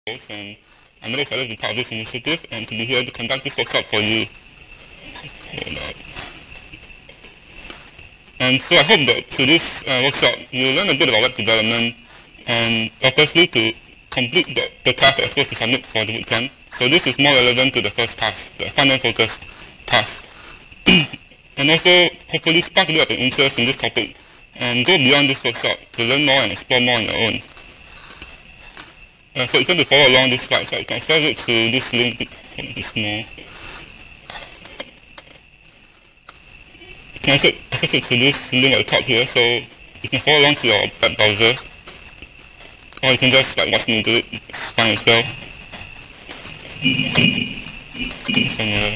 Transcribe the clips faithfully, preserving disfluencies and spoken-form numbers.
and I'm really excited to be part of this initiative and to be here to conduct this workshop for you. And so I hope that through this uh, workshop you'll learn a bit about web development and purposely to complete the, the task that you're supposed to submit for the bootcamp. So this is more relevant to the first task, the front-end focused task. And also hopefully spark a bit of an interest in this topic and go beyond this workshop to learn more and explore more on your own. Uh, so you can to follow along this slide, so you can access it through this link. This more. You can access, access it through this link at the top here, so you can follow along to your web browser, or you can just like watch me do it. It's fine as well. Somewhere.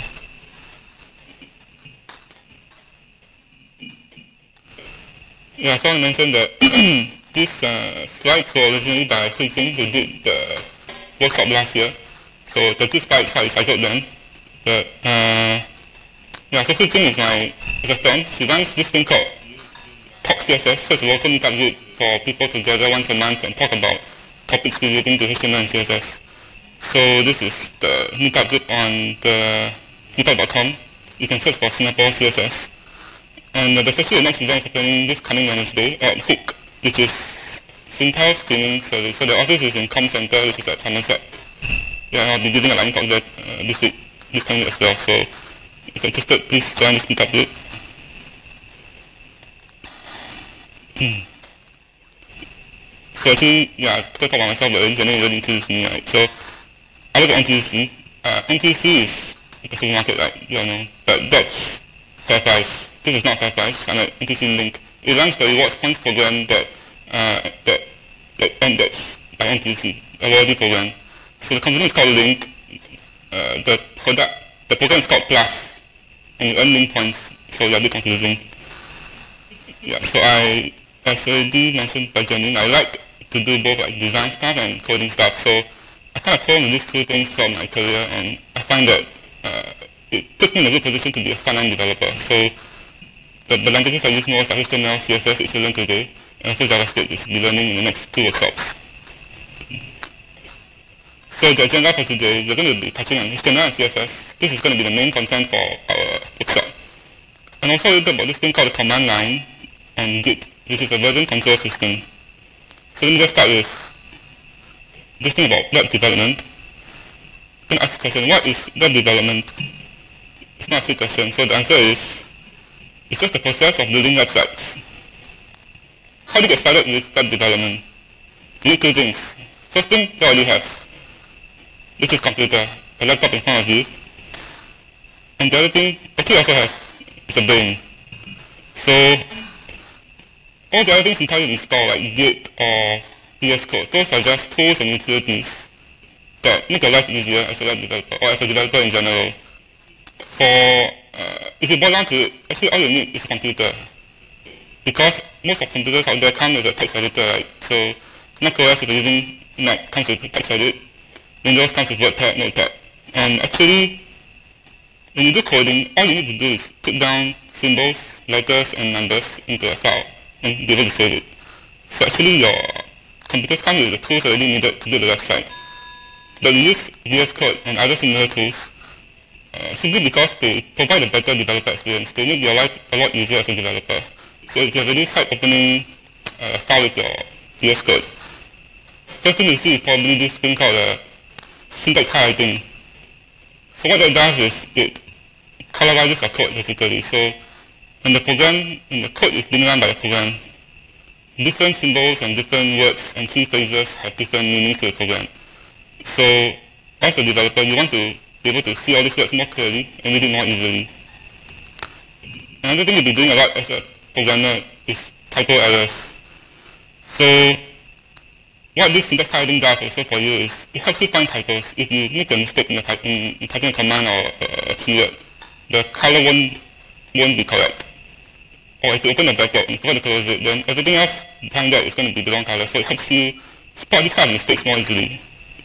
Yeah, so I mentioned that these uh, slides were originally by Cheng, who did the workshop last year. So the two slides I recycled them. But uh, yeah, so Cheng is my is a friend. She runs this thing called Talk C S S, so it's a local meetup group for people to gather once a month and talk about topics relating to H T M L and C S S. So this is the meetup group on the meetup dot com. You can search for Singapore C S S. And uh, there's actually the next event happening this coming Wednesday at Hook, which is Singtel Streaming Service. So the office is in Com Center, which is at Somerset. Yeah, I'll be giving a lightning talk there uh, this week, this coming week as well. So if you're interested, please join this meetup group. Hmm. So actually, yeah, I could talk about myself, but I didn't really introduce me, right? So I work at N T U C. Uh, N T U C is a supermarket, right? You all know. But that's FairPrice. This is not FairPrice. I'm at N T U C Link. It runs the rewards points program that uh, that that ended by N T U C, a loyalty program. So the company is called Link. Uh, the product, the program is called Plus, and you earn Link points. So you're a bit confusing. Yeah. So I, as already mentioned by Jenny, I like to do both like design stuff and coding stuff. So I kind of fall into these two things throughout my career, and I find that uh, it puts me in a good position to be a front-end developer. So The, the languages I use most are H T M L, C S S, which we learn today, and also JavaScript, which we'll be learning in the next two workshops. So the agenda for today, we're going to be touching on H T M L and C S S. This is going to be the main content for our workshop. And also a little bit about this thing called the command line and Git, which is a version control system. So let me just start with this thing about web development. I'm going to ask the question, what is web development? It's not a trick question, so the answer is it's just the process of building websites. How do you get started with web development? You need two things. First thing you already have, which is computer, a laptop in front of you. And the other thing, actually also have, is a brain. So all the other things you tell you to install, like Git or V S Code, those are just tools and utilities that make your life easier as a web developer, or as a developer in general. For Uh, if you boil down to it, actually all you need is a computer. Because most of computers out there come with a text editor, right? So macOS, if you're using Mac, comes with a text edit. Windows comes with WordPad, Notepad. And actually, when you do coding, all you need to do is put down symbols, letters, and numbers into a file and be able to save it. So actually, your computers come with the tools already needed to build the website. But we use V S Code and other similar tools Uh, simply because they provide a better developer experience. They make your life a lot easier as a developer. So if you have already tried opening a uh, file with your V S Code, first thing you see is probably this thing called uh, syntax highlighting. So what that does is it colorizes your code basically. So when the program, when the code is being run by the program, different symbols and different words and key phrases have different meanings to the program. So as a developer, you want to be able to see all these words more clearly and read it more easily. Another thing you'll be doing a lot as a programmer is typo errors. So what this syntax highlighting does also for you is it helps you find typos. If you make a mistake in, type, in, in typing a command or a, a keyword, the color won't, won't be correct. Or if you open a bracket and you forget to close it, then everything else behind that is going to be the wrong color. So it helps you spot these kind of mistakes more easily.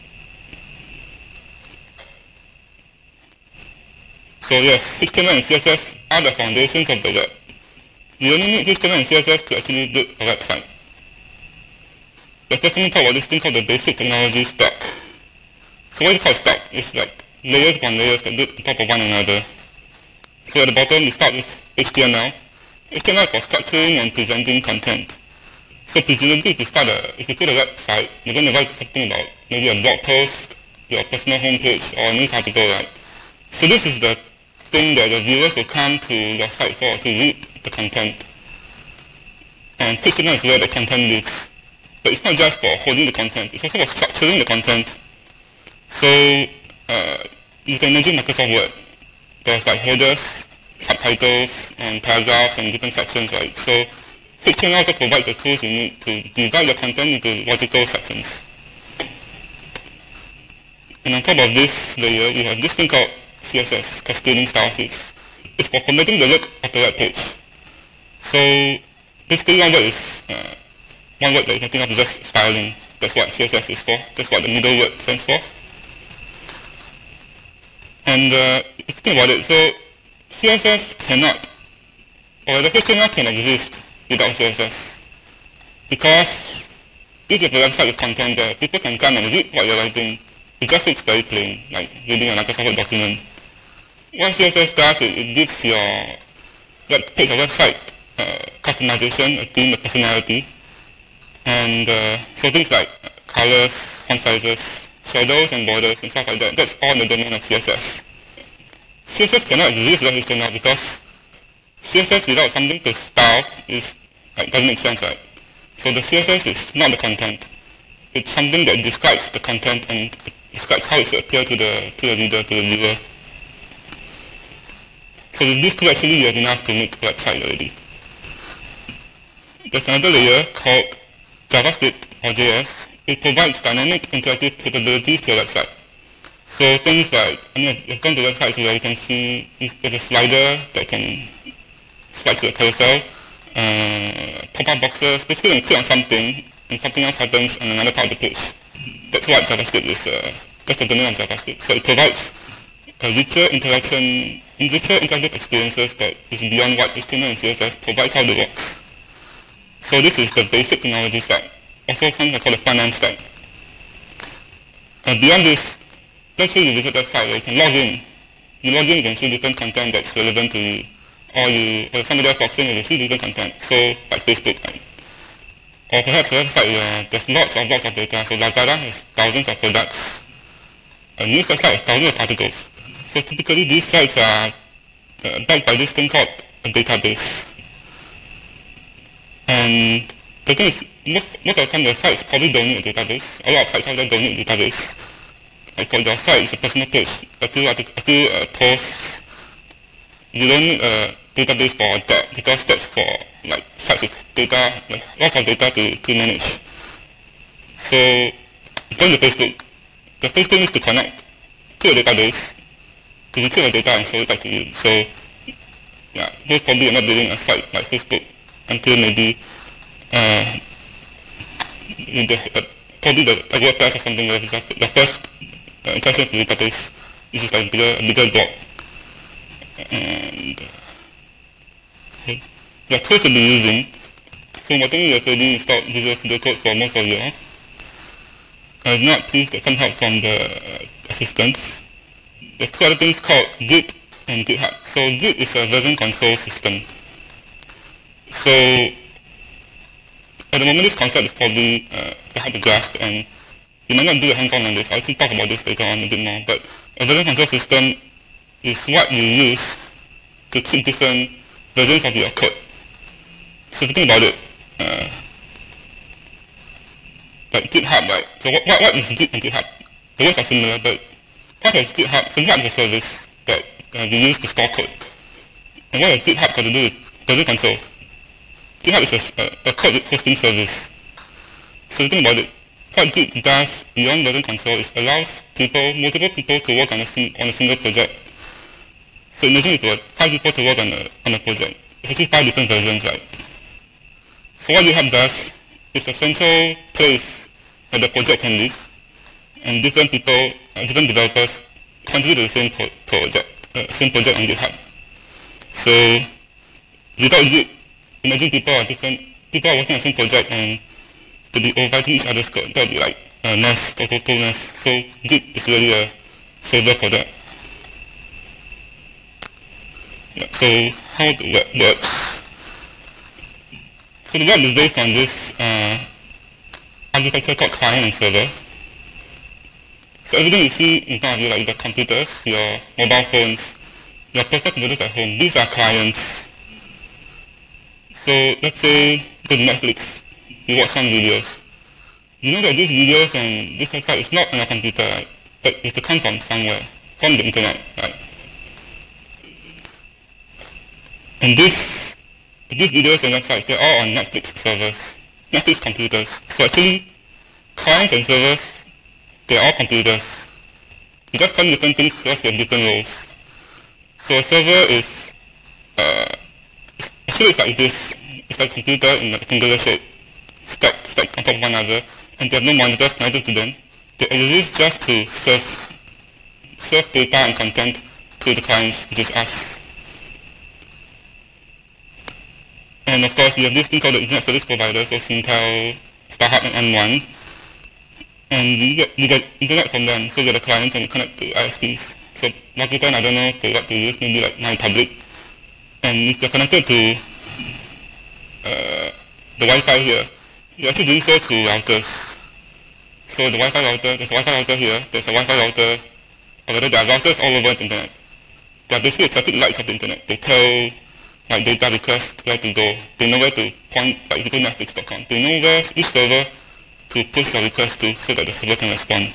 So yes, H T M L and C S S are the foundations of the web. You only need H T M L and C S S to actually build a website. Let's just talk about this thing called the basic technology stack. So what is called stack? It's like layers upon layers that loop on top of one another. So at the bottom we start with H T M L. H T M L is for structuring and presenting content. So presumably if you start a, if you put a website, you're going to write something about maybe a blog post, your personal homepage, or a news article, right? So this is the thing that the viewers will come to your site for, to read the content. And page signal is where the content lives. But it's not just for holding the content, it's also for structuring the content. So uh, you can imagine Microsoft Word. There's like headers, subtitles, and paragraphs and different sections, right? So H T M L also provides the tools you need to divide your content into logical sections. And on top of this layer, we have this thing called C S S, cascading style sheets. It's for formatting the look of the web page. So basically one word is uh, one word that you can think of is just styling. That's what C S S is for. That's what the middle word stands for. And uh, if you think about it, so C S S cannot, or the H T M L can exist without C S S. Because if you have a website with content there, people can come and read what you're writing. It just looks very plain, like reading a Microsoft Word document. What C S S does, it, it gives your web page or website uh, customization, a theme, a personality. And uh, so things like colors, font sizes, shadows and borders and stuff like that, that's all in the domain of C S S. C S S cannot exist without H T M L because C S S without something to style is like doesn't make sense, right? So the C S S is not the content. It's something that describes the content and describes how it should appear to the to the reader, to the viewer. So with these two actually you have enough to make a website already. There's another layer called JavaScript or J S. It provides dynamic interactive capabilities to your website. So things like, I mean, you've gone to websites where you can see there's a slider that can slide to a carousel, uh, pop-up boxes. Basically when you click on something and something else happens on another part of the page. That's what JavaScript is, uh, that's the domain of JavaScript. So it provides a richer interaction, richer interactive experiences that is beyond what H T M L and C S S provides how it works. So this is the basic technology stack. Also something called the front-end stack. Uh, beyond this, let's say you visit a website where you can log in. You log in, you can see different content that's relevant to you. Or you, or somebody else logs in and you see different content. So, like Facebook, right? Or perhaps a website where there's lots and lots of data. So Lazada has thousands of products. A news website has thousands of articles. So typically these sites are uh, backed by this thing called a database. And the thing is, most, most of the time the sites probably don't need a database. A lot of sites out there don't need a database. Like for your site, it's a personal page, a few, artic- a few uh, posts. You don't need a database for that because that's for like sites with data, like lots of data to, to manage. So going to Facebook, the Facebook needs to connect to a database to retrieve the data and show it back to you. So yeah, most probably you're not building a site like Facebook until maybe uh, the, uh, probably the like WordPress or something where it's the first uh, interaction with the database, which is like a bigger, a bigger blog. And okay. The tools you'll be using, so I think you have already installed Visual Studio Code for most of you. Uh, if not, please get some help from the uh, assistants. There's two other things called Git and GitHub. So Git is a version control system. So at the moment this concept is probably uh, hard to grasp and you might not do a hands-on on this. I'll actually talk about this later on a bit more. But a version control system is what you use to keep different versions of your code. So if you think about it, uh, like GitHub, right? So what, what, what is Git and GitHub? The words are similar, but what has GitHub? So GitHub is a service that uh, we use to store code. And what has GitHub got to do with version control? GitHub is a, a, a code hosting service. So if you think about it, what Git does beyond version control is allows people, multiple people to work on a, on a single project. So imagine if you had five people to work on a, on a project. It's actually five different versions, right? So what GitHub does is a central place where the project can live, and different people, uh, different developers contribute to the same pro project, uh, same project on GitHub. So without Git, imagine people are different, people are working on the same project and to be overwriting each other's code. That would be like uh, mess or total mess. So Git is really a saver for that. Yeah, so how the web works. So the web is based on this uh, architecture called client and server. So everything you see in front of you, like your computers, your mobile phones, your personal computers at home, these are clients. So let's say go to Netflix, you watch some videos. You know that these videos and this website is not on your computer, right? But it's to come from somewhere, from the internet, right? And this, these videos and websites, they're all on Netflix servers, Netflix computers. So actually, clients and servers, they're all computers. You just call different things because they have different roles. So a server is, uh, actually it's like this. It's like a computer in a singular shape, stacked, stacked on top of one another, and they have no monitors connected to them. They exist just to serve, serve data and content to the clients, which is us. And of course, we have this thing called the Internet Service Provider, so Intel, StarHub, and N one. And we get, we get internet from them, so we're the clients and we connect to I S Ps. So Rakuten, I don't know okay, what they use, maybe like MyPublic. And if you're connected to uh, the Wi-Fi here, you're actually doing so through routers. So the Wi-Fi router, there's a Wi-Fi router here, there's a Wi-Fi router, or rather there are routers all over the internet. They're basically the traffic lights of the internet. They tell like data requests where to go. They know where to point, like if you go Netflix dot com. They know where each server to push your request to so that the server can respond.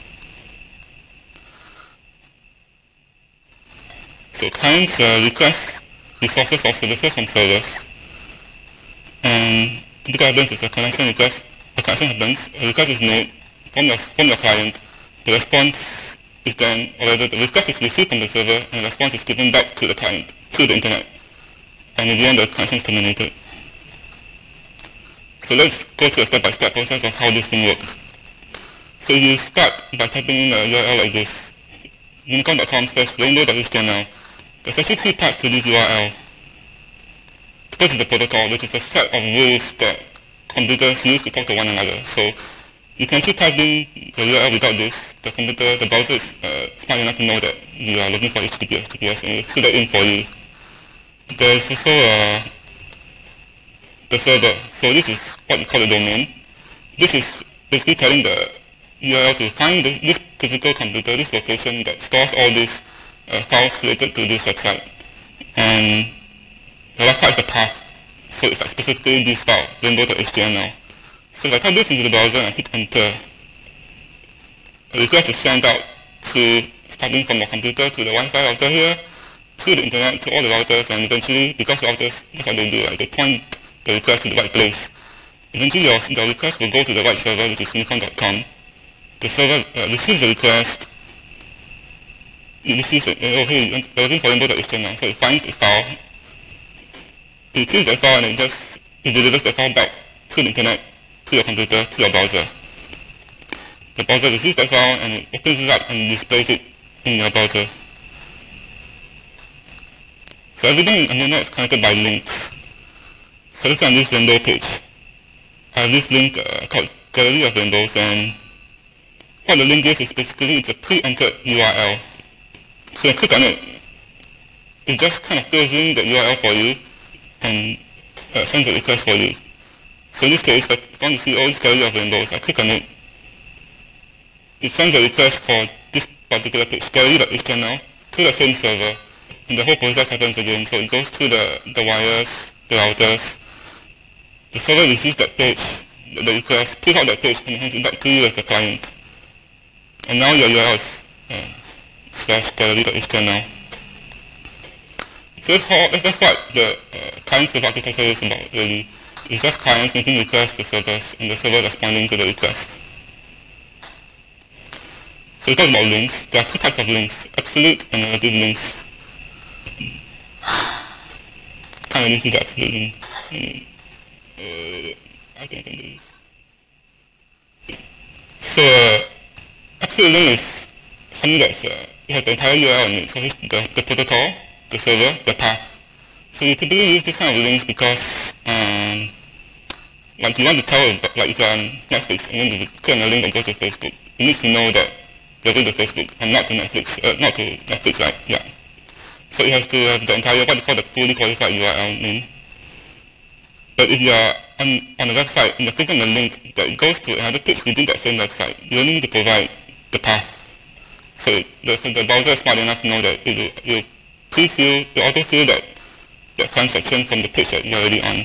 So clients uh, request resources or services from servers. And typically happens is a connection request. A connection happens, a request is made from your, from your client. The response is then, or rather the request is received from the server and the response is given back to the client through the internet. And in the end the connection is terminated. So let's go through a step-by-step process of how this thing works. So you start by typing in a U R L like this, unicom dot com slash rainbow dot H T M L. There's actually three parts to this U R L. The first is the protocol, which is a set of rules that computers use to talk to one another. So you can actually type in the U R L without this. The computer, the browser is uh, smart enough to know that you are looking for H T T P S, H T T P S, and it will fill that in for you. There's also uh, the server. So this is what we call the domain. This is basically telling the U R L to find this, this physical computer, this location that stores all these uh, files related to this website. And the last part is the path. So it's like specifically this file, rainbow dot H T M L. So if I type this into the browser and hit enter, a request is sent out to starting from the computer to the Wi-Fi router here, through the internet to all the routers, and eventually, because routers, that's what they do, right? They point the request to the right place. Eventually your, your request will go to the right server, which is unicom dot com. The server uh, receives the request. It receives it, uh, oh hey, you're looking for rainbow dot H T M L, so it finds the file. It retrieves that file and it just, it delivers the file back through the internet, to your computer, to your browser. The browser receives that file and it opens it up and displays it in your browser. So everything on the internet is connected by links. So let's say on this rainbow page, I have this link uh, called Gallery of Rainbows, and what the link is is basically it's a pre-entered U R L. So you click on it, it just kind of fills in the U R L for you and uh, sends a request for you. So in this case, if I want to see all this Gallery of Rainbows, I click on it. It sends a request for this particular page, gallery dot H T M L, to the same server, and the whole process happens again. So it goes through the, the wires, the routers. The server receives that page, the, the request, pulls out that page, and hands it back to you as the client. And now your U R L is uh, slash gallery dot H T M L. So that's, how, that's, that's what the uh, client-server architecture is about, really. It's just clients making requests to servers, and the server responding to the request. So we talk about links. There are two types of links, absolute and relative links. Can't really see the absolute link. Uh, I think I can do this. So, uh, absolute link is something that's, uh, it has the entire U R L in it. So it's the, the protocol, the server, the path. So you typically use this kind of links because um, like you want to tell, like if you're on Netflix and then you click on a link that goes to Facebook, you need to know that you're going to Facebook and not to Netflix, uh, not to Netflix, right? Yeah. So it has to have the entire, what you call the fully qualified U R L name. But if you're on, on a website and you're clicking on a link that goes to another page within that same website, you only need to provide the path. So it, the, the browser is smart enough to know that it will, it will pre-fill, it will auto-fill that, that front section from the page that you're already on.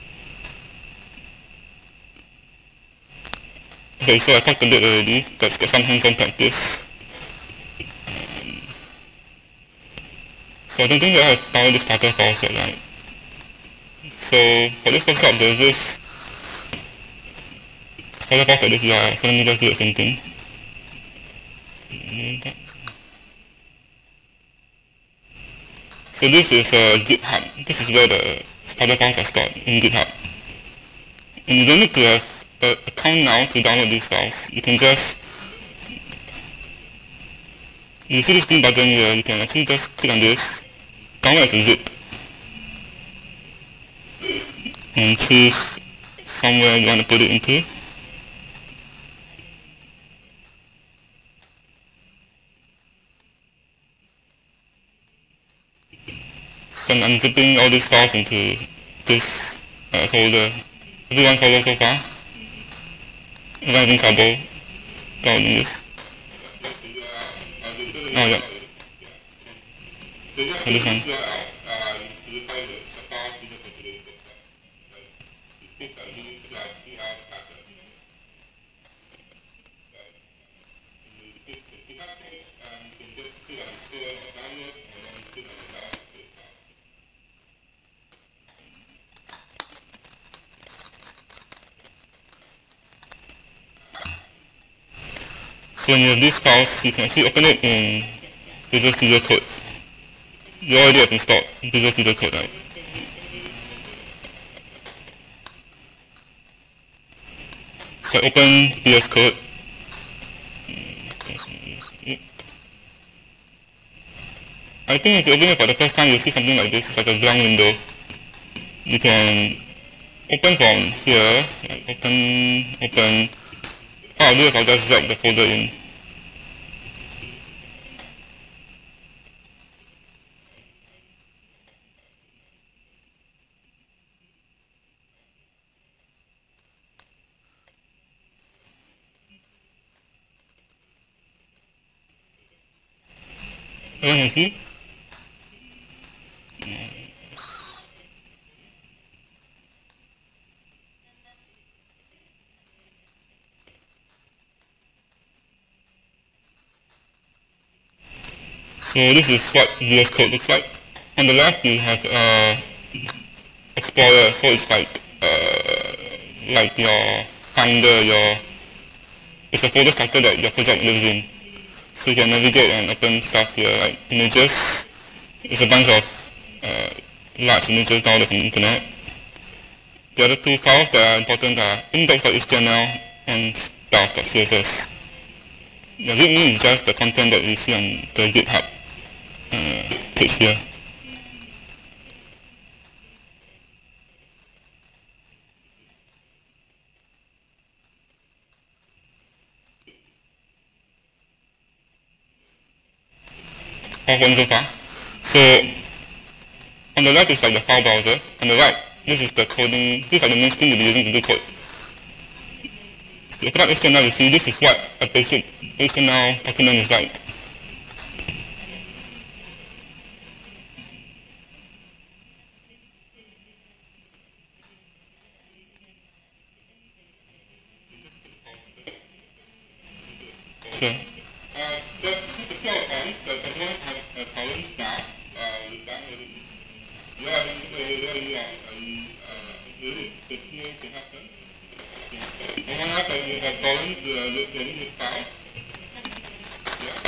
Okay, so I talked a bit already. Let's get some hands-on practice. Um, so I don't think I have downloaded the starter files yet, right? So for this workshop, there's this starter files at this U R L. So let me just do the same thing. So this is uh, GitHub. This is where the starter files are stored in GitHub. And you don't need to have an account now to download these files. You can just, you see this green button here, you can actually just click on this, download as a zip, and choose somewhere you want to put it into. So I'm unzipping all these files into this uh, folder. Everyone folder so far? Everyone having trouble downloading this? Oh yeah. So this one. So when you have these files, you can actually open it in Visual Studio Code. You already have installed Visual Studio Code, right? So open V S Code. I think if you open it for the first time, you'll see something like this. It's like a blank window. You can open from here, like open, open. What I'll do is I'll just drag the folder in. Everyone can see? So this is what V S Code looks like. On the left you have uh, Explorer, so it's like uh, like your Finder, your it's a folder structure that your project lives in. So you can navigate and open stuff here like images. It's a bunch of uh, large images downloaded from the internet. The other two files that are important are index dot H T M L and styles dot C S S. The readme is just the content that we see on the GitHub uh, page here. All one so far. So on the left is like the file browser. On the right, this is the coding. This is like the main screen you'll be using to do code. If you open up H T M L, you see this is what a basic H T M L document is like. So, uh, just to show a point that everyone has a problem now uh, with downloading. You are where you are, the P A can happen. Anyone else have problems with getting this file? Yeah.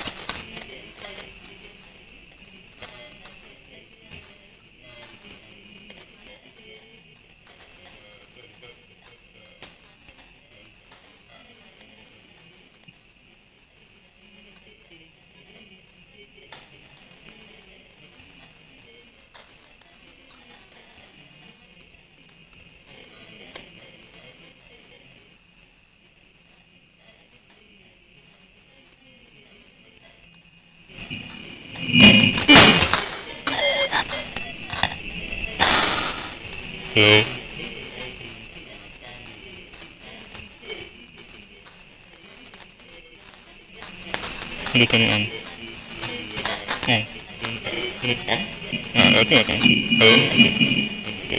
Hello? How do you turn it on? Oh. Turn it on? Ah, I think I can. Hello? Okay,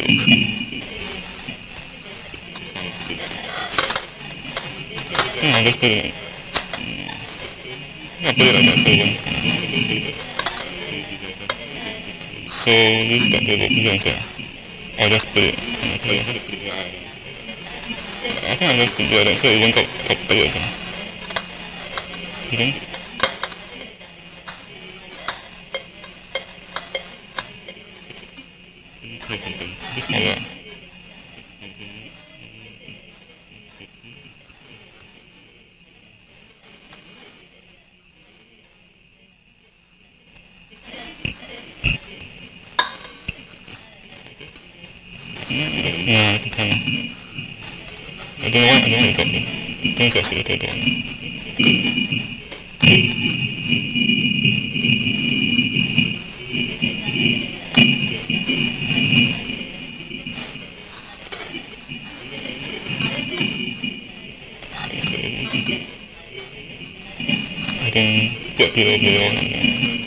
hmm, I'll just put it like... I'll put it like that so it won't... So, this is the table, you can say. I'll just put it okay. I think I'll just put it like that so it won't top, top the words. You think? This smaller. Yeah, I can kind of. I don't know why I don't want to copy. Don't just see the table. I can put below below and then.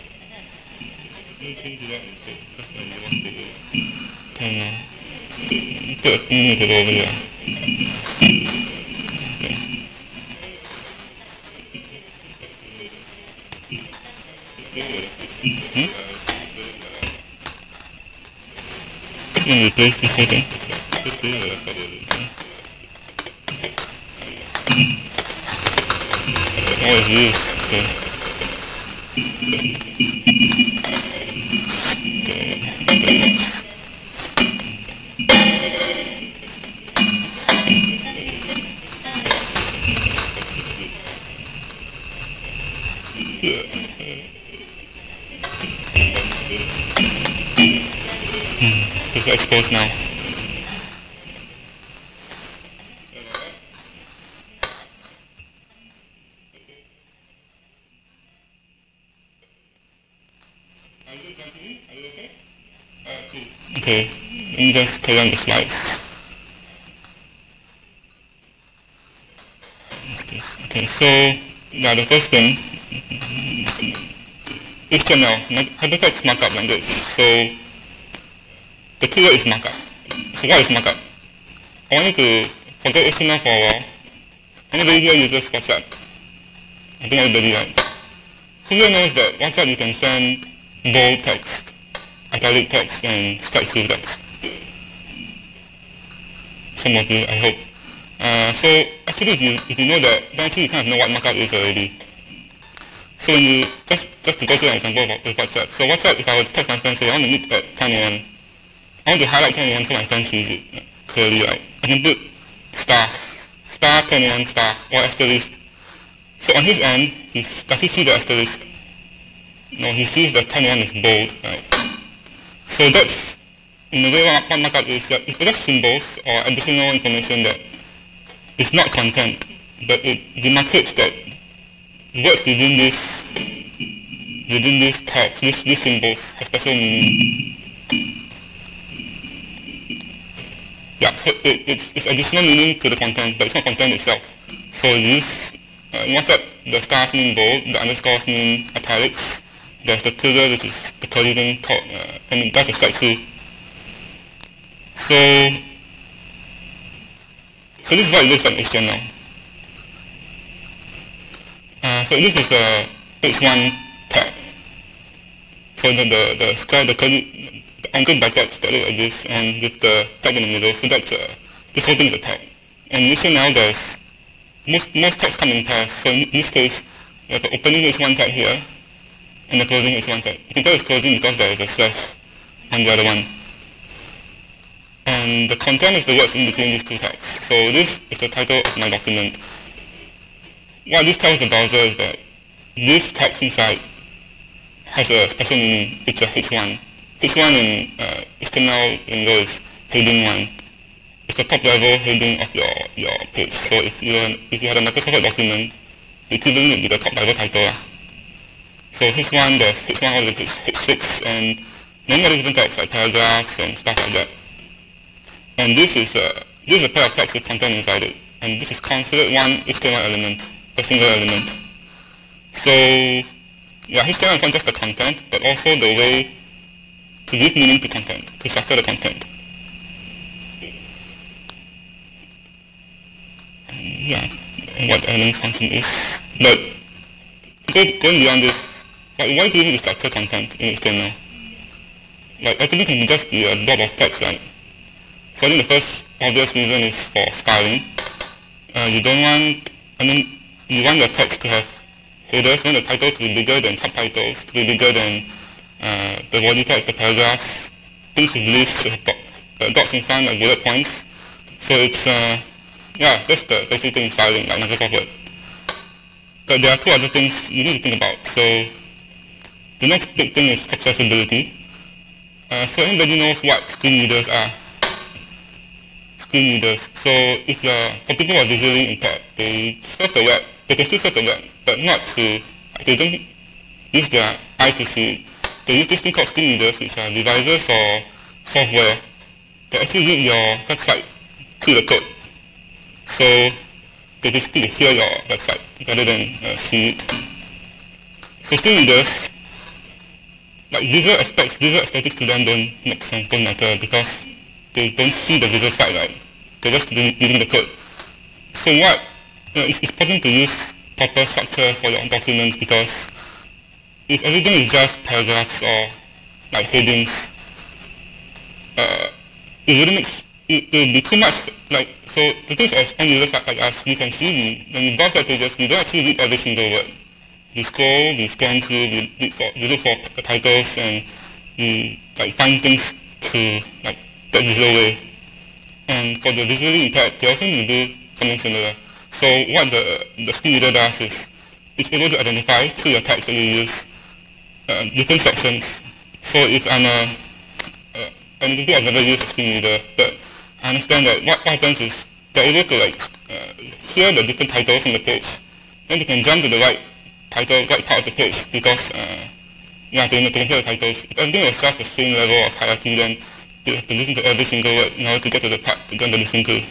Can uh, put a new table over here. Okay. Hmm? I'm going to replace this whole thing. Oh, it's used. Okay. Okay. Hmm. It's exposed now. Okay, let me just carry on the slides. Okay, so yeah, the first thing, H T M L, hypertext markup language. So the keyword is markup. So what is markup? I want you to forget H T M L for a while. Anybody here uses WhatsApp? I think everybody, right? Who here knows that WhatsApp you can send bold text, italic text, and strike-through text? Some of you, I hope. Uh, so actually, if you if you know that, then actually you kind of know what markup is already. So when you just just to go through an example with WhatsApp. So WhatsApp, if I were to text my friend say I want to meet at ten A M, I want to highlight ten A M so my friend sees it clearly, right? I can put star star ten A M star or asterisk. So on his end, he's, does he see the asterisk? No, he sees the ten A M is bold, right? So that's in a way what markup is. That it's just symbols or additional information that is not content, but it demarcates that words within this within this text, these these symbols have special meaning. Yeah, so it, it's it's additional meaning to the content, but it's not content itself. So use uh, in WhatsApp, the stars mean bold, the underscores mean italics. There's the tilde, which is the curly thing called, uh, and it does a strike through. So, so this is what it looks like in H T M L. Uh, so this is a H one tag. So the, the, the square, the curly, the angled brackets that look like this, and with the tag in the middle, so that's a, this whole thing is a tag. And in H T M L, there's, most, most tags come in pairs. So in this case, we have the opening H one tag here, and the closing H one tag. You can tell it's closing because there is a slash on the other one. And the content is the words in between these two tags. So this is the title of my document. What this tells the browser is that this text inside has a special meaning. It's a H one. H one in uh, H T M L lingo is heading one. It's the top level heading of your, your page. So if you if you had a Microsoft Word document, the equivalent would be the top level title. So H one, there's H one all the way to H six, and many other different tags like paragraphs and stuff like that. And this is a, this is a pair of tags with content inside it, and this is considered one H T M L element, a single element. So yeah, H T M L is not just the content, but also the way to give meaning to content, to structure the content. And yeah, and what element function is. But go, going beyond this, like, why do you need to structure content in H T M L? Like, actually can just be a blob of text, right? So I think the first obvious reason is for styling. Uh, you don't want, I mean, you want your text to have headers, you want the titles to be bigger than subtitles, to be bigger than uh, the body text, the paragraphs, things with lists, with dot, uh, dots in front, like bullet points. So it's, uh, yeah, that's the basic thing in styling, like Microsoft Word. But there are two other things you need to think about. So the next big thing is accessibility. Uh, so anybody knows what screen readers are? Screen readers. So if you're, for people who are visually impaired, they surf the web, they can still surf the web, but not to, they don't use their eyes to see it. They use this thing called screen readers, which are devices or software that actually read your website through the code. So they basically hear your website rather than uh, see it. So screen readers, like visual aspects, visual aesthetics to them don't make sense, don't matter, because they don't see the visual side, right? They're just reading the code. So what, you know, it's, it's important to use proper structure for your documents, because if everything is just paragraphs or like headings, uh, it wouldn't make, it, it would be too much, like, so the thing is, as end users like us, we can see, we, when we browse web pages, we don't actually read every single word. We scroll, we scan through, we, read for, we look for the titles, and we like find things to like that visual way. And for the visually impaired, they also need to do something similar. So what the, the screen reader does is, it's able to identify through your text that you use uh, different sections. So if I'm a, uh, and maybe I've never used a screen reader, but I understand that what happens is they're able to like uh, hear the different titles on the page, then they can jump to the right title, right part of the page, because uh, yeah, they, they can hear the titles. If everything was just the same level of hierarchy, then they have to listen to every single word in order to get to the part they're going to listen to.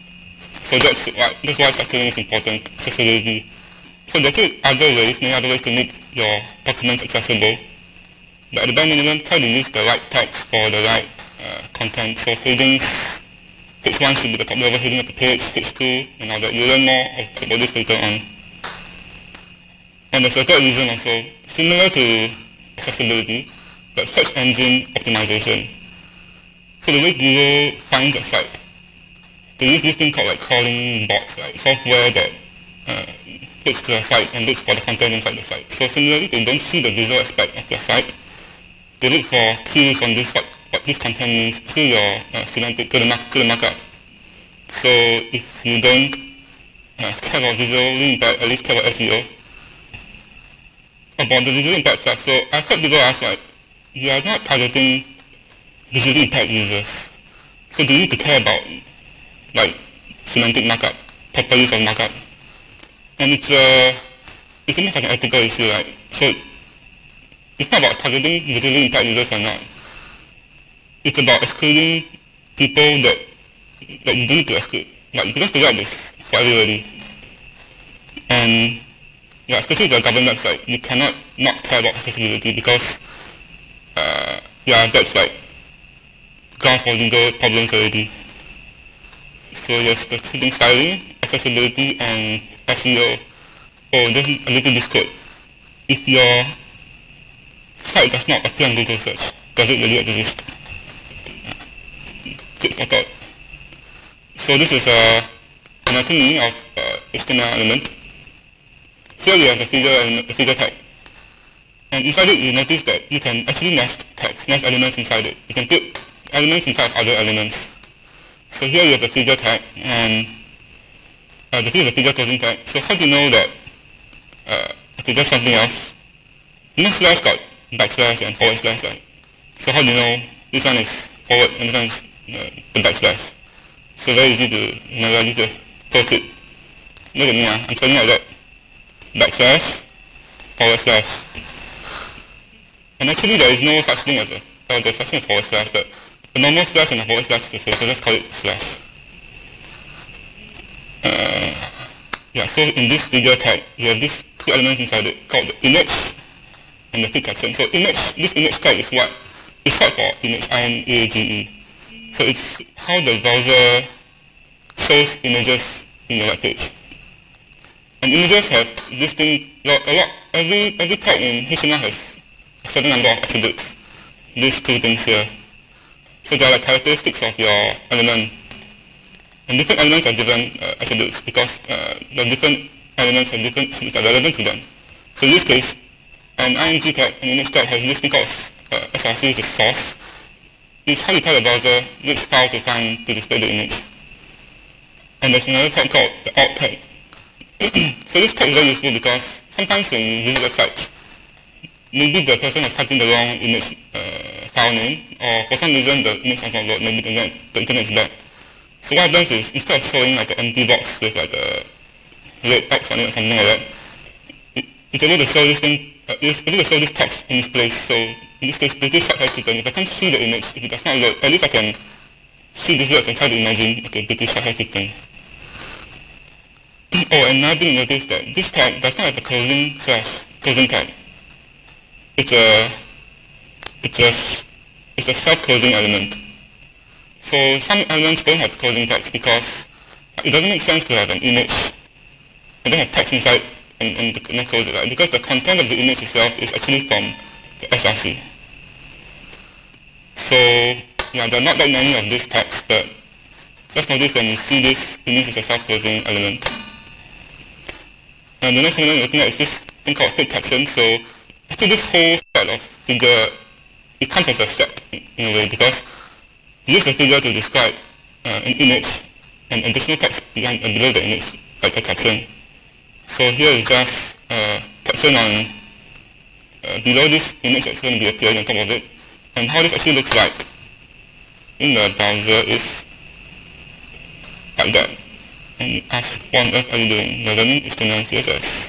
So that's why, that's why structuring is important, accessibility. So there are other ways, many other ways to make your documents accessible. But at the bare minimum, try to use the right text for the right uh, content. So headings, H one should be the top level heading of the page, H two, and all that. You'll learn more about this later on. And there's a third reason also, similar to accessibility, but search engine optimization. So the way Google finds your site, they use this thing called like crawling bots, right? Software that uh, looks to your site and looks for the content inside the site. So similarly, they don't see the visual aspect of your site. They look for cues on this, what, what this content means through your uh, semantic, to the, mark, to the markup. So if you don't uh, care about visually impaired, at least care about S E O, about the visually impaired stuff. So I've heard people ask, like, you are not targeting visually impaired users, so do you need to care about like semantic markup, proper use of markup? And it's a, it's almost like an ethical issue, right? So it's not about targeting visually impaired users or not. It's about excluding people that that you don't need to exclude, like, because the web is for everybody. And yeah, especially if you're a government website, you cannot not care about accessibility, because uh, yeah, that's like grounds for legal problems already. So yes, the three things: styling, accessibility, and S E O. Oh, there's a little discode. If your site does not appear on Google search, does it really exist? Food for thought. So this is uh, anatomy of uh, H T M L element. Here we have the figure and the figure tag. And inside it, you notice that you can actually nest tags, nest elements inside it. You can put elements inside of other elements. So here you have the figure tag, and uh, this is the figure closing tag. So how do you know that, uh, okay, there's something else? You know slash got backslash and forward slash, right? So how do you know this one is forward and this one is uh, the backslash? So very easy to, you know, very easy to post it. Look at me, uh, I'm spelling like that. Backslash, forward slash. And actually there is no such thing as a, uh, there's such thing as forward slash, but the normal slash and the forward slash is the same, so let's call it slash. Uh, yeah, so in this figure tag, you have these two elements inside it called the image and the feed caption. So image, this image tag is what is short for image, I M A G E. So it's how the browser shows images in your web page. And images have this thing, a lot, every, every tag in H T M L has a certain number of attributes. These two things here. So they are like characteristics of your element. And different elements have different uh, attributes because uh, the different elements have different attributes that are relevant to them. So in this case, an I M G tag, an image tag, has this thing called uh, S R C, which is source. It's how you tell the browser which file to find to display the image. And there's another tag called the alt tag. So this tag is very useful because sometimes when you visit websites, maybe the person has typed in the wrong image uh, file name, or for some reason the image has not loaded, maybe the internet, the internet is bad. So what happens is, instead of showing like an empty box with like a red X on it or something like that, it, it's able to show this thing, uh, it's able to show this text in this place. So in this case, British shorthair chicken, if I can't see the image, if it does not load, at least I can see these words and try to imagine, okay, British shorthair chicken. Oh, and another thing, notice that this tag does not have the closing slash closing tag. It's a it's a it's a self-closing element. So some elements don't have closing tags because it doesn't make sense to have an image and then have text inside and, and, and then close it, right? Because the content of the image itself is actually from the S R C. So yeah, there are not that many of these tags, but just notice when you see this image is a self-closing element. And the next element we're looking at is this thing called feed caption. So actually this whole set of figure, it comes as a set in, in a way because you use the figure to describe uh, an image and additional text behind and below the image, like a caption. So here is just a caption on uh, below this image that's going to be appearing on top of it. And how this actually looks like in the browser is like that. And you ask, what on earth are you doing? You're learning H T M L and C S S.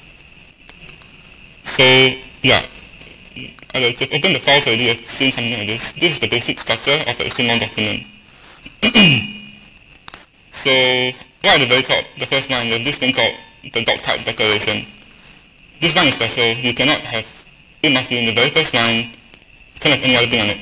So yeah, if you've opened the files already, you've seen something like this. This is the basic structure of the H T M L document. So right at the very top, the first line, there's this thing called the doc type declaration. This line is special. You cannot have, it must be in the very first line. You can't have any other thing on it.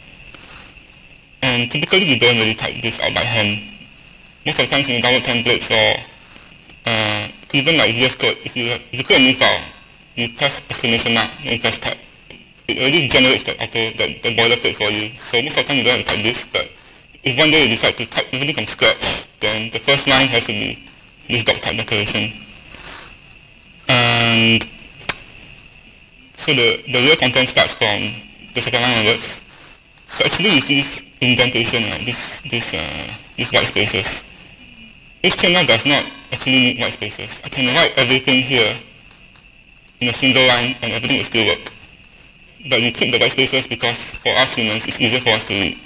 And typically you don't really type this out by hand. Most of the times when you download templates or uh, even like V S Code, if you, if you create a new file, you press exclamation mark and you press tab. It already generates that auto, that, that boilerplate for you. So most of the time you don't have to type this, but if one day you decide to type everything from scratch, then the first line has to be this doc type declaration. And so the, the real content starts from the second line onwards. So actually you see this indentation, right? This, this, uh, these white spaces. H T M L does not actually need white spaces. I can write everything here in a single line and everything will still work. But we keep the white spaces because for us humans it's easier for us to read.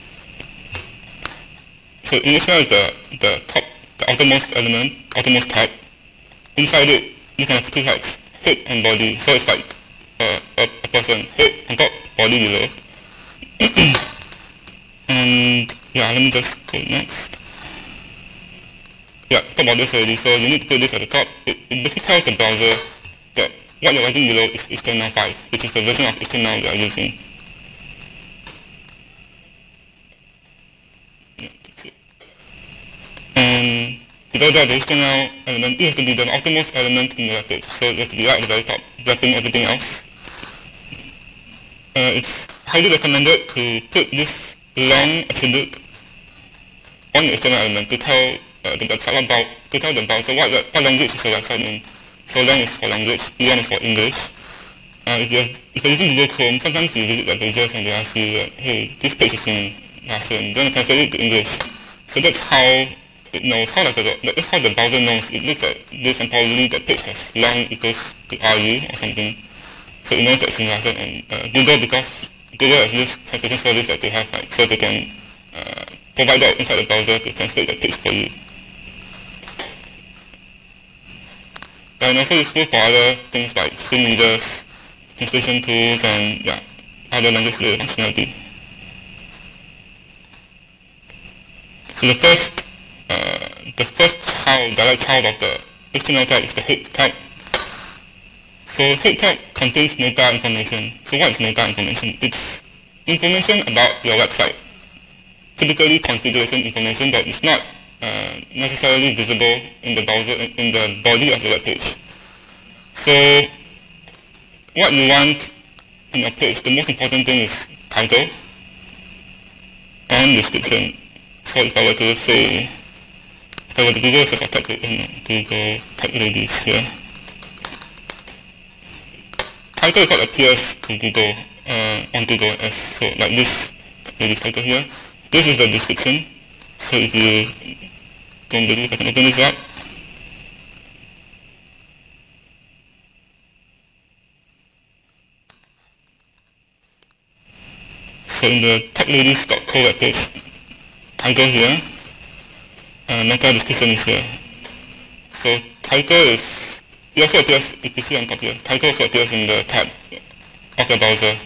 So in H T M L is the, the top, the outermost element, outermost tag. Inside it, you can have two tags, head and body. So it's like uh, a, a person, head on top, body below. And yeah, let me just go next. Yeah, talk about this already. So you need to put this at the top. It, it basically tells the browser that what you're writing below is H T M L five, which is the version of H T M L we are using. Yeah, that's it. And below that, the H T M L element, it has to be the outermost element in the web page. So it has to be right at the very top, wrapping everything else. Uh, it's highly recommended to put this lang attribute on the H T M L element to tell uh, the website about, to tell the browser what, what language is the website in. So lang is for language, en is for English. Uh, if, you're, if you're using Google Chrome, sometimes you visit web pages and they ask you, uh, hey, this page is in Russian, do you want to translate it to English? So that's how it knows, how does the, that's how the browser knows. It looks at this and probably that page has lang equals to R U or something. So it knows that it's in Russian. And uh, Google, because Google has this translation service that they have, like, so they can uh, provide that inside the browser to translate the page for you. And also useful for other things like screen readers. translation tools, and yeah, other language related functionality. So the first, uh, the first child, direct child of the H T M L tag is the head tag. So head tag contains meta information. So what is meta information? It's information about your website. Typically configuration information that is not uh, necessarily visible in the browser, in the body of the web page. So what you want on your page, the most important thing is title and description. So if I were to say, if I were to Google search for tech, Google TechLadies here, title is what appears to Google, uh, on Google as, so like this TechLadies title here. This is the description. So if you don't believe, I can open this up. So in the TechLadies dot co web page, title here, uh, meta description is here. So title is, it also appears, if you see on top here, title also appears in the tab of your browser.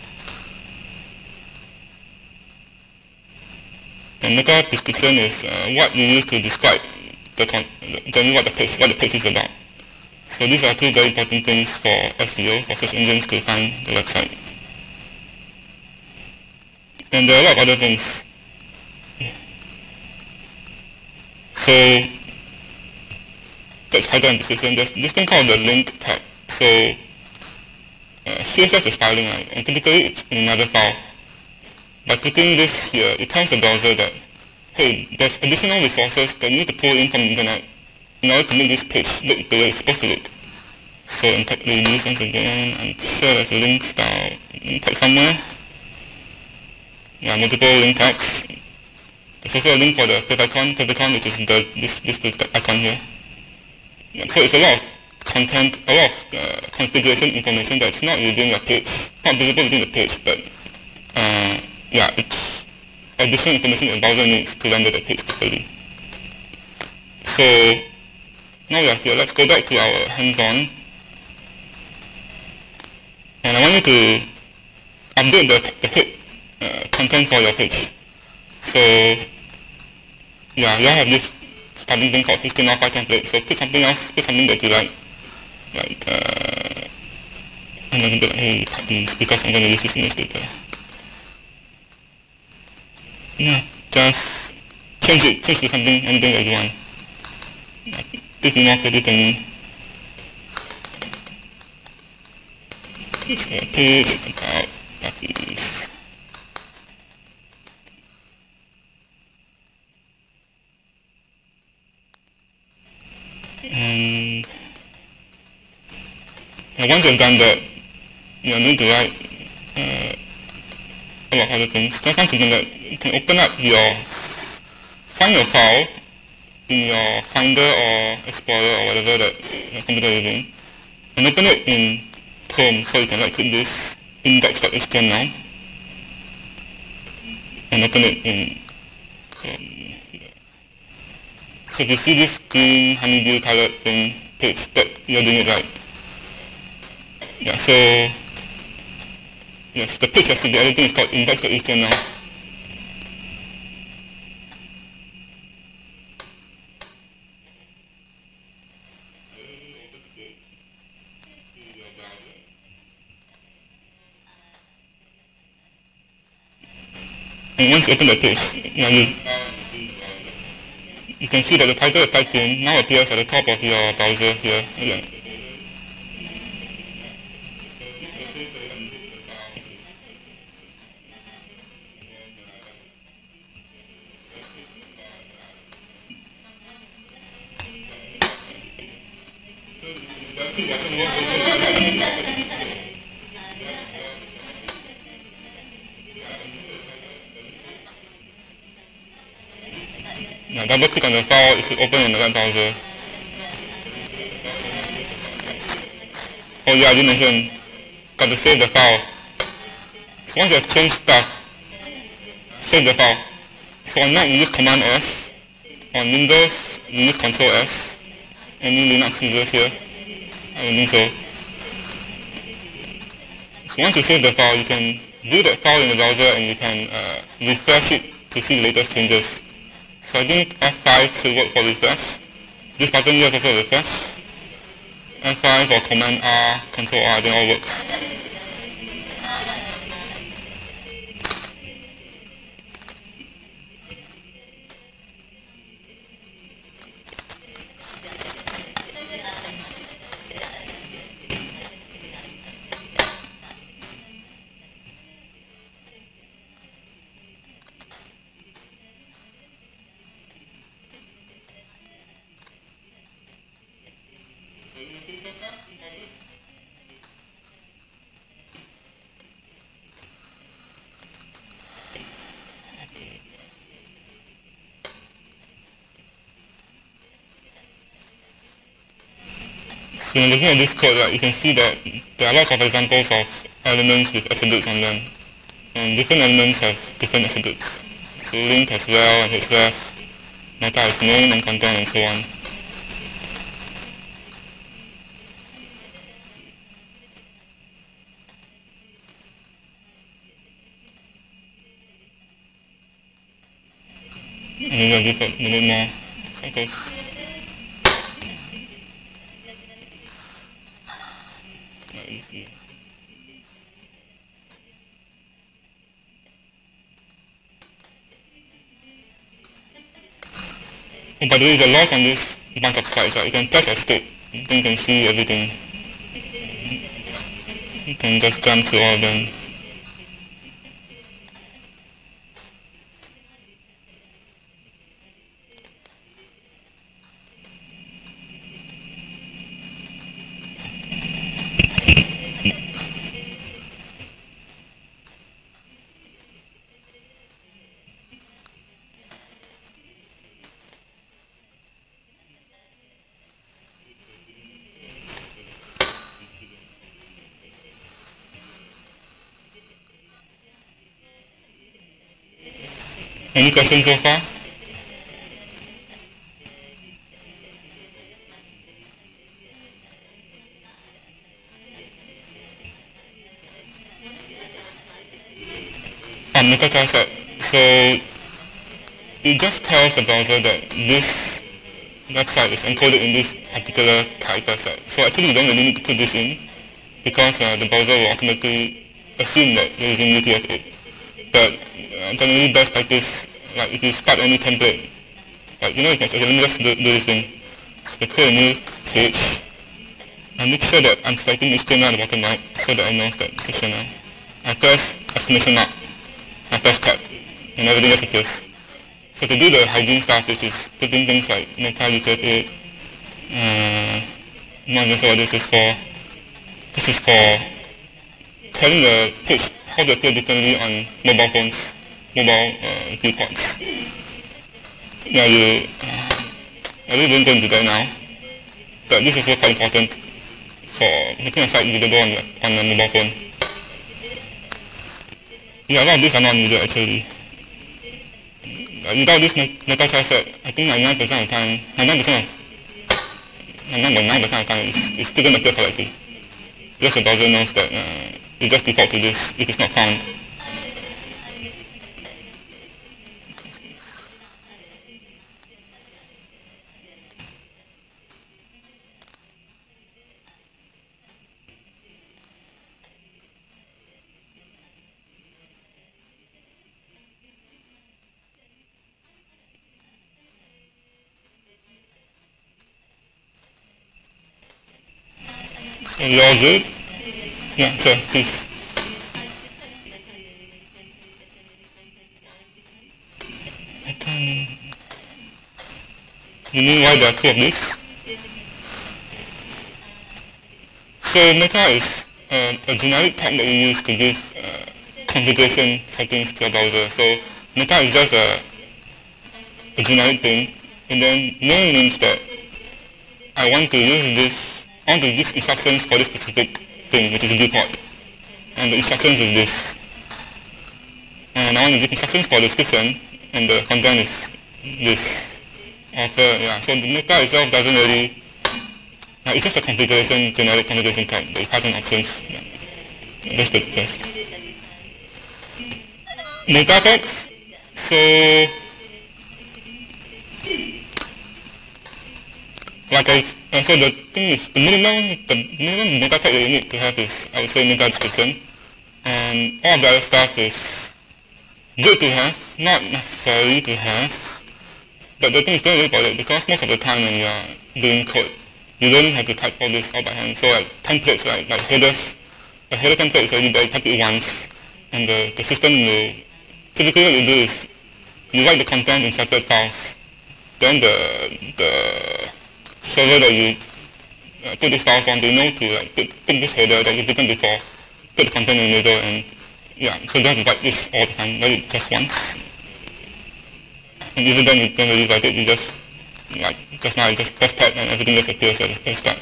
And meta description is uh, what you use to describe the con generally what the page what the page is about. So these are two very important things for S E O, for search engines to find the website. And there are a lot of other things. So that's title and description. There's this thing called the link tag. So uh, C S S is filing, right? And typically it's in another file. By putting this here, it tells the browser that, hey, there's additional resources that you need to pull in from the internet in order to make this page look the way it's supposed to look. So in TechLadies, once again, I'm sure there's a link style link tag somewhere. Yeah, multiple link tags. There's also a link for the favicon, favicon which is the, this, this icon here. Yeah, so it's a lot of content, a lot of uh, configuration information that's not within your page, not visible within the page, but uh, yeah, it's additional information the browser needs to render the page properly. So now we are here. Let's go back to our hands-on, and I want you to update the, the head uh, content for your page. So yeah, you have this starting thing called H T M L five template. So put something else, put something that you like, like uh, I'm going to do hey these because I'm going to use this image later. Yeah, just change it, change to something, anything that you want. This is more pretty than me. It's a page about puppies. And, and once you've done that, you need to write uh, a lot of other things. Just want to do that. You can open up your, find your file in your Finder or Explorer or whatever that your computer is using, and open it in Chrome. So you can right click this index dot H T M L and open it in Chrome. So if you see this green honeydew colored thing page, that you're doing it right. Yeah, so yes, the page has to be, everything is called index dot H T M L. And once you open the page, you, know, you, you can see that the title is typed in, now appears at the top of your browser here again. Now double click on the file if you open in the web browser. Oh yeah, I didn't mention, got to save the file. So once you have changed stuff, save the file. So on Mac you use Command S, on Windows you use Control S. Any Linux users here? I don't think so. So once you save the file, you can view that file in the browser and you can uh, refresh it to see the latest changes. So I think F five should work for refresh. This button here is also refresh. F five or Command R, Control R, then all works. So when looking at this code, right, you can see that there are lots of examples of elements with attributes on them. And different elements have different attributes. So link has rel and href, meta is name and content and so on. And maybe I'll give it a minute more examples. Oh, by the way, the loss on this bunch of slides, right? You can press escape, then you can see everything. You can just jump through all of them. Any questions so far? Um, meta set. So it just tells the browser that this website is encoded in this particular character set. So actually you don't really need to put this in because uh, the browser will automatically assume that you're using U T F eight. But uh, generally best practice, like if you start any template, like you know you can okay, let me just do, do this thing. You create a new page and make sure that I'm selecting H T M L at the bottom right so that I know that it's H T M L. I press exclamation mark, I press tab, and everything else appears. So to do the hygiene stuff, which is putting things like meta U T F eight, uh, I'm not even sure what this is for. This is for telling the page how to appear differently on mobile phones, mobile uh, viewports. Now you, uh, I really won't go into that now, but this is also quite important for making a site visible on, on a mobile phone. Yeah, a lot of these are not needed actually. Uh, without this meta chart set, I think ninety-nine percent of the time, ninety-nine percent of, ninety-nine point nine percent of the time, it's, it's still going to appear correctly. Because the browser knows that uh, you just default to this if it's not found. So you all good? Yeah, sure, please. You mean why there are two of these? So meta is uh, a generic tag that you use to give uh, configuration settings to your browser. So meta is just a, a generic thing, and then main means that I want to use this, I want to give instructions for this specific thing, which is a viewport. And the instructions is this. And I want to give instructions for the description, and the content is this. Offer, yeah. So the meta itself doesn't really, uh, it's just a configuration, generic configuration tag that you pass in options. Yeah. That's the best. Meta tags. So like I uh, so the thing is the minimum the minimum meta tag that you need to have is, I would say, meta description, and all the other stuff is good to have, not necessary to have. But the thing is, don't worry about it, because most of the time when you are doing code, you don't have to type all this all by hand. So like templates, right, like headers, a header template is already there, you type it once, and the, the system will, typically what you do is, you write the content in separate files. Then the the server that you uh, put these files on, they know to like put, pick this header that you've written before, put the content in the middle, and yeah, so you don't have to write this all the time, write it just once. And even then you don't really write it, you just, like just now, you just press tab and everything just appears at the start.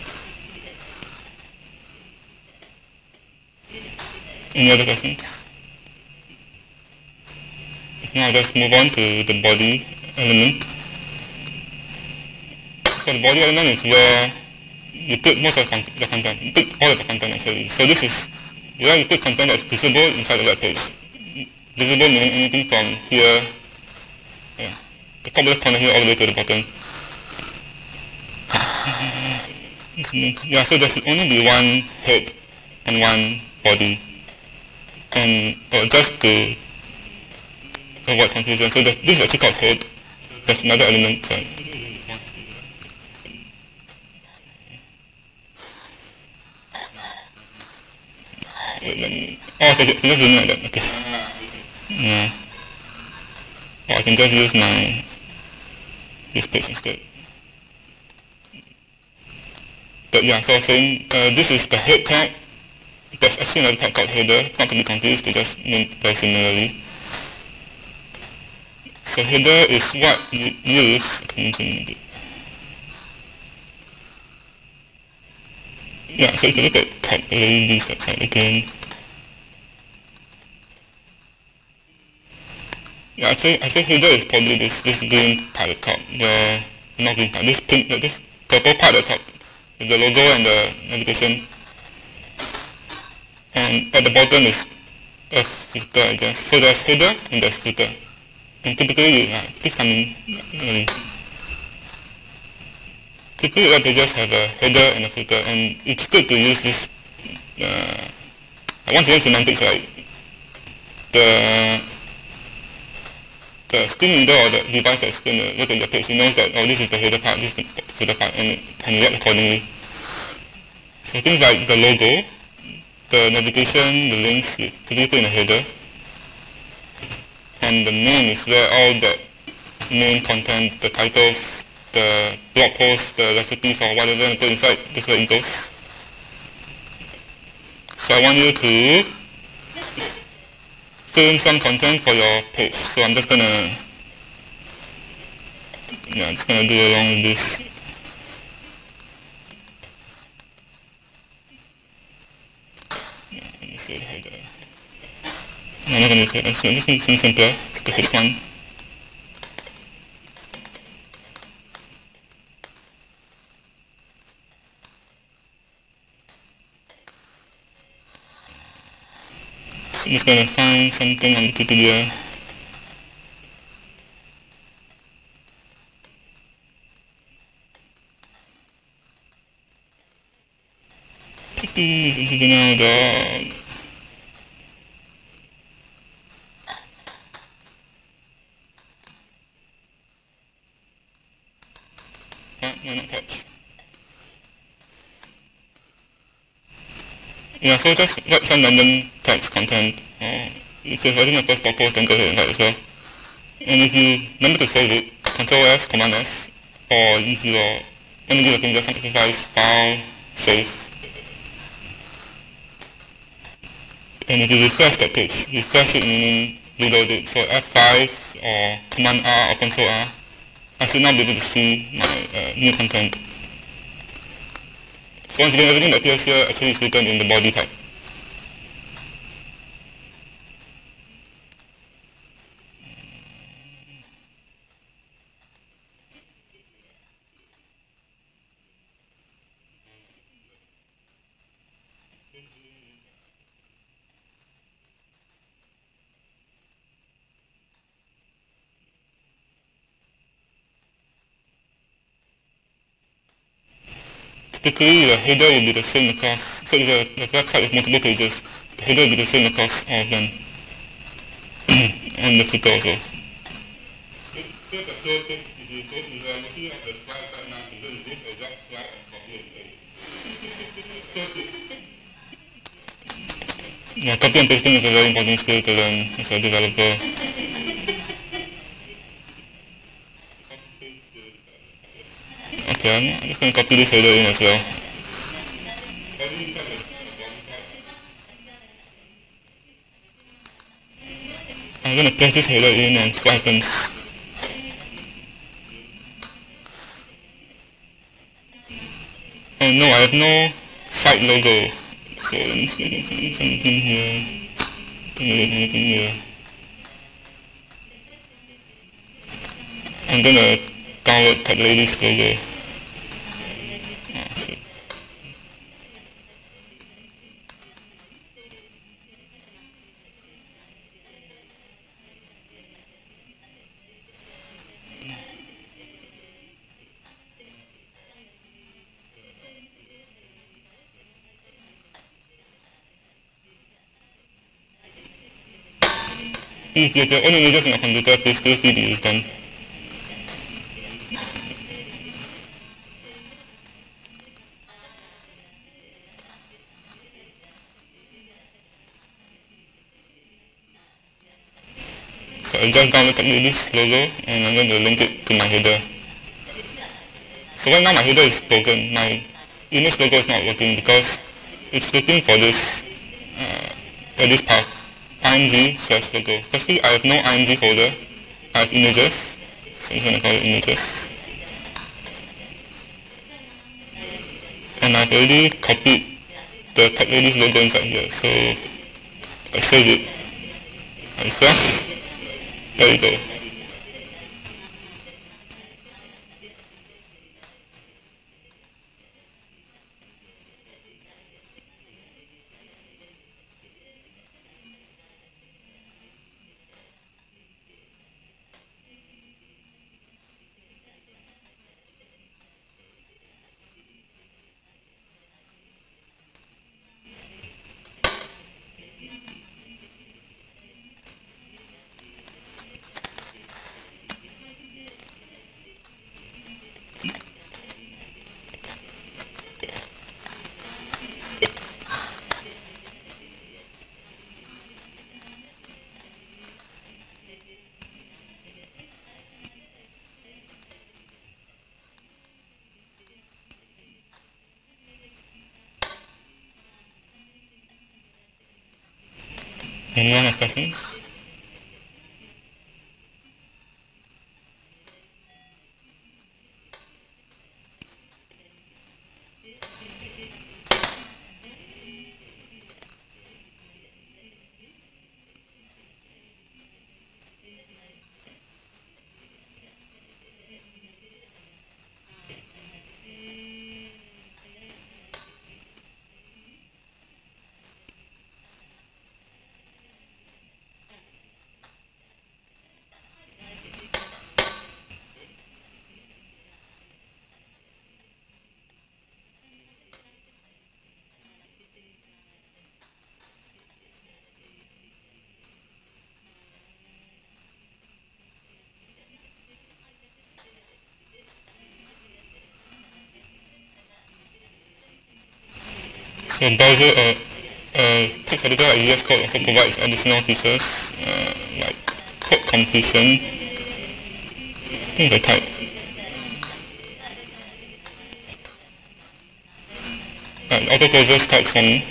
Any other questions? If not, I'll just move on to the body element. So the body element is where you put most of the, con the content, you put all of the content actually. So this is where you put content that's visible inside the web page. Visible meaning anything from here, yeah, the top left corner here all the way to the bottom. Yeah, so there should only be one head and one body. And uh, just to avoid confusion, so this is actually called head. There's another element. Sorry. Wait, let me. Oh, okay, I can just zoom in like that. Okay. Yeah. Or I can just use my this page instead. But yeah, so I was saying uh, this is the head tag. There's actually another tag called header, not to be confused, they just named very similarly. So header is what you use, yeah, so if you look at TechLadies website again, yeah, I say I say header is probably this this green part at the top, where not green part, this pink, this purple part at the top, with the logo and the navigation. And at the bottom is a footer, I guess. So there's header and there's footer. And typically, you, uh, please come in. Really. Typically, web pages have a header and a footer, and it's good to use this. Uh, once again, semantics, right? The the screen reader or the device that's going to look at your page, it knows that, oh, this is the header part, this is the footer part, and it can react accordingly. So things like the logo, the navigation, the links, you typically put in a header. And the main is where all the main content, the titles, the blog posts, the recipes, or whatever you put inside, this is where it goes. So I want you to fill in some content for your page. So I'm just gonna, yeah, I'm just gonna do along with this. Header. No, I'm not going to use it. I'm just going to use something simpler. Let's go H one. So I'm just going to find something on Wikipedia. This is now the no, not text. Yeah, so just write some random text content. Uh, if you're writing a first blog post, then go ahead and write as well. And if you remember to save it, Control S, Command S, or if you are want to do a thing, just some exercise, file, save. And if you refresh that page, refresh it meaning reload it. So F five or Command R or Control R, I should now be able to see my uh, new content. So once again, everything that appears here actually is written in the body tag. typically the header will be the same across, so if the, the website with multiple pages, the header will be the same across all of them. And the footer also. Here's a slow tip. If you go, if you are looking at the slide right now, you go to this exact slide and copy and paste. Yeah, copy and pasting is a very important skill to learn as a developer. Okay, I'm just going to copy this header in as well. I'm going to paste this header in and see what happens. Oh no, I have no site logo. So let me see if I can find something here. Don't really have anything here. I'm going to download TechLadies logo. Oh shit. If you have your own images on your computer, please feel free to use them. So I just downloaded this logo and I'm going to link it to my header. So right now my header is broken. My image logo is not working because it's looking for this uh, for this path. img slash logo. Firstly, I have no img folder. I have images, so I'm going to call it images. And I've already copied the TechLadies logo inside here, so I save it. I refresh. There you go. Anyone have questions? So browser, uh, uh, text editor like V S Code also provides additional features uh, like code completion. I think they type. Uh, auto closes types for me.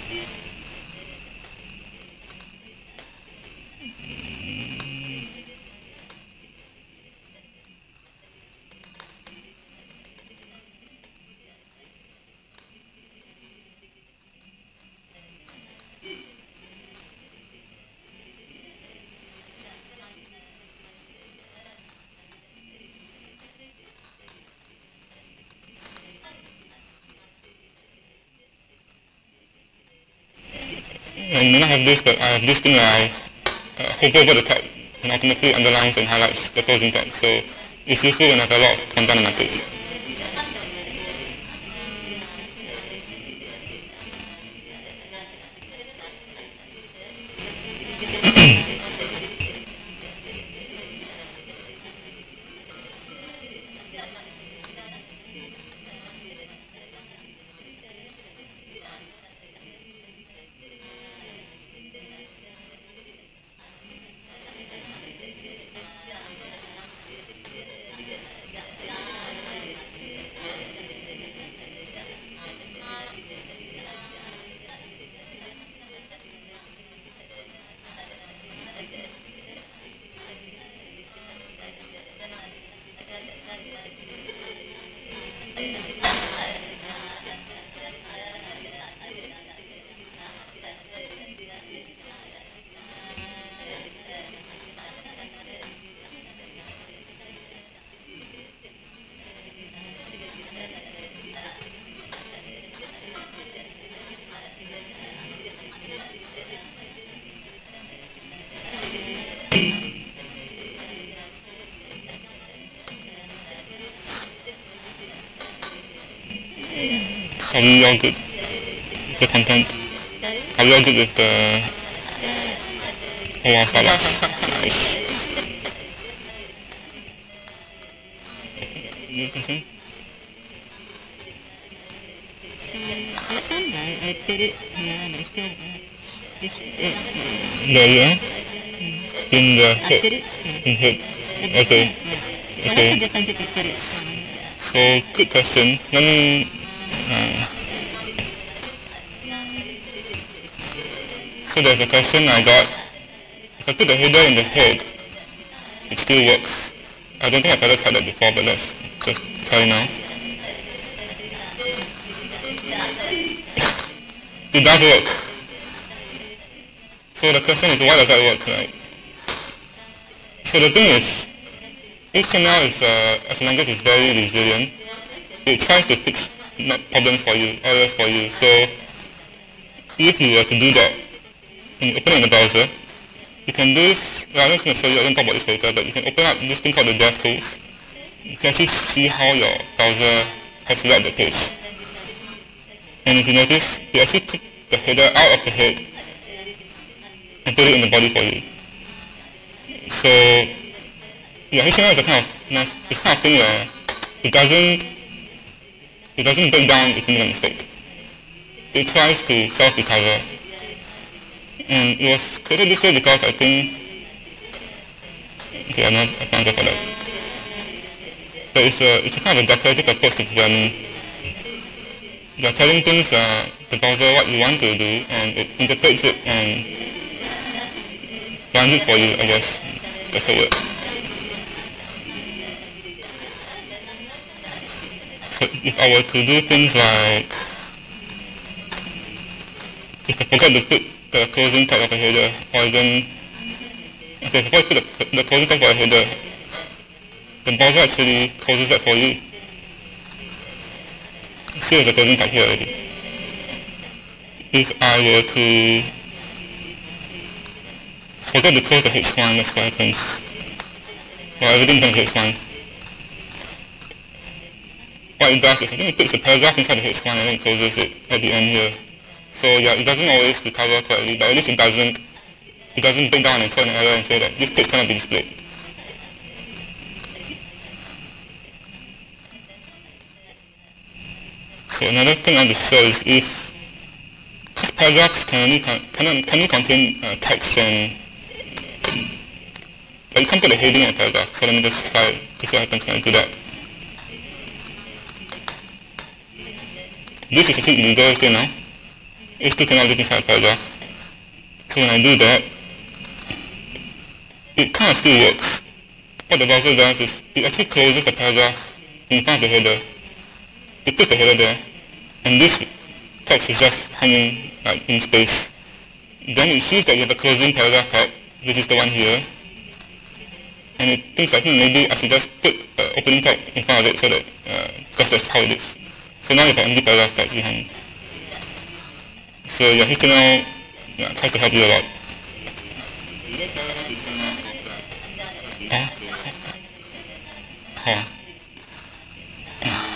And then I have this, but I have this thing where I uh, hover over the tag and automatically underlines and highlights the closing tag. So it's useful when I have a lot of content on my page. we all good with the content? Are we all good with the... Oh wow, Starbucks. Nice. Any question? So this one, right, I put it here and I still... This, uh, There you are. In the I head. put it here. In head. Like this Okay. one, yeah. So Okay. what's the difference if you put it somewhere? So, good question. Let me... Uh, so there's a question I got. If I put the header in the head, it still works. I don't think I've ever tried that before, but let's just try now. It does work. So the question is, why does that work, right? So the thing is, H T M L is, uh, as a language is very resilient. It tries to fix problems for you, errors for you. So if you were to do that, and you open it in the browser, you can do this, well, I'm not going to show you, I don't talk about this later, but you can open up this thing called the dev tools. You can actually see how your browser has read the page. And if you notice, it actually took the header out of the head and put it in the body for you. So, yeah, H T M L is a kind of nice, it's kind of thing where it doesn't, it doesn't break down if you make a mistake. It tries to self-recover. And it was created this way because I think, okay, I'm not a fan for that. But it's a, it's a kind of a decorative approach to programming. You're telling things, uh, the browser what you want to do, and it interprets it and runs it for you, I guess. That's the word. So if I were to do things like, if I forget to put the closing tag of a header, or even, okay, before I put the, the closing tag for a header, the browser actually closes that for you. See there's a closing tag here already. If I were to forget to close the H one, that's what happens. Well, everything becomes H one. What it does is, I think it puts a paragraph inside the H one and then it closes it at the end here. So yeah, it doesn't always recover correctly, but at least it doesn't, it doesn't break down and throw an error and say that this page cannot be displayed. So another thing I want to show is if, because paragraphs can only, con can, can only contain uh, text and, but you can't put a heading in a paragraph, so let me just try to see what happens when I do that. This is actually illegal still now. It still cannot live inside a paragraph. So when I do that, it kind of still works. What the browser does is, it actually closes the paragraph in front of the header. It puts the header there, and this text is just hanging like in space. Then it sees that you have a closing paragraph tag, which is the one here, and it thinks like, hmm, maybe I should just put an opening tag in front of it so that, uh, because that's how it is. So now you have an empty paragraph tag behind. So yeah, H T M L yeah, tries to help you a lot. Huh? Huh.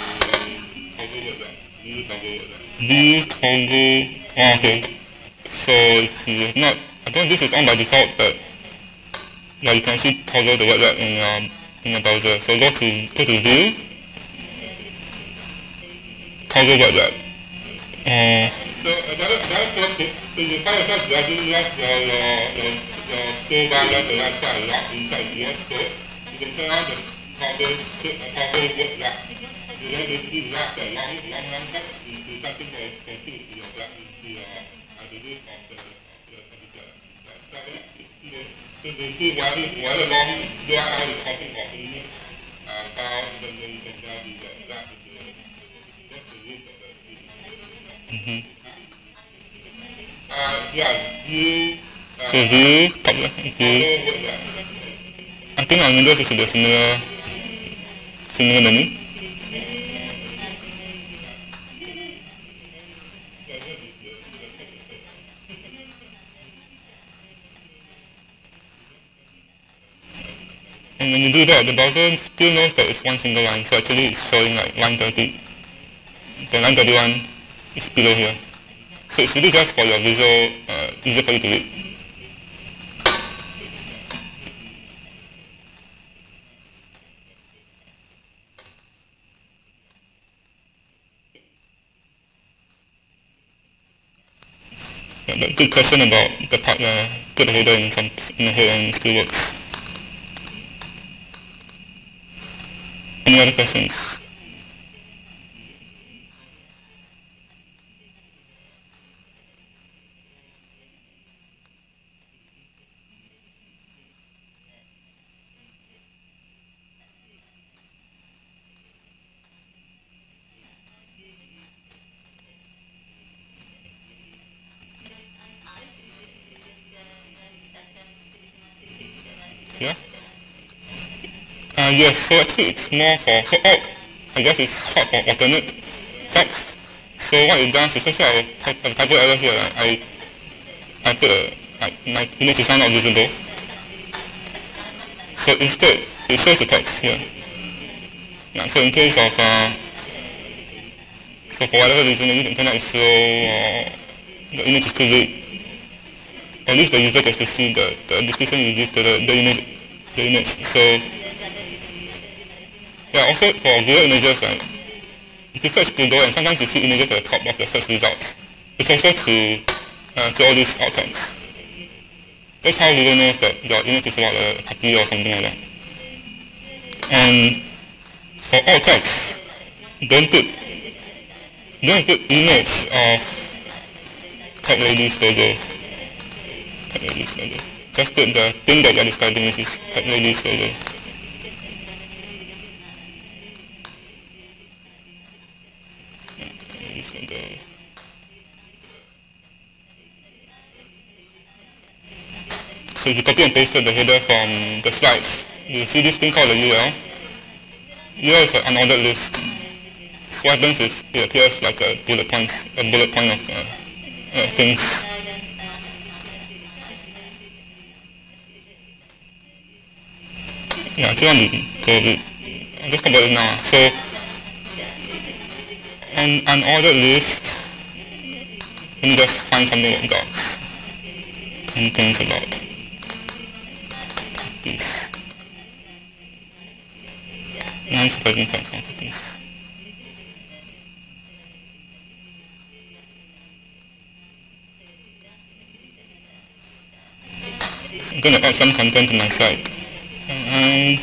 View toggle. Oh, okay. So if you have not, I don't know if this is on by default, but yeah, you can actually toggle the web wrap in your in your browser. So go to go to View, toggle web wrap. Uh, so another another tip. So you find yourself dragging left your your your, your scroll bar left to right side lock inside D S code. You can turn on the toggle toggle web wrap. You then basically wrap the long long long text into something that is continuous to your wrap into your uh, the roof of the the computer. So basically while while the long U R L is copying for Unix uh, file, then you can tell the wrap into the that's the root of the Mm-hmm. Uh, yeah, view. Uh, so view, top left, view. I think on Windows it should be a similar, similar menu. And when you do that, the browser still knows that it's one single line, so actually it's showing like line thirty, then line thirty-one, it's below here. So it's really just for your visual, uh, easier for you to read. Yeah, but good question about the part where put the header in, some, in the header and it still works. Any other questions? Yeah? Uh, yes, so actually it's more for, so alt, I guess it's short for alternate text. So what it does is, let's say I type a typo error here, I, I put a, I, my image is not visible. So instead, it shows the text here. Yeah, so in case of, uh, so for whatever reason, maybe the internet is slow or the image is too big, at least the user gets to see the, the description you give to the, the image. The image. So, yeah, also for Google images, right, if you search Google and sometimes you see images at the top of the search results, it's also to, uh, to all these alt tags. That's how Google knows that your image is about a puppy or something like that. And for alt tags, don't put, don't put image of TechLadies logo. TechLadies logo. Just put the thing that you're describing, which is TechLadies logo. Yeah, TechLadies logo. So if you copy and pasted the header from the slides, you see this thing called a U L. U L is an unordered list. So what happens is it appears like a bullet points, a bullet point of uh, uh, things. Yeah, if you want to go a bit, I'll just talk about it now. So, an unordered list, let me just find something about docs and things about this. Nice surprising facts on this. I'm going to add some content to my site. Um,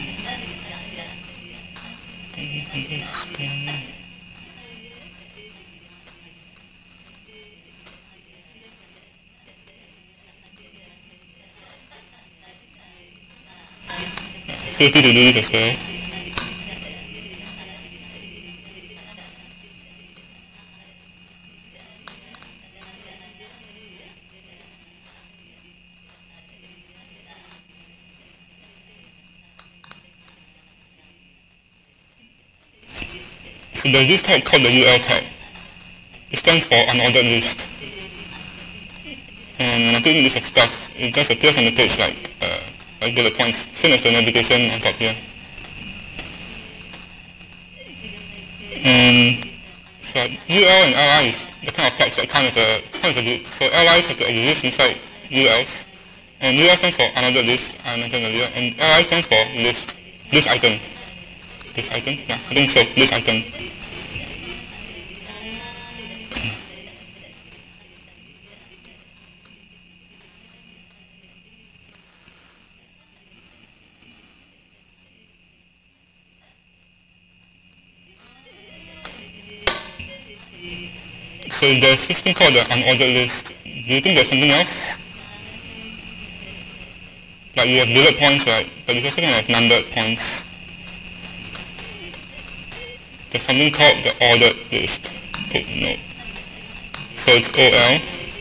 feel free to do this as well. So there's this tag called the U L tag. It stands for unordered list. And when I put in this stuff, it just appears on the page like, uh, like bullet points, same as the navigation on top here. And so U L and L I is the kind of tags that count as a, count as a group. So L Is have to exist inside U Ls. And U L stands for unordered list, I mentioned earlier. And L I stands for list, list item. List item? Yeah, I think so, list item. So there's this thing called the unordered list. Do you think there's something else? Like you have bullet points, right? But you also can have numbered points. There's something called the ordered list. Oh, no. So it's O L.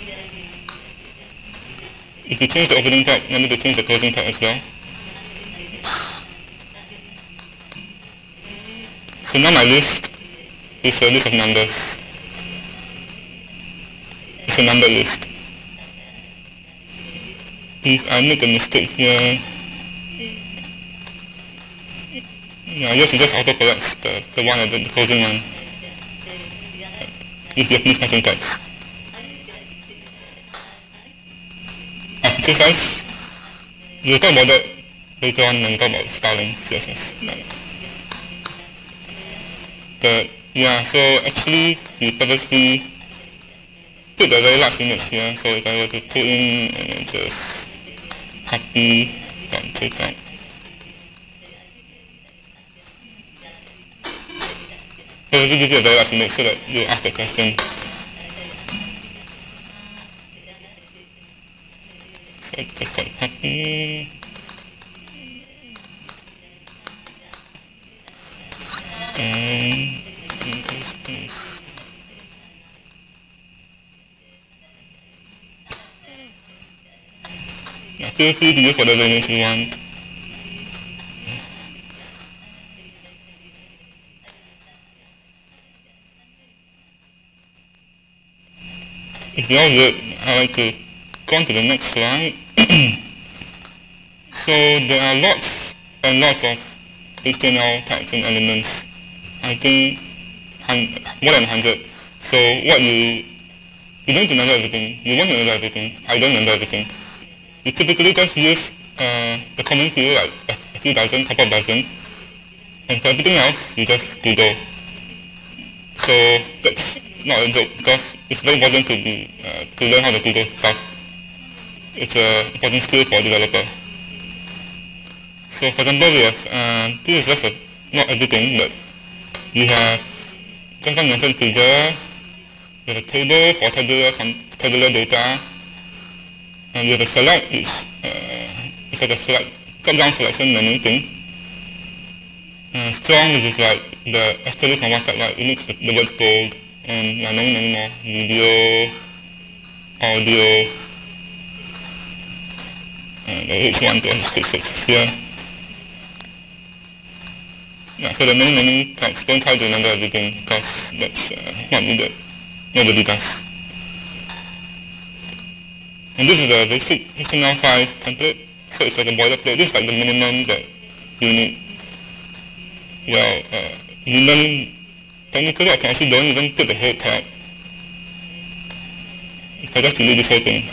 If you change the opening tag, remember to change the closing tag as well. So now my list is a list of numbers. It's a number list. If I make a mistake here, yeah, I guess it just auto-corrects the, the one at the, the closing one. with Japanese passing tags. Exercise, we'll talk about that later on when we talk about styling C S S. But yeah, so actually we purposely put a very large image here, so if I were to put in and then just happy.jpg, purposely give you a very large image so that you ask the question. So just call it happy. And yeah, feel free to use whatever image you want. If you're all good, I'd like to go on to the next slide. So there are lots and lots of H T M L tags and elements. I think more than one hundred. So what you, you don't remember everything. You won't remember everything. I don't remember everything. You typically just use uh, the common field, like a, a few dozen, couple of dozen. And for everything else, you just Google. So that's not a joke, because it's very important to be uh, to learn how to Google stuff. It's an important skill for a developer. So for example, we have, uh, this is just a, not everything, but we have just one mentioned figure, we have a table for tabular, tabular data, and we have a select, which uh, it's like a select, top-down selection menu thing. Uh, strong, which is like the asterisk on one side, right, it makes the, the words bold, and yeah, many, many more, video, audio, and the H one to H six here. Yeah, so there are many, many tags. Don't try to remember everything, because that's uh, not needed. Nobody does. And this is a basic H T M L five template, so it's like a boilerplate. This is like the minimum that you need. Well, uh, minimum, technically I can actually don't even put the head tag. If I just delete this whole thing.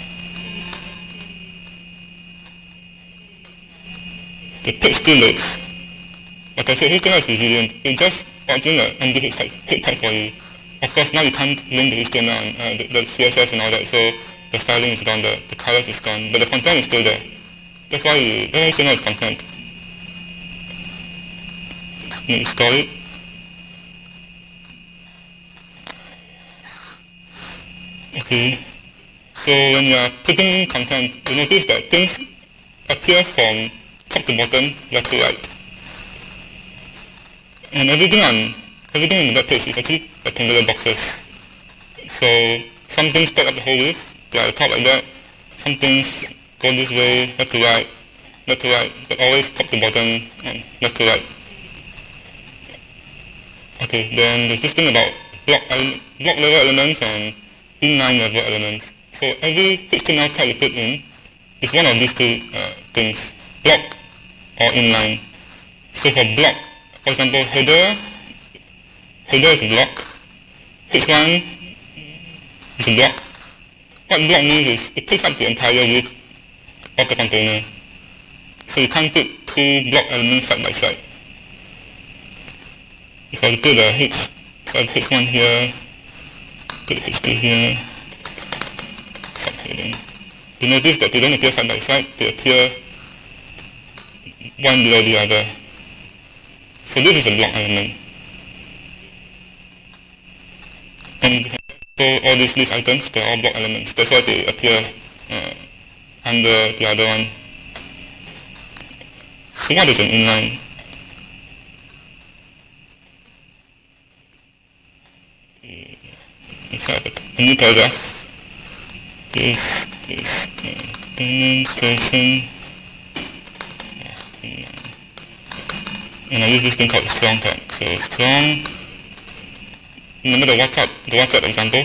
The page still loads. Like I said, H T M L is resilient. It just adds in an empty head tag, head tag for you. Of course, now you can't link the H T M L and uh, the, the C S S and all that, so the styling is gone, the, the colors is gone, but the content is still there. That's why you, the H T M L is content. Let me install it. Okay. So when you are putting content, you notice that things appear from top to bottom, left to right. And everything on everything in the web page is actually rectangular boxes. So some things stack up the whole width, they are at the top like that. Some things go this way, left to right, left to right, but always top to bottom and left to right. Okay, then there's this thing about block, block level elements and inline level elements. So every H T M L tag you put in is one of these two uh, things, block or inline. So for block, for example, header, header is a block, H one is a block. What block means is it takes up the entire width of the container. So you can't put two block elements side by side. If I put a H, so I have H one here, put H two here, subheading. You notice that they don't appear side by side, they appear one below the other. So this is a block element. And so all these list items, they're all block elements. That's why they appear uh, under the other one. So what is an inline? Inside a new paragraph. This is a demonstration. And I use this thing called strong tag. So strong, remember the WhatsApp, the WhatsApp example?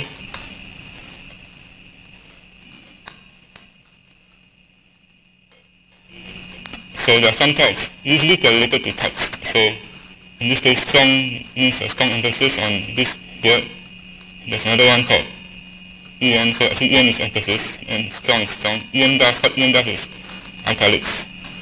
So there are some tags, usually they are related to text. So in this case, strong means a strong emphasis on this word. there's another one called en, so actually en is emphasis and strong is strong. En does, what en does is italics.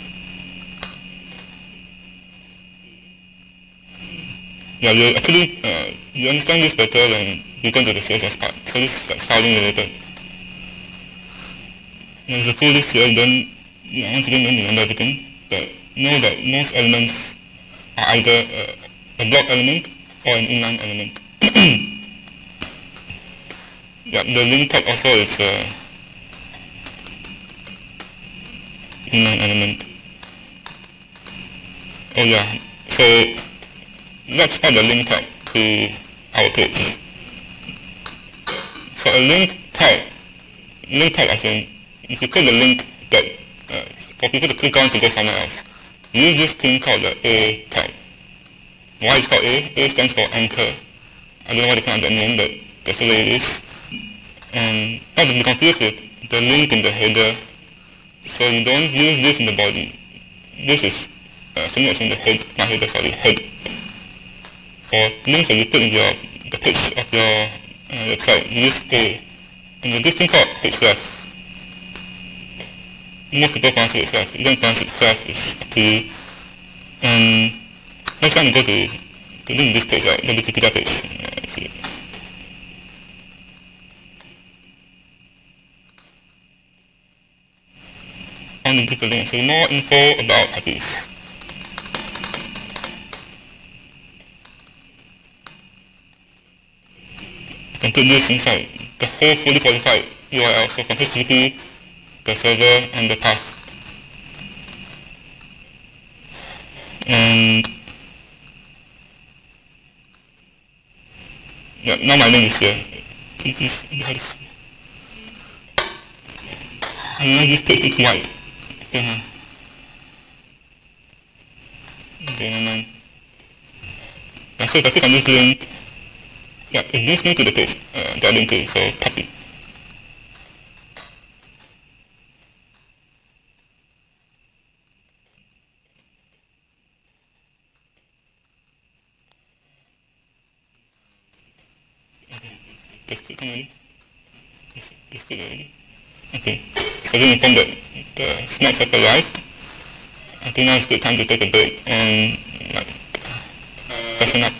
Yeah, you actually, uh, you understand this better when you go to the C S S part, so this is like styling related. There's a full list here, you don't, you know, once again don't remember everything, but know that most elements are either uh, a block element or an inline element. Yeah, the link tag also is uh, inline element. Oh yeah, so let's add a link tag to our page. So a link tag, link tag as in, if you click the link that uh, for people to click on to go somewhere else, use this thing called the A tag. Why it's called A? A stands for anchor. I don't know why they can't have that name, but that's the way it is. And not to be confused with the link in the header. So you don't use this in the body. This is uh, something that's in the head, not header, sorry, head. For links that you put in your the page of your uh, website, you use A. And there's this thing called href. Most people pronounce it href. You don't pronounce it href, it's up to you. And next time you go to the link this page, right, the Wikipedia page. Uh, see. I want to give a link and say more info about puppies. You can put this inside the whole fully qualified U R L, so from H T T P, the server, and the path. And yeah, now my link is here. It is, and now this page is white. Okay, okay, never mind. Yeah, so if I click on this link, yeah, it brings me to the page uh, that link to, so copy. Okay, just click on it. Just, just click already. Okay, so then informed that the snacks have arrived. I think now is a good time to take a break and like freshen up.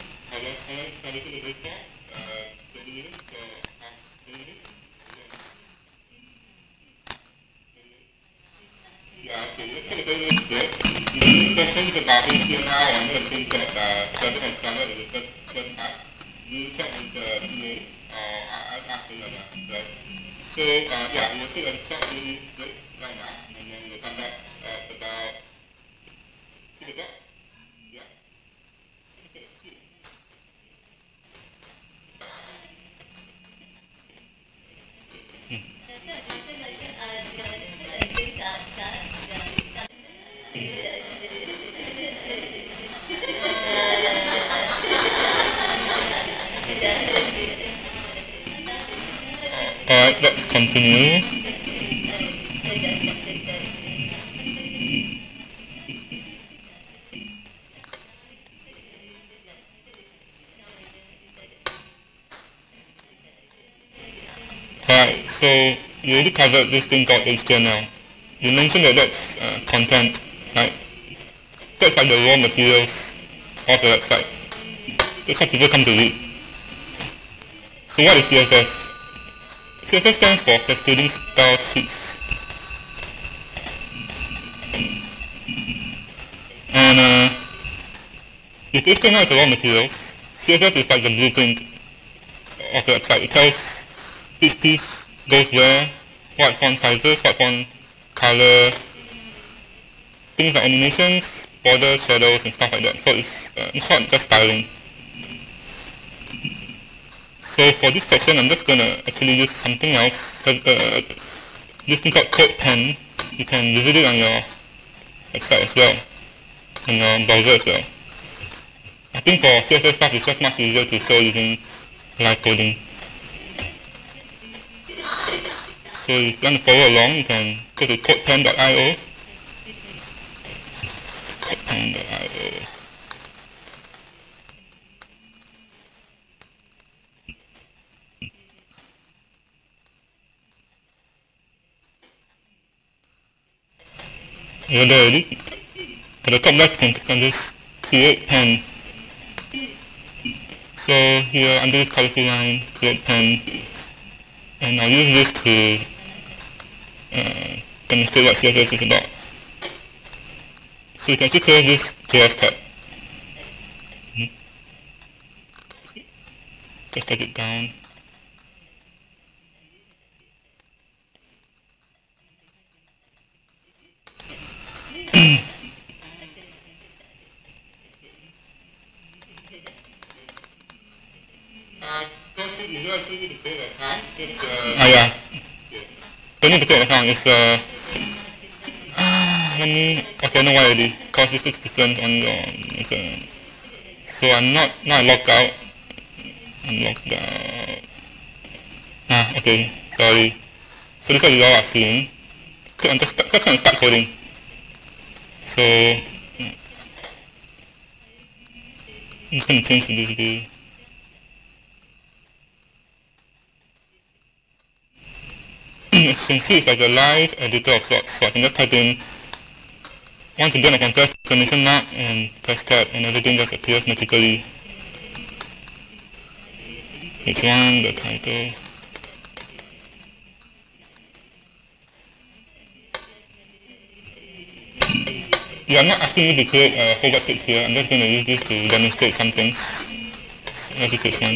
Yeah, okay, let's take a break. Any questions about H T M L or any of the things that uh, Sheldon has covered in the first, first part, you check with the P A or I'll ask you about that, right? So, uh, yeah, we'll take a short little break right now, and then we'll come back at about six o'clock. Yeah. Okay, cool. Alright, let's continue. Alright, so you already covered this thing called H T M L. You mentioned that that's uh, content, right? That's like the raw materials of the website. That's what people come to read. So what is C S S? C S S stands for Cascading Style Sheets. And uh, if H T M L is the raw materials, C S S is like the blueprint of the website. It tells each piece goes where, what font sizes, what font color, things like animations, borders, shadows, and stuff like that. So it's, uh, in short, just styling. So for this section, I'm just going to actually use something else. Uh, this thing called Code Pen. You can visit it on your website as well, on your browser as well. I think for C S S stuff, it's just much easier to show using live coding. So if you want to follow along, you can go to codepen dot i o. codepen dot i o. You're there already. At the top left, you can click on this create pen. So here under this colorful line, create pen, and I'll use this to uh, demonstrate what C S S is about. So you can actually close this J S tab. Hmm. Just take it down. Ah yeah. Don't need to create an account. It's uh. Let me. Okay, I know why already. Cause this looks different on your. It's, uh, so I'm not. Now I log out. I'm logged out. Ah, okay. Sorry. So this is what you all are seeing. Click on the start, click on start coding. So I'm just going to change to this view. As you can see, it's like a live editor of sorts. So I can just type in. Once again, I can press exclamation mark and press tab, and everything just appears magically. Each one, the title. Yeah, I'm not asking you to create a whole web page here. I'm just going to use this to demonstrate some things. Let's just fix one.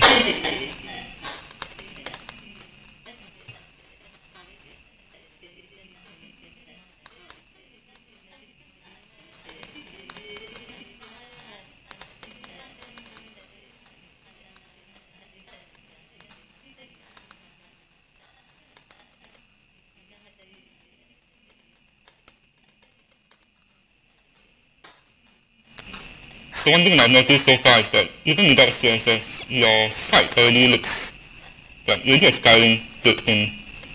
So one thing I've noticed so far is that even without C S S, your site already looks like you already have styling built in.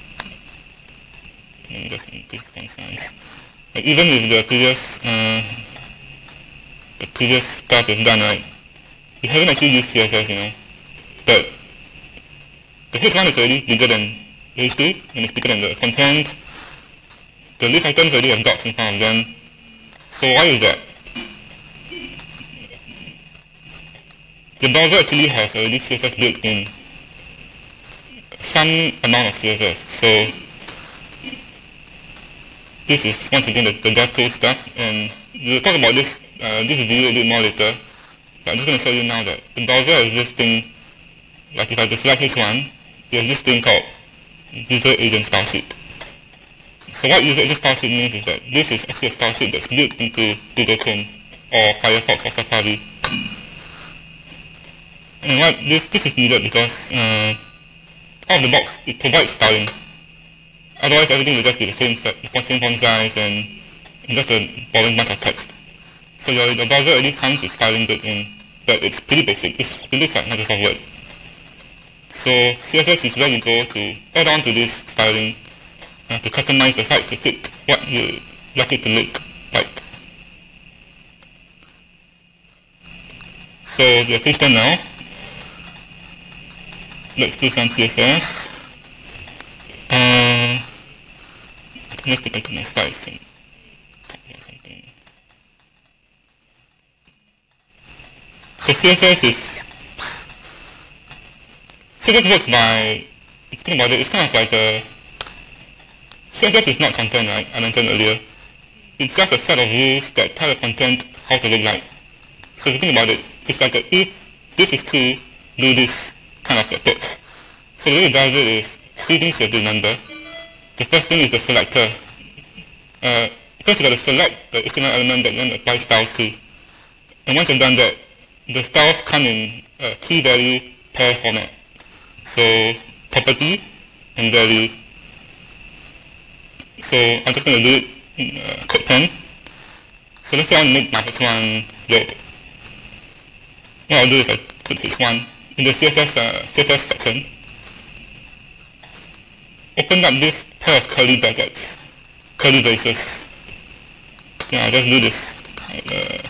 Let me just increase font size. Like even with the previous uh, the previous stuff we've done, right? We haven't actually used C S S, you know. But the H one is already bigger than H two, and it's bigger than the content. The list items already have dots in front of them. So why is that? The browser actually has already C S S built in, some amount of C S S. So this is once again the, the dev tool stuff, and we'll talk about this uh, this video a bit more later. But I'm just going to show you now that the browser has this thing, like if I just select H one, there's this thing called user agent style sheet. So what user agent style sheet means is that this is actually a style sheet that's built into Google Chrome or Firefox or Safari. And what this this is needed because uh, out of the box it provides styling. Otherwise everything will just be the same set, same font size and just a boring bunch of text. So your the browser already comes with styling built in, but it's pretty basic. It's, it looks like Microsoft Word. So C S S is where you go to add on to this styling uh, to customize the site to fit what you like it to look like. So we are page ten now. Let's do some C S S. Uh, let's get into my slides and copy or something. So C S S is C S S works by, if you think about it, it's kind of like a C S S is not content, right? I mentioned earlier. It's just a set of rules that tell the content how to look like. So if you think about it, it's like a if this is true, do this kind of approach. So the way it does it is three things you have to remember. The first thing is the selector. Uh, first you got to select the H T M L element that you want to apply styles to. And once you've done that, the styles come in a key value pair format. So property and value. So I'm just going to do it in uh, code pen. So let's say I want to make my H one red. What I'll do is I put H one in the C S S, uh, C S S section. Open up this pair of curly brackets, curly braces. Yeah, I'll just do this. Uh,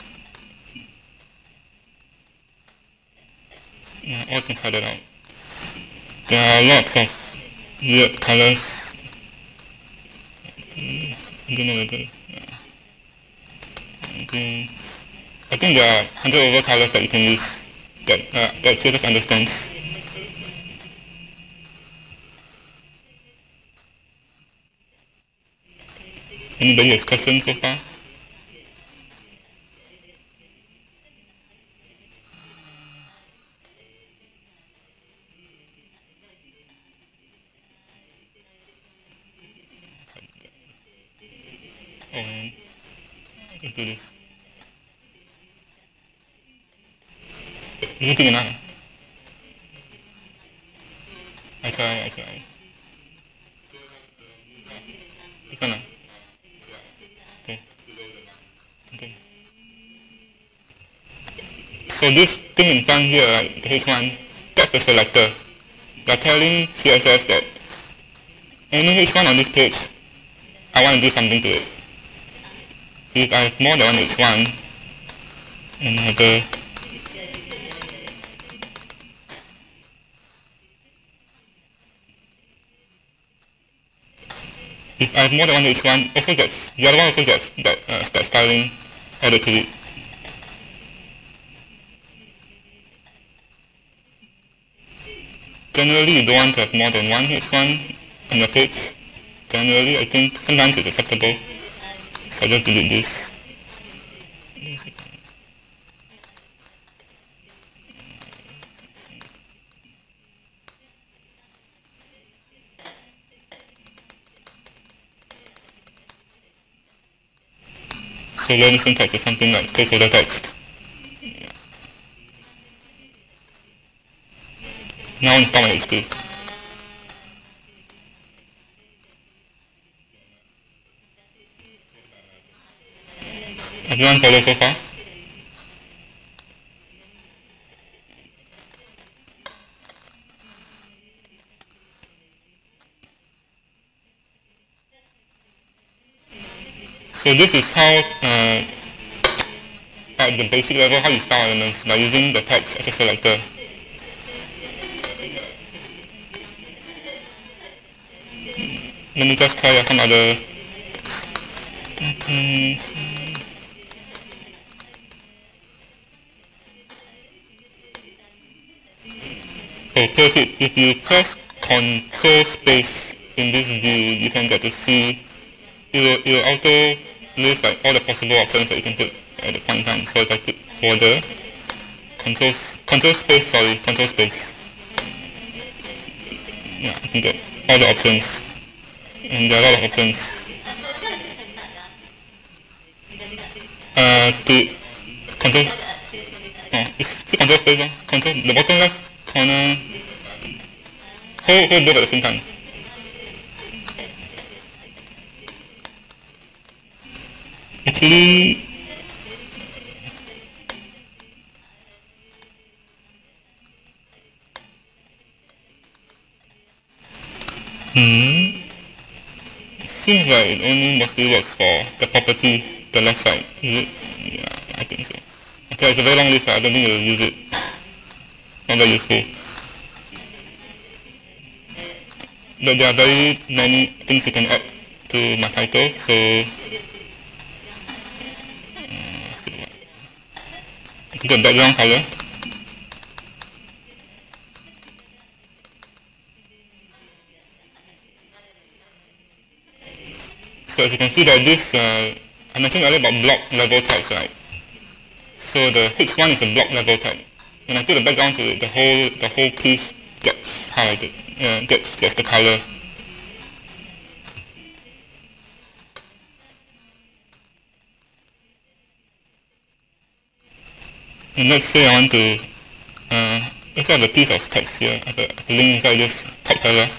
yeah, all can try that out. There are lots of weird colors. I don't know whether. Yeah. green. I think there are one hundred over colors that you can use that, uh, that C S S understands. Anybody has questions so far? Oh man, let's do this. Is it big enough? I try, I try. This one? Okay. Okay. So this thing in front here, right, the H one, that's the selector. They're telling C S S that any H one on this page, I want to do something to it. If I have more than one H one, and I go if I have more than one H one, also gets the other one also gets that uh, that styling added to it. Generally, you don't want to have more than one H one on your page. Generally, I think sometimes it's acceptable. So I just delete this. So learning syntax is something like placeholder text. Yeah. Now install my H two. Everyone follow so far? So this is how, uh, at the basic level, how you style elements by using the text as a selector. Let me just try out some other. Okay. So pro tip, if you press Control Space in this view, you can get to see it will, it will auto list like all the possible options that you can put at the point in time. So if I put border, Control Control Space, sorry, Control Space. Yeah, you can get all the options, and there are a lot of options. Uh, to control, oh, it's still Control Space, huh? Control the bottom left corner. Hold, hold both at the same time. Actually, hmm, it seems like it only mostly works for the property, the left side. Is it? Yeah, I think so. Okay, it's a very long list, so I don't think you'll use it. Not very useful. But there are very many things you can add to my title, so uh, the background color. So as you can see that this, uh, I mentioned earlier about block level text, right? So the H one is a block level tag. When I put the background to it, the whole the whole piece gets highlighted, uh, gets gets the color. And let's say I want to, uh, let's have a piece of text here, I have a, a link inside this top paragraph.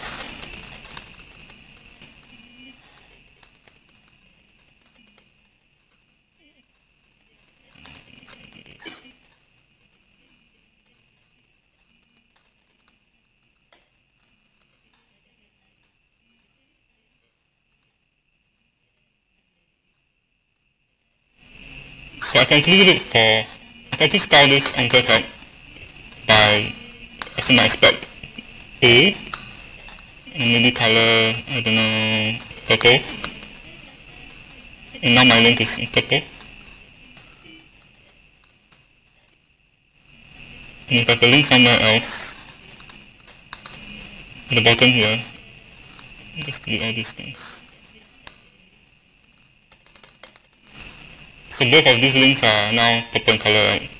So I can actually look for, I can actually style this anchor tag by, as in I expect, A, and maybe color, I don't know, purple. And now my link is in purple. And if I have a link somewhere else, at the bottom here, just delete all these things. So both of these links are now purple in color, right?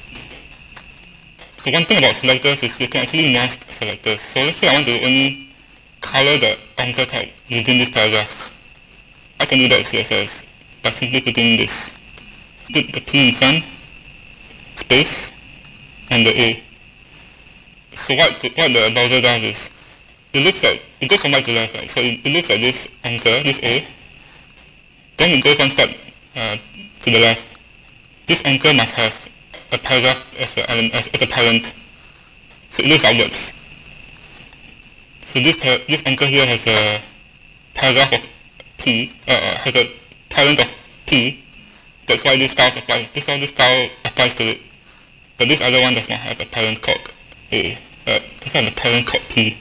So one thing about selectors is you can actually nest selectors. So let's say I want to only color the anchor tag within this paragraph. I can do that with C S S by simply putting this. Put the P in front, space, and the A. So what, what the browser does is, it looks at, it goes from right to left, right? So it, it looks at this anchor, this A, then it goes one step uh, to the left. This anchor must have a paragraph as a, as, as a parent. So it looks outwards. So this, this anchor here has a paragraph of P, uh, has a parent of P. That's why this style applies. This all this style applies to it. But this other one does not have a parent called A. Uh, does not have a parent called P.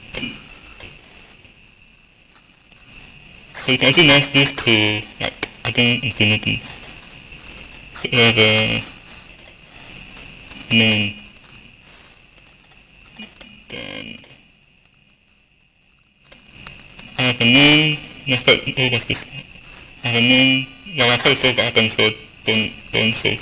So you can actually nest this to, like, I think infinity. So you have a name. Then I have a name nested. Oh, what's this? I have a name. Yeah, when I try to save that happens, so don't don't save.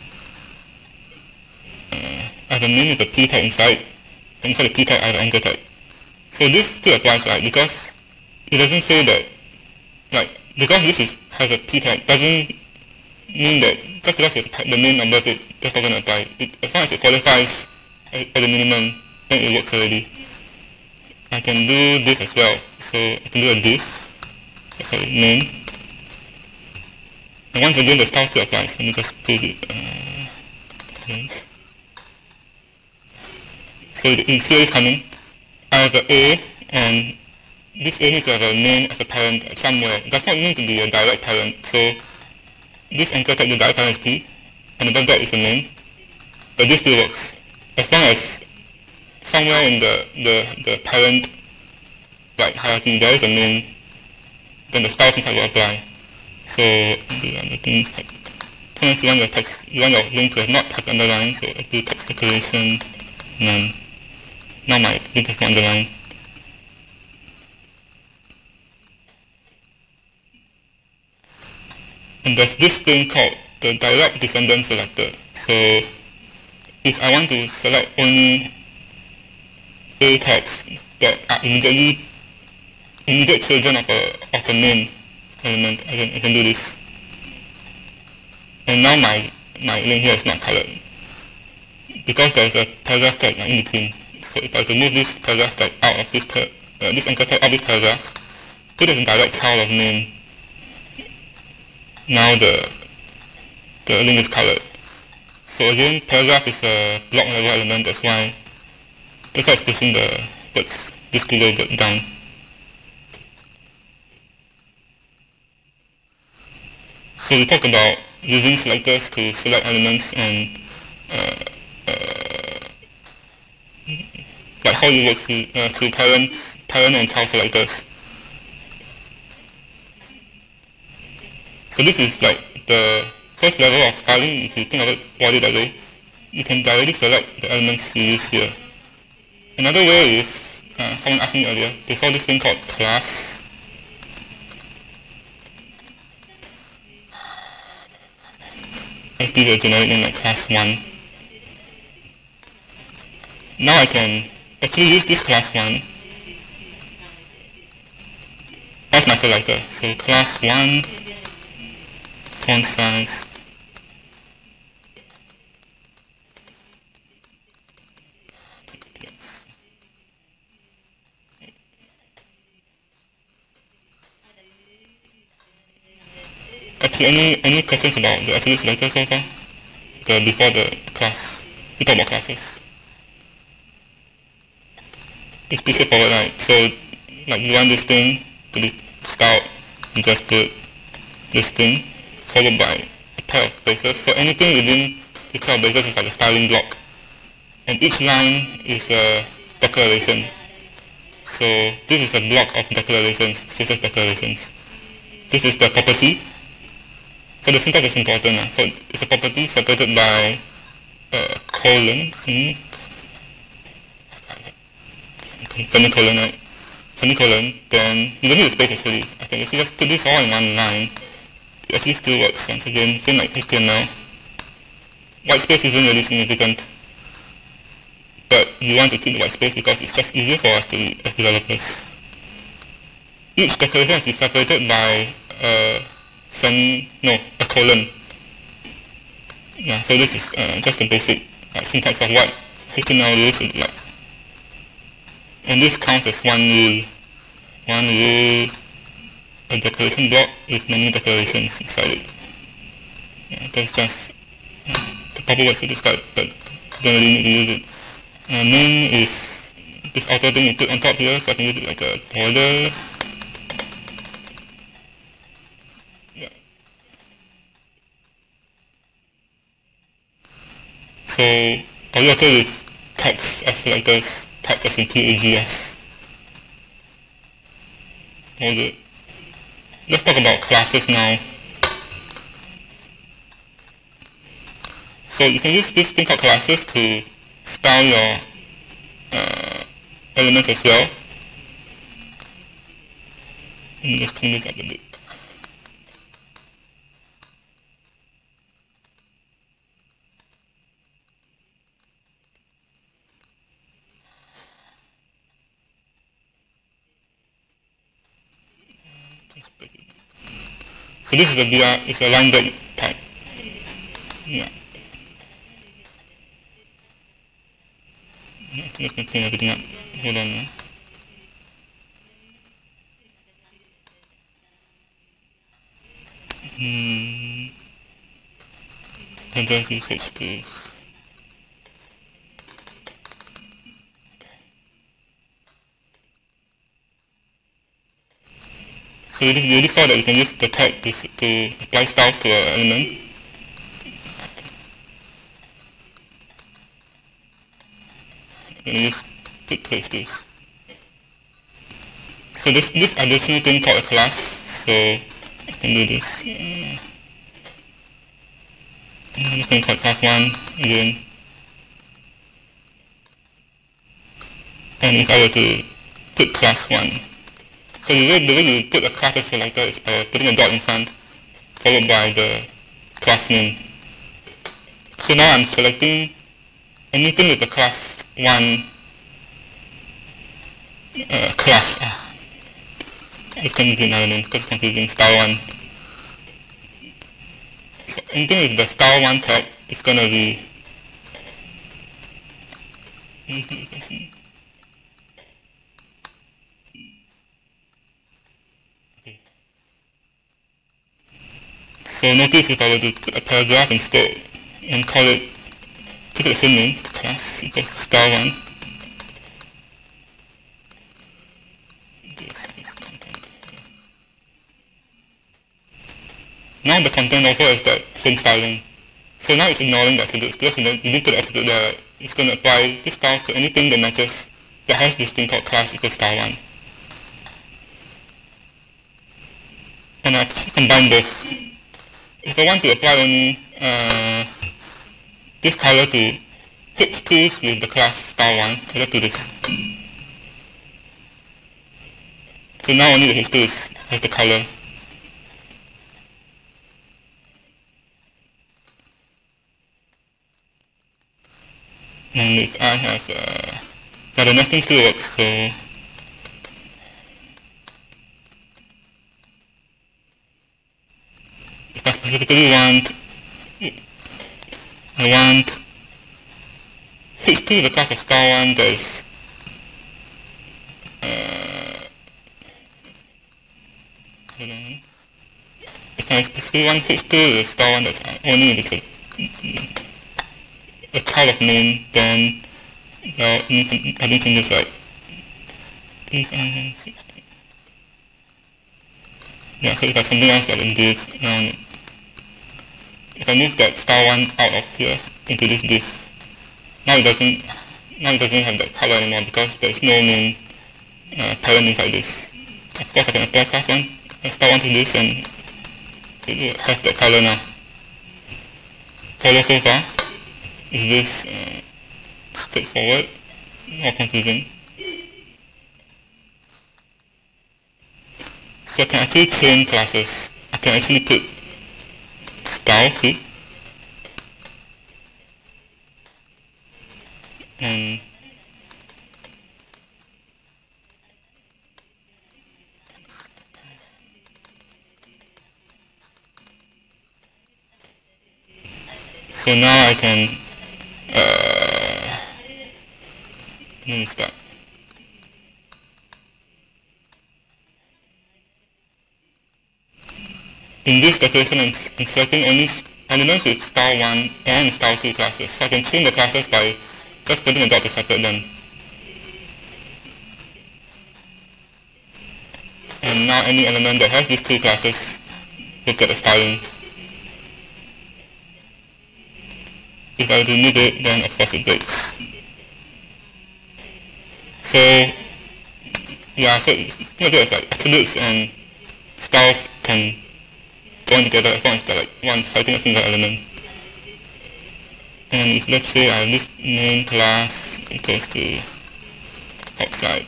Uh, I have a name with a p tag inside. Inside the p tag, I have an anchor tag. So this still applies, right? Because it doesn't say that, like, because this is has a p tag doesn't mean that just because it's the name above it, that's not going to apply. It, as long as it qualifies at, at the minimum, then it works already. I can do this as well. So I can do a div, sorry, name. And once again, the style still applies. Let me just prove it. Uh, okay. So you see it's coming. I have an A, and this A needs to have a name as a parent somewhere. It does not need to be a direct parent. So this anchor tag, the direct parent is P, and above that is a name. But this still works. As long as somewhere in the, the, the parent like hierarchy there is a name, then the style syntax will apply. So do other things like, sometimes you want your text, you want your link to have not have underlined, so I do text decoration, none. Now my link is not underlined. And there's this thing called the direct descendant selector. So if I want to select only A tags that are immediately immediate children of a of a name element, I can I can do this. And now my my link here is not colored because there's a paragraph tag in between. So if I remove this paragraph tag out of this per, uh, this anchor tag out of this paragraph, put it as a direct child of name. Now the the link is colored. So again, paragraph is a block level element. That's why that's why it's pushing the words this below but down. So we talked about using selectors to select elements and uh, uh, like how you work through, uh, through parent, parent and child selectors. So this is like the first level of styling. If you think of it, about it that way, you can directly select the elements you use here. Another way is, uh, someone asked me earlier, they saw this thing called class. Let's give it a generic name like class one. Now I can actually use this class one as my selector. So class one, font size, actually, any any questions about the attribute selector so far? The before the class, we talk about classes. It's pretty straightforward, right? So, like you want this thing to be styled, you just put this thing followed by a pair of braces. So anything within this pair of braces is like a styling block, and each line is a declaration. So this is a block of declarations, C S S declarations. This is the property. So the syntax is important. Uh. So it's a property separated by a colon, semicolon, right? Semicolon, then you don't need a space actually. I can actually just put this all in one line. It actually still works once again, same like H T M L. White space isn't really significant, but you want to keep the white space because it's just easier for us to read as developers. Each declaration has to be separated by a semi, no, a colon. Yeah, so this is uh, just the basic uh, syntax of what H T M L rules look like. And this counts as one rule. One rule, a declaration block with many declarations inside it. Yeah, that's just uh, the proper words to describe, but don't really need to use it. Uh, main is this outer thing you put on top here, so I can use it like a border. Yeah. So, are you okay with text as selectors, text as in T A G S? All good. Let's talk about classes now. So you can use this thing called classes to style your uh, elements as well. Let me just clean this up a bit. So this is a B R, it's a line break type. Yeah. I'm just going to clean everything up. Hold on now. Hmm. And just use H two. So you already saw that you can use the tag to, to apply styles to an element. I'm going to use put place this. So this this additional thing called a class, so I can do this. Yeah. I'm just going to call class one again. And if I were to put class one, so the way, the way you put a class as selector is by putting a dot in front, followed by the class name. So now I'm selecting anything with the class one uh, class. Ah. It's confusing now and then because it's confusing style one. So anything with the style one tag is going to be anything you can see. So notice if I were to put a paragraph instead and call it, take the same name, class equals star one. This is content. Now the content also has that same styling. So now it's ignoring the attributes because you didn't put the attribute there. It's going to apply these styles to anything that matches, that has this thing called class equals star one. And I combine both. If I want to apply only uh, this color to hit tools with the class star one, I just do this. So now only the hit tools has the color. And if I have, uh, now the nesting still works, so if I specifically want, I want H two, the class of star one, that is, uh, hold on. If I specifically want H two, the star one that's only in this, a child of name, then, well, I didn't change this right. If I have sixteen. Yeah, so if I have something else like in div, now, if I move that star one out of here into this div, now it doesn't, now it doesn't have that color anymore because there is no main uh, parent inside this. Of course I can apply class one, uh, star one to this and it will have that color now. Follow so far? Is this uh, straightforward or confusing? So I can actually chain classes. I can actually put style too. And so now I can uh, let me start. In this declaration, I'm, I'm selecting only elements with style one and style two classes. So I can chain the classes by just putting a dot to separate them. And now any element that has these two classes will get a styling. If I remove it, then of course it breaks. So yeah, so think of it as like attributes and styles can join together as long as they're like one citing a single element. And if let's say I have this main class equals to outside,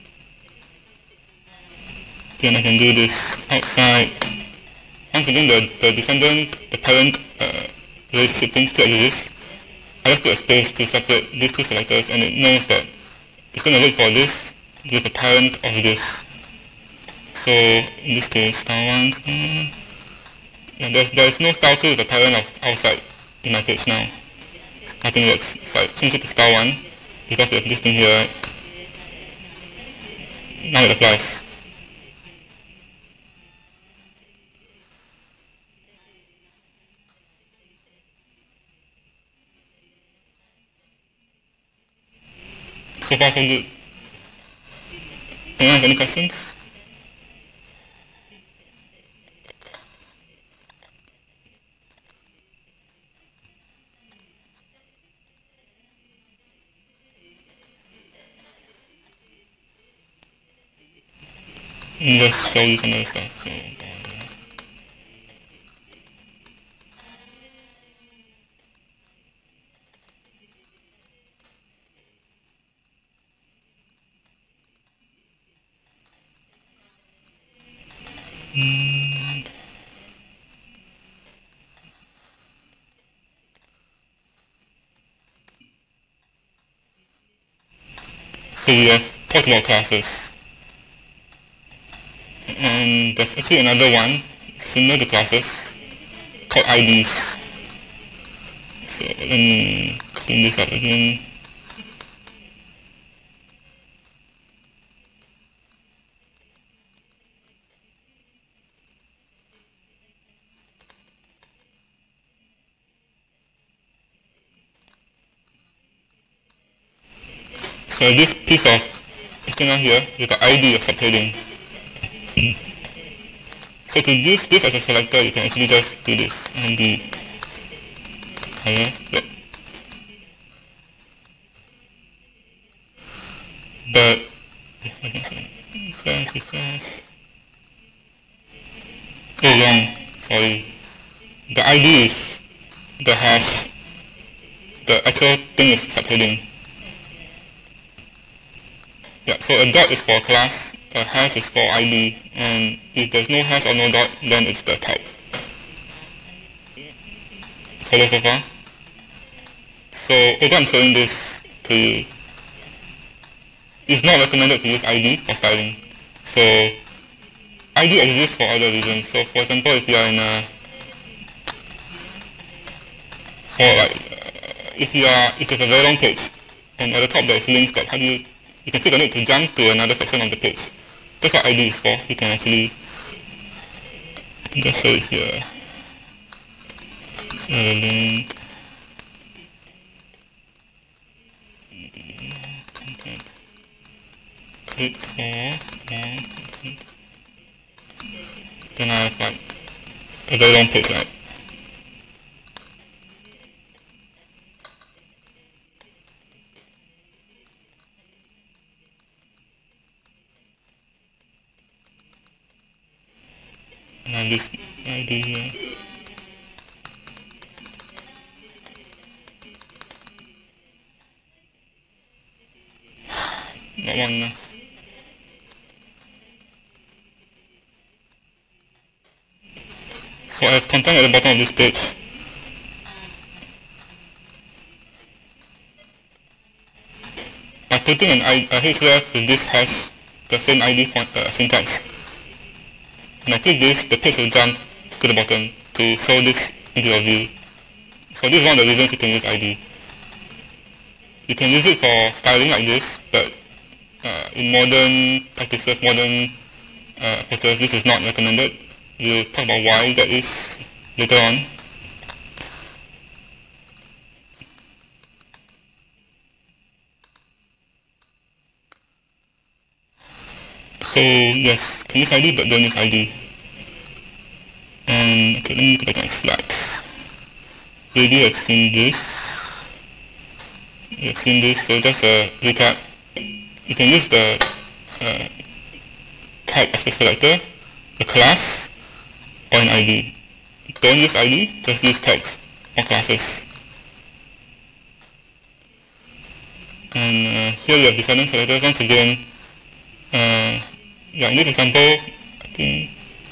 then I can do this outside. Once again, the, the descendant, the parent uh, relationship thing still exists. I just put a space to separate these two selectors, and it knows that it's going to look for this with the parent of this. So in this case, style one, style, yeah, there's, there's no style two with the parent of outside in my page now. Nothing works. So I change it to style one because we have this thing here, right? Now it applies. So far so good. Anyone have any questions? And just show you some other stuff. So, mm. So we have talked about classes. And there's actually another one similar to classes called I Ds. So let me clean this up again. So this piece of H T M L here with the I D of subheading. So to use this as a selector, you can actually just do this I D color. But, but refresh, refresh. Oh, wrong. Sorry. The I D is the hash. The actual thing is subheading. Yeah, so a dot is for class, a hash is for I D, and if there's no hash or no dot, then it's the tag. Follow so far? So although I'm showing this to you, it's not recommended to use I D for styling. So I D exists for other reasons. So for example, if you are in a, for like, uh, if you are, if it's a very long page, and at the top there's links that help you, you can click on it to jump to another section of the page. That's what I D is for. You can actually, I can just show it here. So link, content, click for, yeah, then I have like a very long page, right? And I have this I D here. Not long enough. So I have content at the bottom of this page. By putting an I, a href with this hash, the same I D font, uh, syntax, when I click this, the page will jump to the bottom to show this into your view. So this is one of the reasons you can use I D. You can use it for styling like this, but uh, in modern practices, modern uh, approaches, this is not recommended. We'll talk about why that is later on. So yes, can use I D but don't use I D. And okay, let me go back to my slides. Already have seen this. You've seen this, so just a recap. You can use the uh, tag as a selector, a class, or an I D. Don't use I D, just use tags or classes. And uh, here we have descendant selectors. Once again, uh, yeah, in this example, I think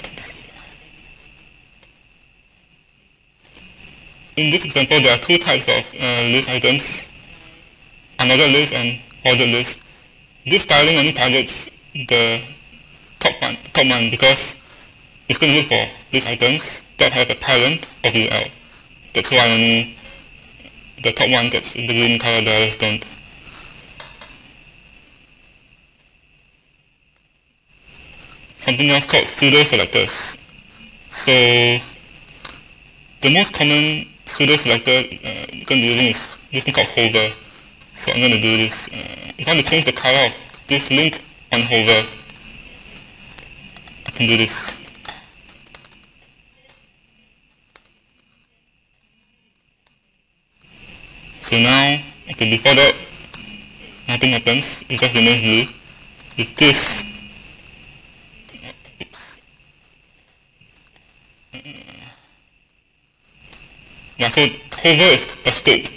in this example there are two types of uh, list items, unordered list and ordered list. This styling only targets the top one, top one because it's going to look for list items that have a parent of U L. That's why only the top one gets the green color, the others don't. Something else called pseudo selectors. So the most common pseudo selector uh, you're going to be using is this thing called hover. So I'm going to do this. Uh, if I want to change the color of this link on hover, I can do this. So now, okay, before that, nothing happens. It just remains blue. With this, yeah, so hover is a state.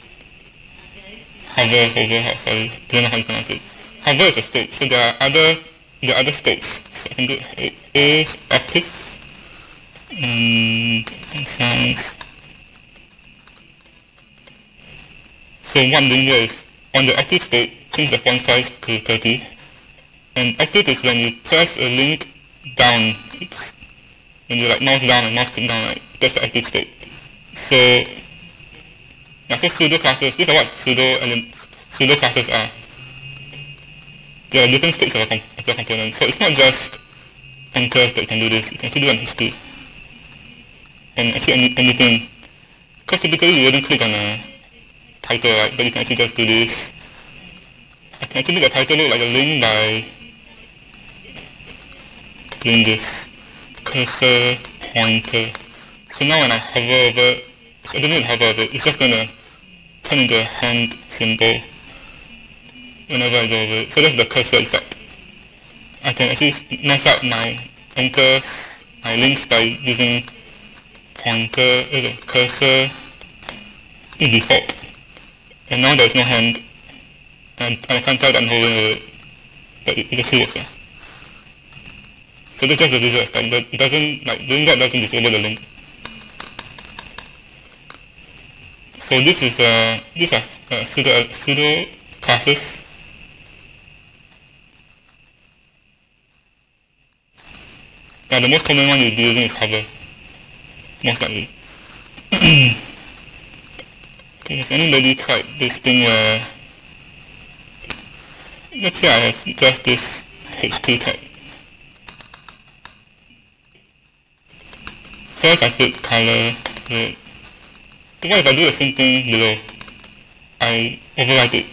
Hover, hover, sorry, don't know how you pronounce it. Hover is a state, so there are other, there are other states. So I can do A, A active, and font size. So what I'm doing here is, on the active state, change the font size to thirty. And active is when you press a link down. Oops. When you like mouse down and mouse click down, right? That's the active state. So, yeah, so pseudo classes, these are what pseudo pseudo classes are. There are different states of a, of the component. So it's not just anchors that you can do this, you can actually do an H two. And actually any, anything. Because typically you wouldn't click on a title, right? But you can actually just do this. I can actually make a title look like a link by doing this. Cursor, pointer. So now when I hover over, I don't need to hover over it, it's just going to turn into a hand symbol whenever I go over it. So that's the cursor effect. I can actually mess up my anchors, my links by using pointer, uh, cursor in default. And now there's no hand, and I can't tell that I'm hovering over it, but it, it actually works. Yeah. So this is just the visual aspect, but it doesn't, like, doing that doesn't disable the link. So this is, uh, these are uh, pseudo, uh, pseudo classes. Yeah, the most common one you'll be using is hover, most likely. Okay, has anybody tried this thing where, let's say I have just this H two tag. First I put color red. So what if I do the same thing below? I overwrite it.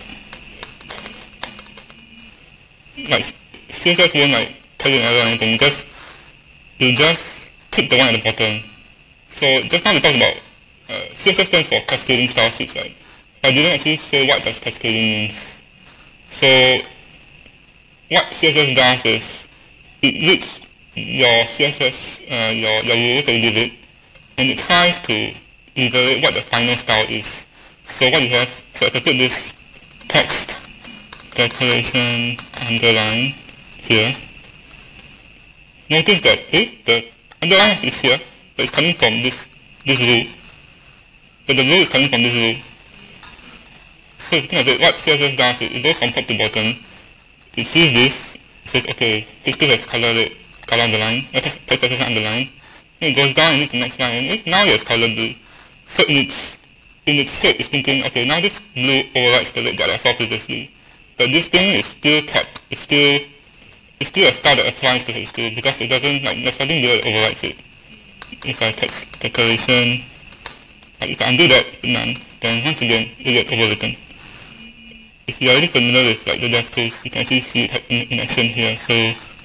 Like C S S won't like tell you an error or anything, you just you just pick the one at the bottom. So just now we talked about uh, C S S stands for cascading style sheets, right? But I didn't actually say what does cascading means. So what C S S does is it reads your C S S, uh, your, your rules that you give it, and it tries to evaluate what the final style is. So what you have, so if I put this text declaration underline here, notice that, eh, the underline is here, but it's coming from this this rule. But the rule is coming from this rule. So if you think of it, what C S S does is it goes from top to bottom. It sees this, it says, okay, H two has color it, color underline, text decoration underline. Then it goes down and it's the next line, and it, now it has color blue. So in its in its head, it's thinking, okay, now this blue overrides the red that I saw previously. But this thing is still kept. It's still it's still a style that applies to H two because it doesn't, like, there's nothing there that overrides it. If I text decoration, like if I undo that, none, then once again it gets overwritten. If you're already familiar with, like, the dev tools, you can actually see it in, in action here. So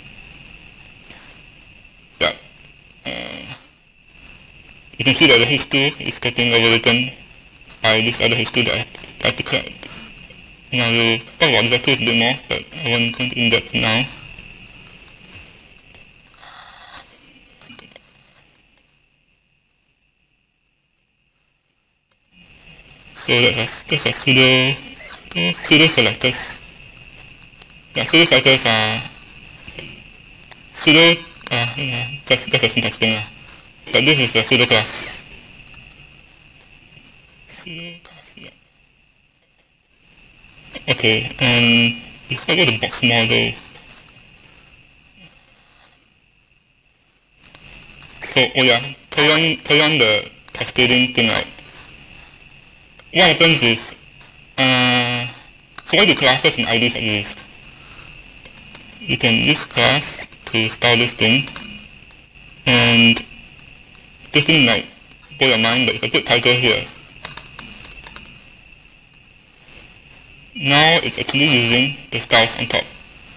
yeah, uh, you can see that the H two is getting overwritten by this other H two that I, that I declared. Now we'll talk about the dev tools a bit more, but I won't go into in depth now. So that's a, that's a pseudo pseudo selectors. Yeah, pseudo selectors are pseudo. Uh, yeah, that's that's a syntax thing, uh. But this is a pseudo class. Pseudo class, yeah. Okay, and if I go to box model, so oh yeah, carry on carry on the cascading thing, right? What happens is, uh, so why do classes and I Ds exist? You can use class to style this thing, and this thing might blow your mind, but if I put title here, now it's actually using the styles on top.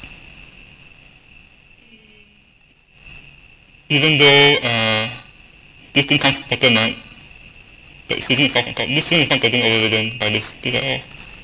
Even though uh, this thing comes bottom right, but it's using styles on top. This thing is not getting overridden by this, this at all.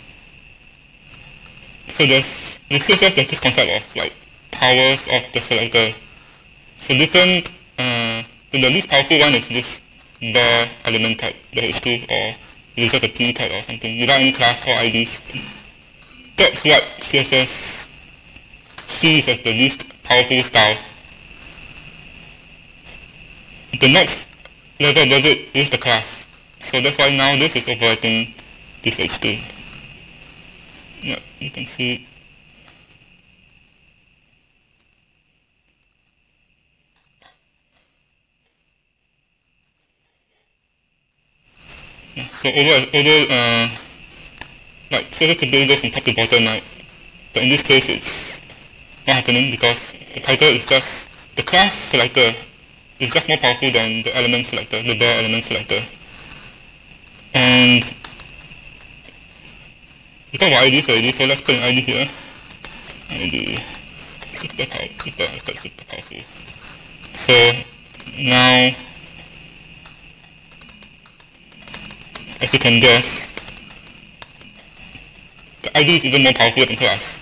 So there's, in C S S there's this concept of, like, powers of the selector. So different, uh, the least powerful one is this bare element tag, the H two, or it's just a P tag or something, without any class or I Ds. That's what C S S sees as the least powerful style. The next level above it is the class. So that's why now this is overwriting this H two. Yeah, you can see it. Yeah, so although, although uh, like, C S S typically goes from top to bottom, right? But in this case it's not happening because the title is just, the class selector is just more powerful than the element selector, the bare element selector. And we talked about I Ds already, so let's put an I D here. I D, super powerful, super, quite super powerful. So now, as you can guess, the I D is even more powerful than class.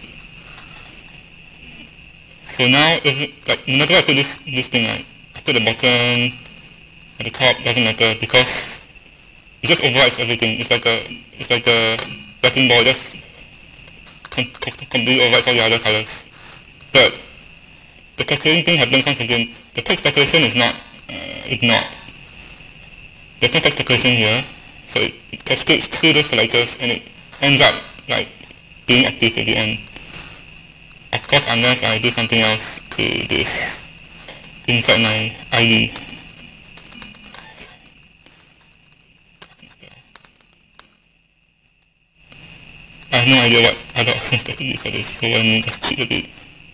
So now, if, like, no matter where I put this, this thing, right, I put the bottom, at the top, doesn't matter, because it just overrides everything. It's like a, it's like a backing ball, just com com completely overrides all the other colors. But the cascading thing happens once again. The text decoration is not uh, ignored. There's no text decoration here, so it, it cascades through those selectors and it ends up, like, being active at the end. Of course, unless I do something else to this inside my I D. I have no idea what other options there could be for this, so let me just cheat a bit.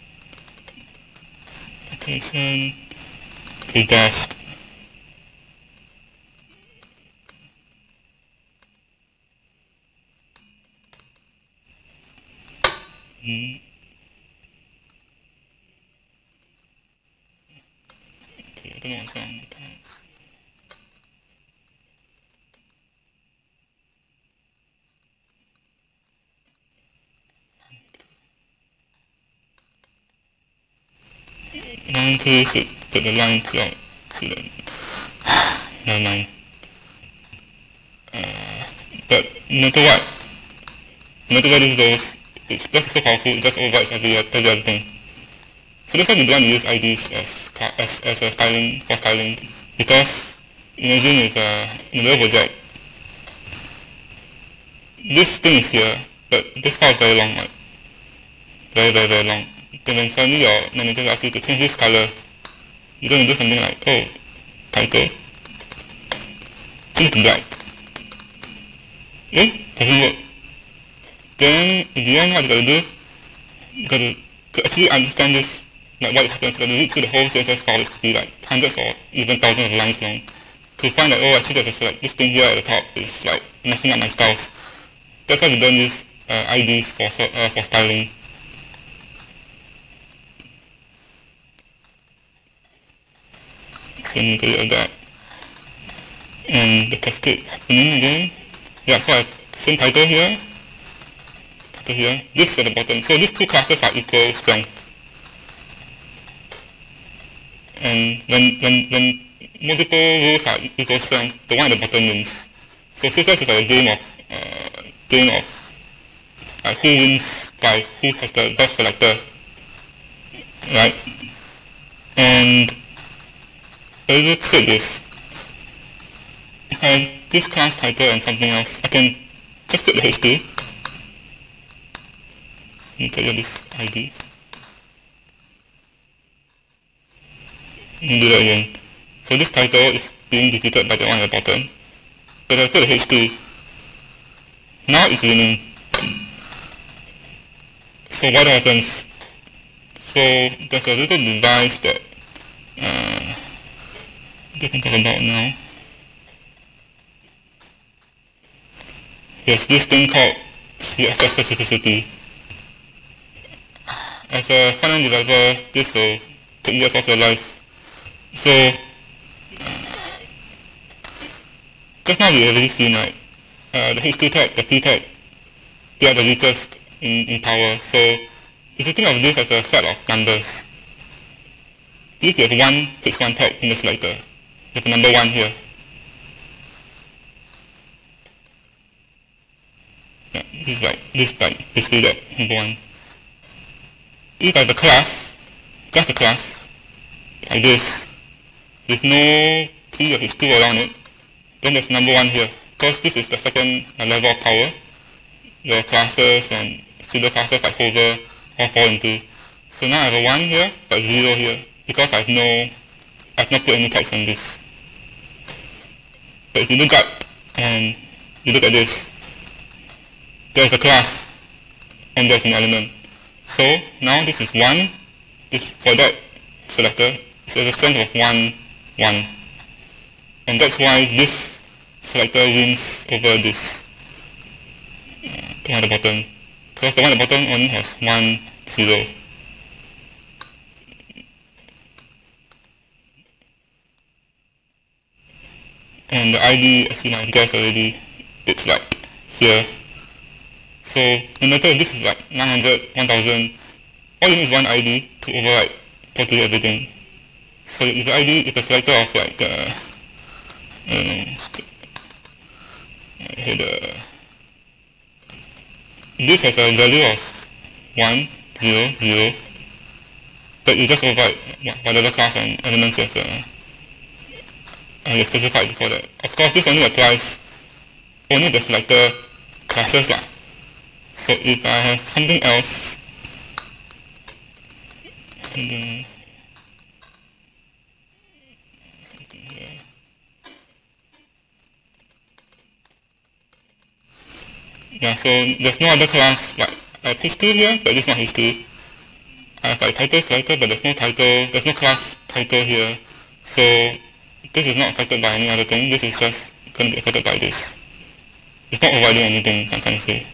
Decoration, okay, dashed. Hmm. Okay, I don't know what's wrong with that. Line two should put the line throughout, so then, never mind. Uh, but no matter what, no matter where this goes, it's just so powerful, it just overrides every, every other thing. So that's why we don't want to use I Ds as, as, as a styling, for styling, because imagine it's uh, in a real project. This thing is here, but this file is very long, right? Very, very, very long. Then when suddenly your manager asks you to change this color, you're going to do something like, oh, title, change to black. Eh? Doesn't work. Then, in the end, what you got to do, you got to, to actually understand this, like what happens, you got to read through the whole C S S file, which could be like hundreds or even thousands of lines long, to find that, oh, actually there's like this thing here at the top is like messing up my styles. That's why we don't use uh, I Ds for, uh, for styling. So you need that. And the cascade happening again. Yeah, so I have same title here. Title here. This is at the bottom. So these two classes are equal strength. And when when when multiple rows are equal strength, the one at the bottom wins. So C S S is like a game of uh, game of uh, who wins by who has the best selector, right? And a little trick is, if I have this class title and something else, I can just put the H two. Let me tell you this I D. And do that again. So this title is being defeated by the one at the bottom. But I put the H two. Now it's winning. So what happens? So there's a little device that uh, I can talk about now. There's this thing called C S S specificity. As a front-end developer, this will take years off your life. So, just now we already seen, right, uh, the H two tag, the P tag, they are the weakest in, in power. So, if you think of this as a set of numbers, if you have one H one tag in the selector, you have number one here. Yeah, this is like, this is like basically that, number one. If I have a class, just a class, like this, with no P or H two around it, then there's number one here, because this is the second level of power, where classes and pseudo classes like hover all fall into. So now I have a one here, but zero here, because I have no, I have not put any tags on this. But if you look up and you look at this, there's a class and there's an element. So now this is one, this for that selector, so there's a strength of one, one. And that's why this selector wins over this uh, the one at the bottom. Because the one at the bottom only has one, zero. And the I D, as you might guess already, it's like here. So no matter if this is like nine hundred, one thousand, all you need is one I D to override totally everything. So if the I D is a selector of like, uh, I don't know, I had a, this has a value of one, zero, zero, but you just override whatever class and elements you have uh, uh, specified before that. Of course, this only applies only the selector classes lah. So if I have something else, and, uh, something here. Yeah, so there's no other class, like I have H two here, but this is not H two. I have like title selector, but there's no title, there's no class title here. So this is not affected by any other thing, this is just going to be affected by this. It's not overriding anything, I'm trying to say.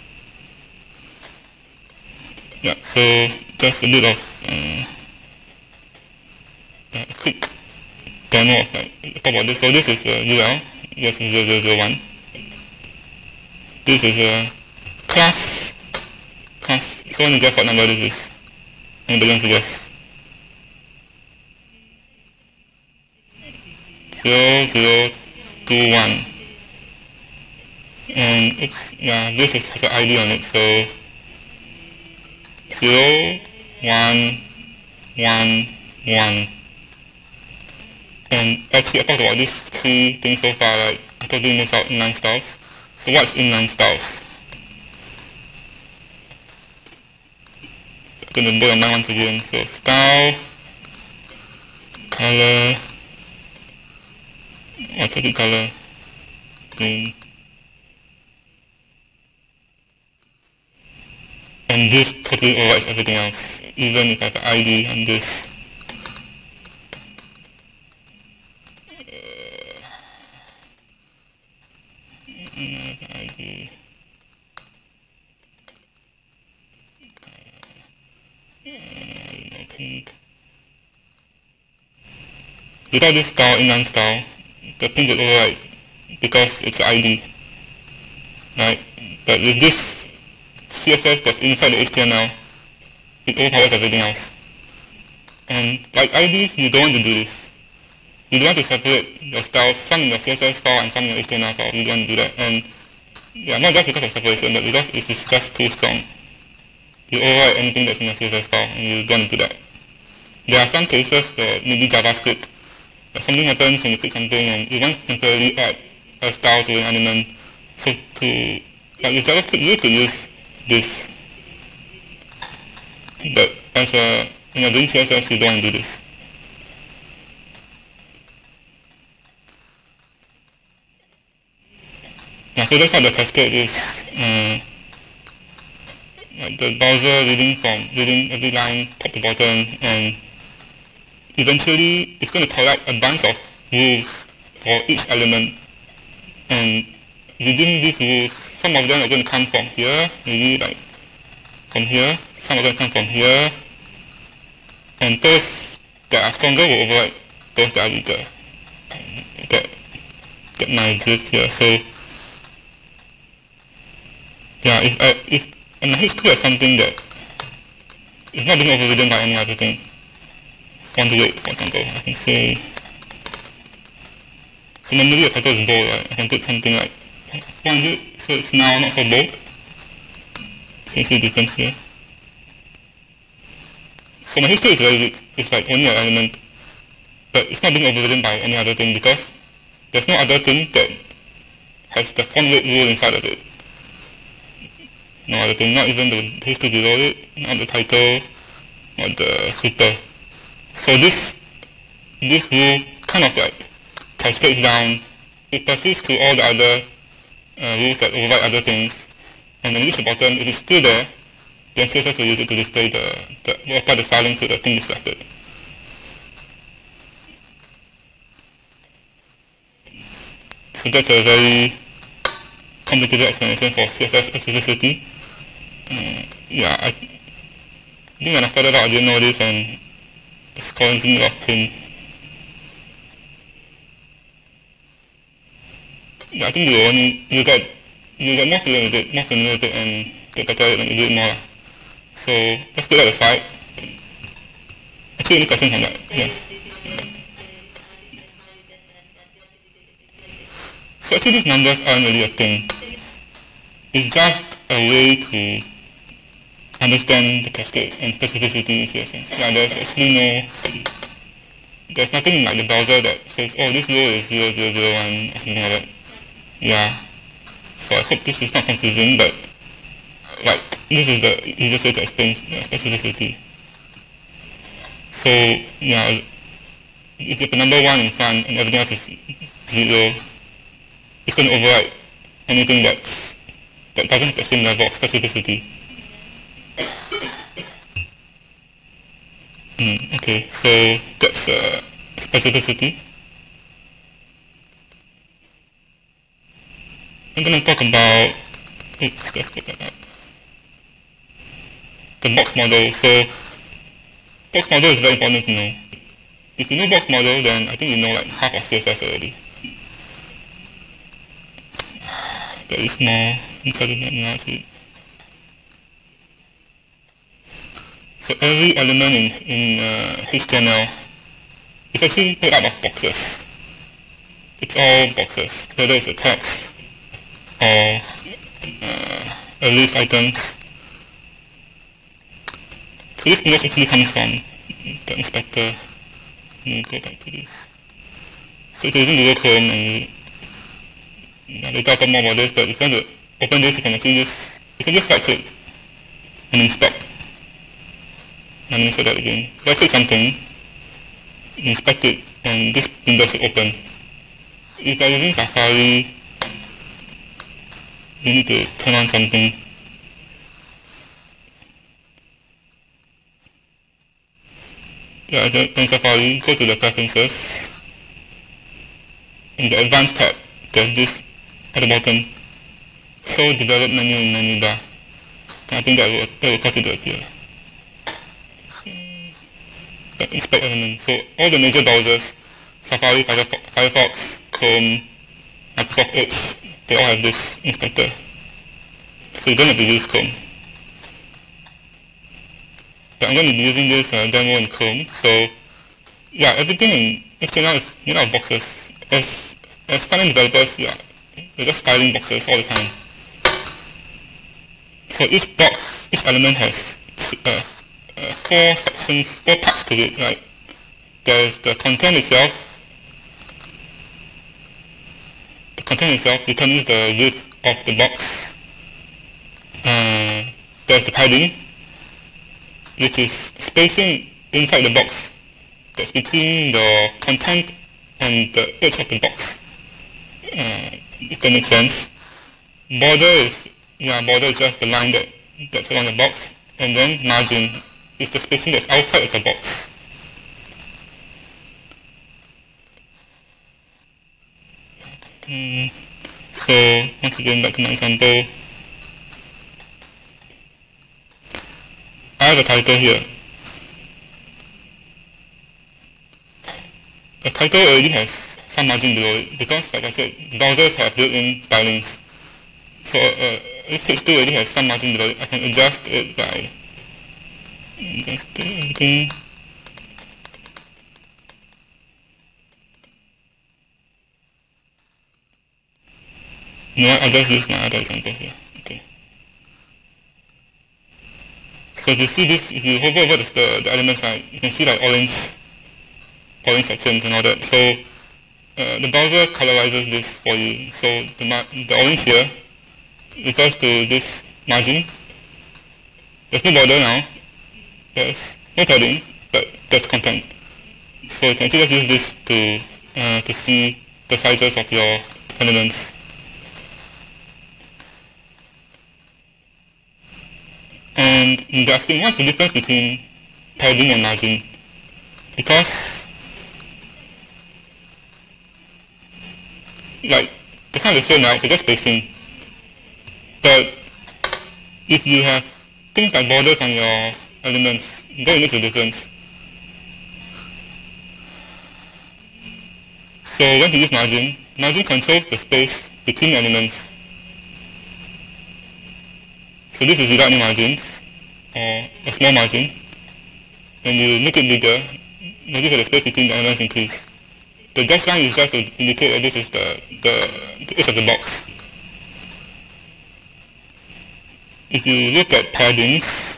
Yeah, so just a bit of uh, a quick demo of like, talk about this. So this is the U L, yes, zero zero zero one. This is a class, class, so only guess what number this is. Anybody wants to guess? zero zero two one. And oops, yeah, this is, has an I D on it, so zero, one, one, one. And actually I talked about these three things so far, right? I totally missed out inline styles. So what's inline styles? I'm going to blow your mind once again. So style, color, what's a good color? Green. And this totally overrides everything else. Even if I have an I D on this. I D. No pink. Without this style, inline style, the pink would override because it's an I D, right? But with this C S S that's inside the H T M L, it overpowers everything else. And like I Ds, you don't want to do this. You don't want to separate your styles, some in your C S S file and some in your H T M L file. You don't want to do that. And yeah, not just because of separation, but because it is just too strong. You override anything that's in your C S S file, and you don't want to do that. There are some cases where maybe JavaScript, something happens when you click something and you want to temporarily add a style to an element. So to, like with JavaScript, you could use this. But as a, when you're doing C S S, you don't want to do this. Yeah, so that's how the cascade is. Uh, like the browser reading from reading every line top to bottom, and eventually it's going to collect a bunch of rules for each element. And within these rules, some of them are going to come from here, maybe like from here. Some are going to come from here, and those that are stronger will override those that are weaker. Get, get my drift here. So yeah, if I, if and H two has something that is not being overridden by any other thing. Font weight, for example, I can say. So normally a title is bold, right? I can put something like four hundred, so it's now not so bold. Can you see the difference here? So my H two is very weak. It's like only an element, but it's not being overridden by any other thing because there's no other thing that has the font weight rule inside of it. No other thing, not even the H two below it, not the title, not the footer. So this this rule kind of like cascades down. It persists to all the other uh, rules that override other things, and when you reach the bottom, if it's still there, then C S S will use it to display the, the will apply the styling to the thing you selected. So that's a very complicated explanation for C S S specificity. Uh, yeah, I think when I started out I didn't know this, and it's causing me a lot of pain. Yeah, I think you only you get you get more familiar with it, more familiar with it, and get better at it when you do it more. So let's put that aside. Actually, any questions on that? Yeah. So actually, these numbers aren't really a thing. It's just a way to understand the cascade and specificity in C S S. Yeah, there's actually no, there's nothing in like the browser that says, oh, this row is zero zero zero one or something like that. Yeah. So I hope this is not confusing, but like this is the easiest way to explain the specificity. So yeah, if you put number one in front and everything else is zero, it's going to override anything that's, that doesn't have the same level of specificity. Mm, okay, so that's uh, specificity. I'm going to talk about, oops, let's go back up. The box model. So box model is very important to know. If you know box model, then I think you know like half of C S S already. There is more intelligent analysis. So every element in, in uh, H T M L is actually made up of boxes. It's all boxes, whether it's a text or uh, a list items. So this image actually comes from the inspector. Let me go back to this. So if you're using Google Chrome and you, yeah, they talk more about this, but if you want to open this, you can actually just, you can just right click and inspect. Let me show that again. Right click something, inspect it, and this window should open. If you're using Safari, you need to turn on something. Yeah, in Safari, go to the preferences. In the advanced tab, there's this at the bottom. Show develop menu in menu bar. And I think that will, that will cause it to appear. So, yeah, inspect elements. So all the major browsers, Safari, Firefox, Chrome, Microsoft Edge, they all have this inspector. So you don't have to use Chrome. But I'm going to be using this uh, demo in Chrome. So yeah, everything in H T M L is made out of boxes. As, as front-end developers, yeah, we're just styling boxes all the time. So each box, each element has uh, uh, four sections, four parts to it, right? There's the content itself. The content itself determines the width of the box. Uh, there's the padding, which is spacing inside the box that's between the content and the edge of the box. Uh, if that makes sense. Border is, yeah, border is just the line that, that's around the box, and then margin is the spacing that's outside of the box. Um, so, once again, back to my example. I have a title here. The title already has some margin below it because, like I said, browsers have built-in stylings. So uh, this H two already has some margin below it. I can adjust it by just everything. You know what? I'll just use my other example here. Okay. So if you see this, if you hover over the, the, the elements, right, you can see like orange, orange sections and all that. So uh, the browser colorizes this for you. So the, the orange here refers to this margin. There's no border now. There's no padding, but there's content. So you can actually just use this to uh, to see the sizes of your elements. And they're asking what's the difference between padding and margin? Because like they're kind of the same, right? They're just spacing. But if you have things like borders on your elements, then it makes a difference. So when you use margin, margin controls the space between elements. So this is without any margins, or a small margin. When you make it bigger, notice that the space between the elements increase. The dashed line is just to indicate that this is the, the, the edge of the box. If you look at paddings,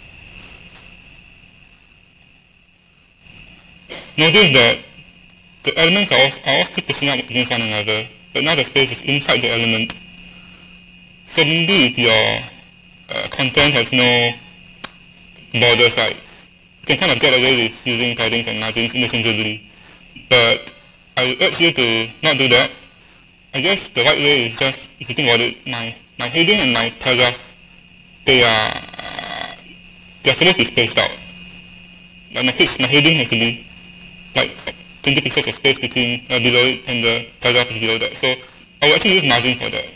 notice that the elements are all, are all still pushing up against one another, but now the space is inside the element. So maybe if your uh, content has no borders, right, you can kind of get away with using paddings and margins interchangeably. But I would urge you to not do that. I guess the right way is just, if you think about it, my, my heading and my paragraph, they are uh, they are supposed to be spaced out. Like my, my heading has to be like twenty pixels of space between uh, below it and the paragraph is below that. So I will actually use margin for that.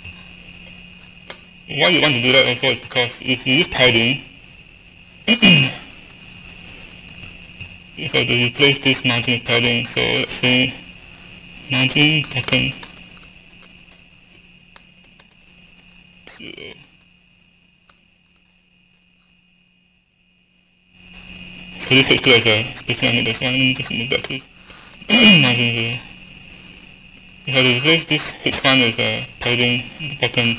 Why you want to do that also is because if you use padding, if I were to replace this margin with padding, so let's say margin bottom zero. So this H two has a spacing on it, that's why let me just move that to margin zero. If I replace this H one with a padding at the bottom,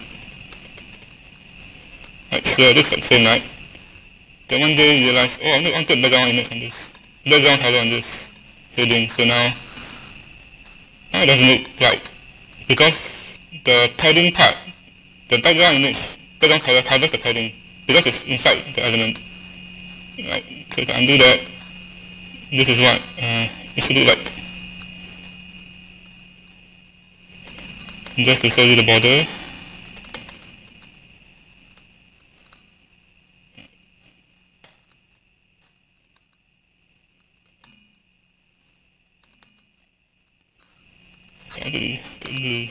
right, so it looks like the same, right? Then one day you realize, oh, I want to put background image on this, background color on this heading, so now Now it doesn't look right because the padding part, the background image, background color covers the padding because it's inside the element. Right. So if I undo that, this is what uh, it should look like. Just to show you the border. Sorry, the blue.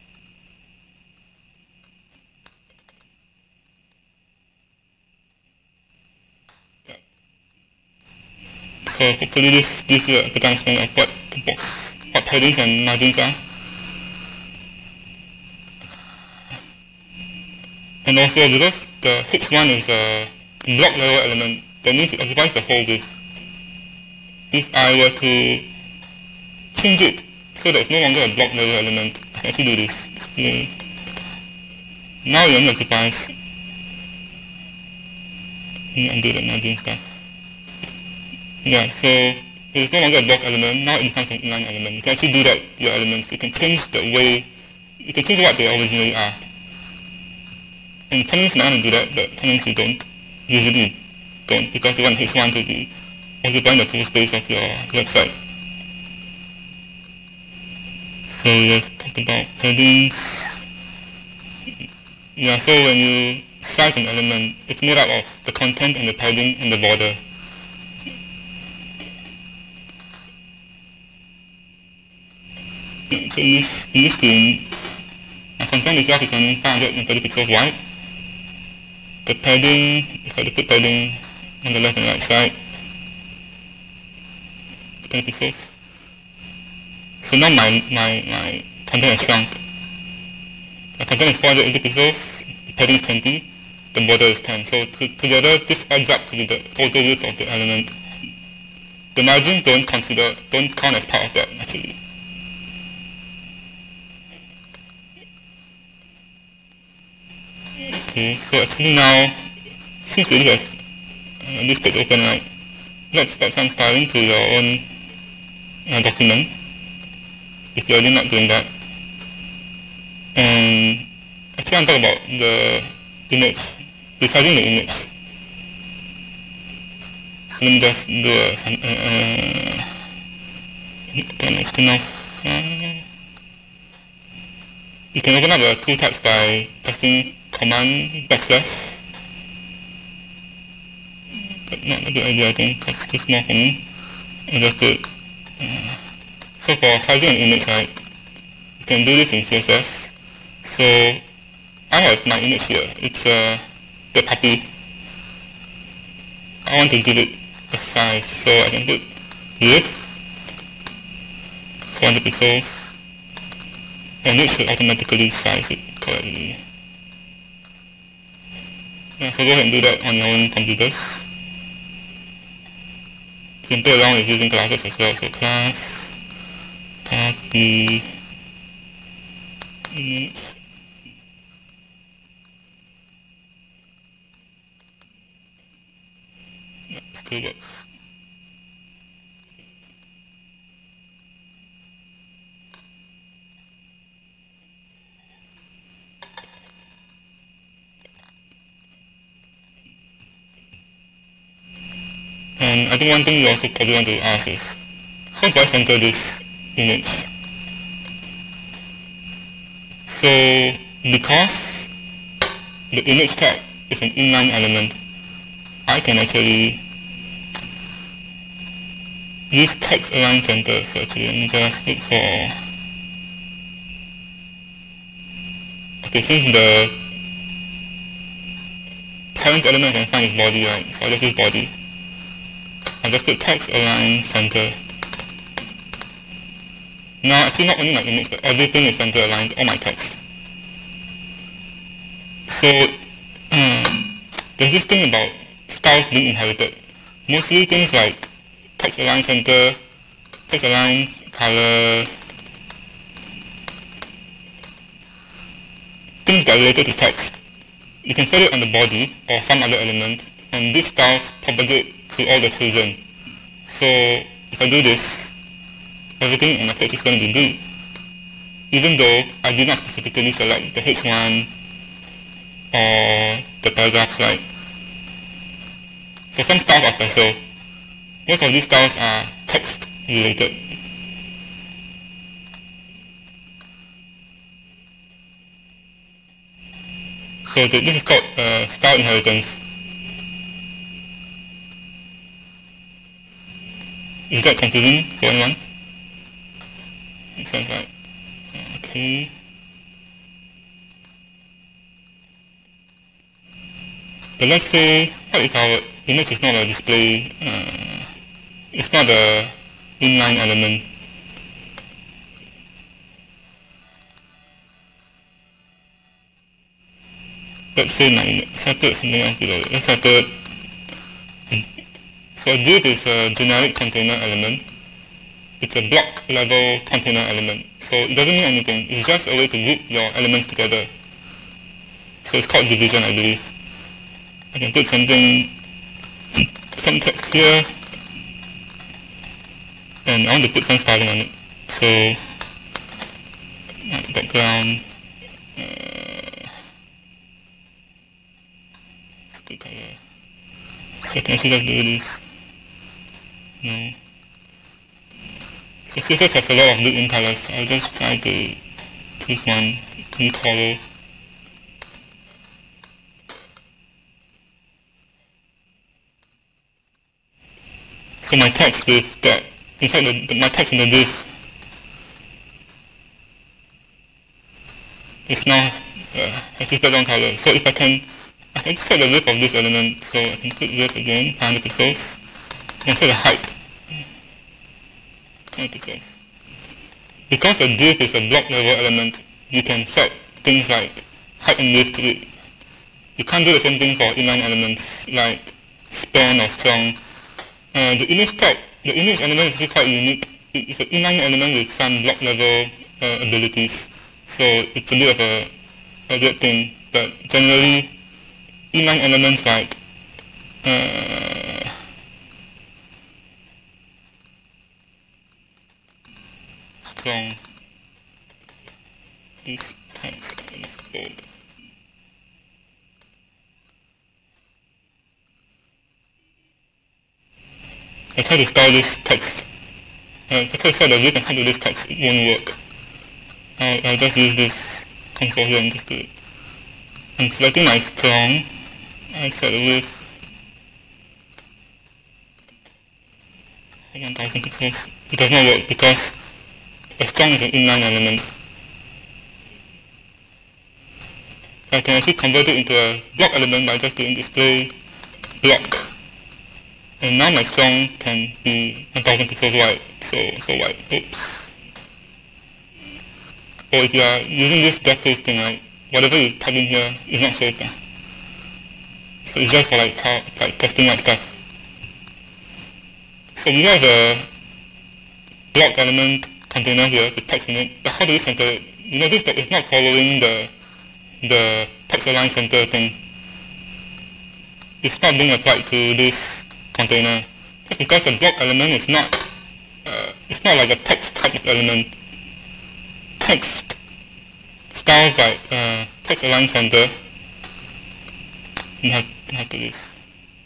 So hopefully this gives you a better understanding of what the box, what paddings and margins are. And also because the H one is a block level element, that means it occupies the whole width. If I were to change it so that it's no longer a block level element, I can actually do this. Display. Now it only occupies. Let me undo the margin stuff. Yeah, so it is no longer a block element, now it becomes an inline element. You can actually do that to your elements. You can change the way, you can change what they originally are. And sometimes you want to do that, but sometimes you don't. Usually don't, because you want H one to be occupying the full space of your website. So let's talk about paddings. Yeah, so when you size an element, it's made up of the content and the padding and the border. So in this, in this screen, my content itself is only five hundred thirty pixels wide. The padding, if I put padding on the left and right side, ten pixels. So now my, my, my content has shrunk. My content is four hundred eighty pixels, the padding is twenty, the border is ten. So to, together this adds up to the total width of the element. The margins don't consider, don't count as part of that actually. Okay, so actually now, since we have uh, this page open, right, let's add some styling to your own uh, document, if you're already not doing that. And actually I'm talking about the image, resizing the image. So let me just do a, some, uh, uh, an external file. You can open up the tool tabs by pressing command backslash, but not a good idea I think, because it's too small for me. I'll just put, uh, so for sizing an image, right, you can do this in C S S. So I have my image here, it's uh, the puppy. I want to give it a size, so I can put width, four hundred pixels, and it should automatically size it correctly. Yeah, so go ahead and do that on your own computers. You can play around with using classes as well, so class, puppy, image. Yeah, still works. And I think one thing you also probably want to ask is, how do I center this image? So, because the image tag is an inline element, I can actually use text align center. So actually, let me just look for, okay, since the parent element I can find is body, right? So I'll just use body. I'll just put text align center. Now actually not only my image, but everything is center aligned, all my text. So um, there's this thing about styles being inherited. Mostly things like text align center, text align color, things that are related to text. You can set it on the body or some other element, and these styles propagate to all the children. So if I do this, everything on my page is going to be blue. even though I did not specifically select the H one or the paragraph slide. So some styles are special. Most of these styles are text related. So the, this is called uh, style inheritance. Is that confusing for anyone? Makes sense, right? Okay. But let's say, what if our image is not a display, uh, it's not a inline element. Let's say my image, so I put something else below it. Let's say I put, so div is a generic container element. It's a block level container element. So it doesn't mean anything. It's just a way to group your elements together. So it's called division, I believe. I can put something, some text here, and I want to put some styling on it. So, background, uh, it's a good color. So I can actually just do this. No. So C S S has a lot of built-in colors. So I'll just try to choose one, e-color. So my text with that, inside the, the, my text in the div is now uh, has this background color. So if I can, I can set the width of this element. So I can put width again, five hundred pixels. I can set the height, five hundred pixels. Because a div is a block level element, you can set things like height and width to it. You can't do the same thing for inline elements like span or strong. Uh, the image tag, the image element is actually quite unique. It, it's an inline element with some block level uh, abilities, so it's a bit of a, a weird thing. But generally, inline elements like uh, strong, this text is bold. I try to style this text. Uh, if I try to set the width and height of this text, it won't work. I'll, I'll just use this console here and just do it. I'm selecting my strong. I set the width one thousand pixels. It does not work because a strong is an inline element. I can actually convert it into a block element by just doing display block. And now my strong can be one thousand pixels wide, so so wide. Oops. Or if you are using this default thing, right, whatever you type in here is not safe. Uh. So it's just for like, like testing out stuff. So we have a block element container here with text in it, but how do we center it? You notice that it's not following the the text align center thing. It's not being applied to this container. Just because a block element is not uh, it's not like a text type of element. Text styles like uh, text align center. You have, you have to do this.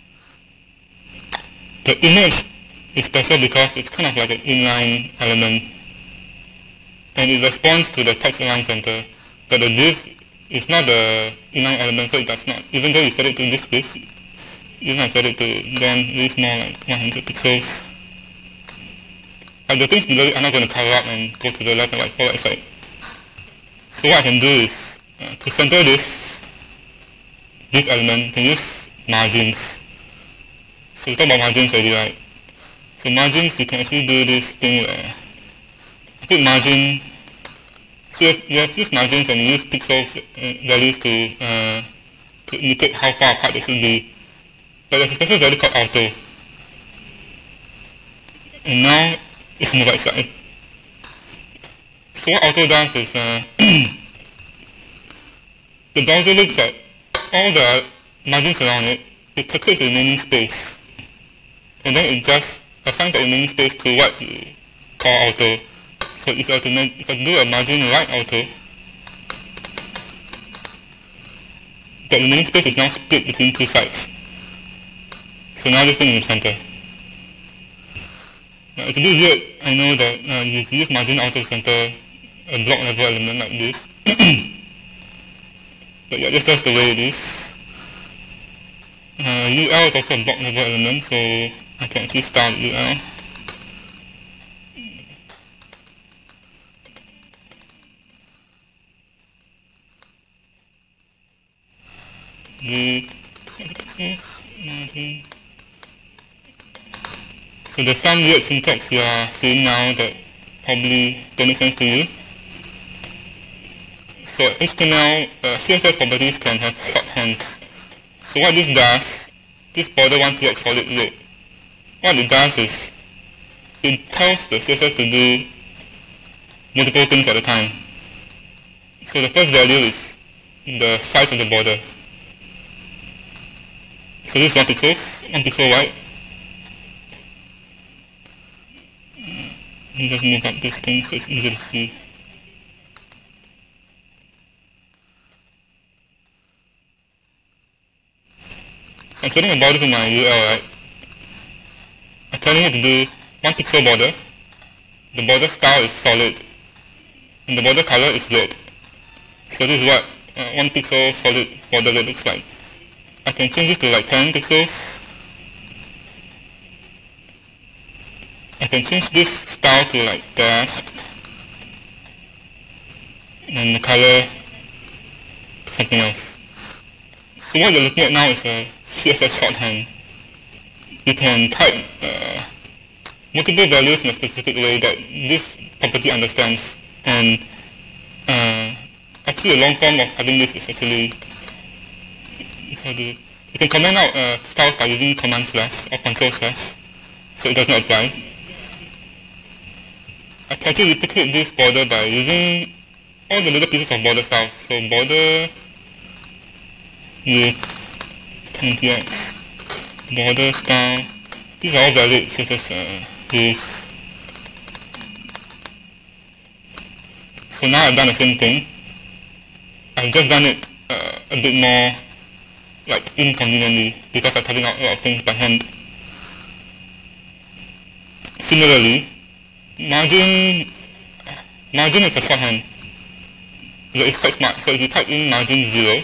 The image is special because it's kind of like an inline element, and it responds to the text align center. But the div is not the inline element, so it does not. Even though you set it to this width, even I set it to then it is more like one hundred pixels. Like the things below it are not going to cover up and go to the left and right or right side. So what I can do is uh, to center this div element, you can use margins. So we talked about margins already, right? So margins, you can actually do this thing where you put margin. So you have, you have used margins and you use pixels uh, values to uh, to indicate how far apart they should be. But there's a special value called auto. And now it's on the right side. So what auto does is uh, the browser looks at all the margins around it, it calculates the remaining space, and then it just assigns the remaining space to what you call auto. So So if I were to make, if I do a margin right auto, the remaining space is now split between two sides. So now this thing is in the center. Now it's a bit weird, I know that uh, you use margin auto to center a block level element like this. But yeah, that's just the way it is. Uh, U L is also a block level element, so I can actually style U L. The margin. So there's some weird syntax you are seeing now that probably don't make sense to you. So H T M L, uh, C S S properties can have shorthands. So what this does, this border one to X solid red. What it does is, it tells the C S S to do multiple things at a time. So the first value is the size of the border. So this is one pixel, one pixel wide. Let me just move up this thing so it's easier to see. So I'm setting a border to my U L, right? I'm telling it to do one pixel border. The border style is solid, and the border color is red. So this is what uh, one pixel solid border red looks like. I can change this to like ten pixels. I can change this style to like dash, and the color to something else. So what you're looking at now is a C S S shorthand. You can type uh, multiple values in a specific way that this property understands, and uh, actually a long form of having this is actually, if I do, you can comment out uh, styles by using command slash or control slash, so it does not apply. I can actually replicate this border by using all the little pieces of border styles. So border with N T U C, border style, these are all valid C S S uh, rules. So now I've done the same thing. I've just done it uh, a bit more like inconveniently because I'm typing out a lot of things by hand. Similarly, margin margin is a shorthand. It's quite smart. So if you type in margin zero,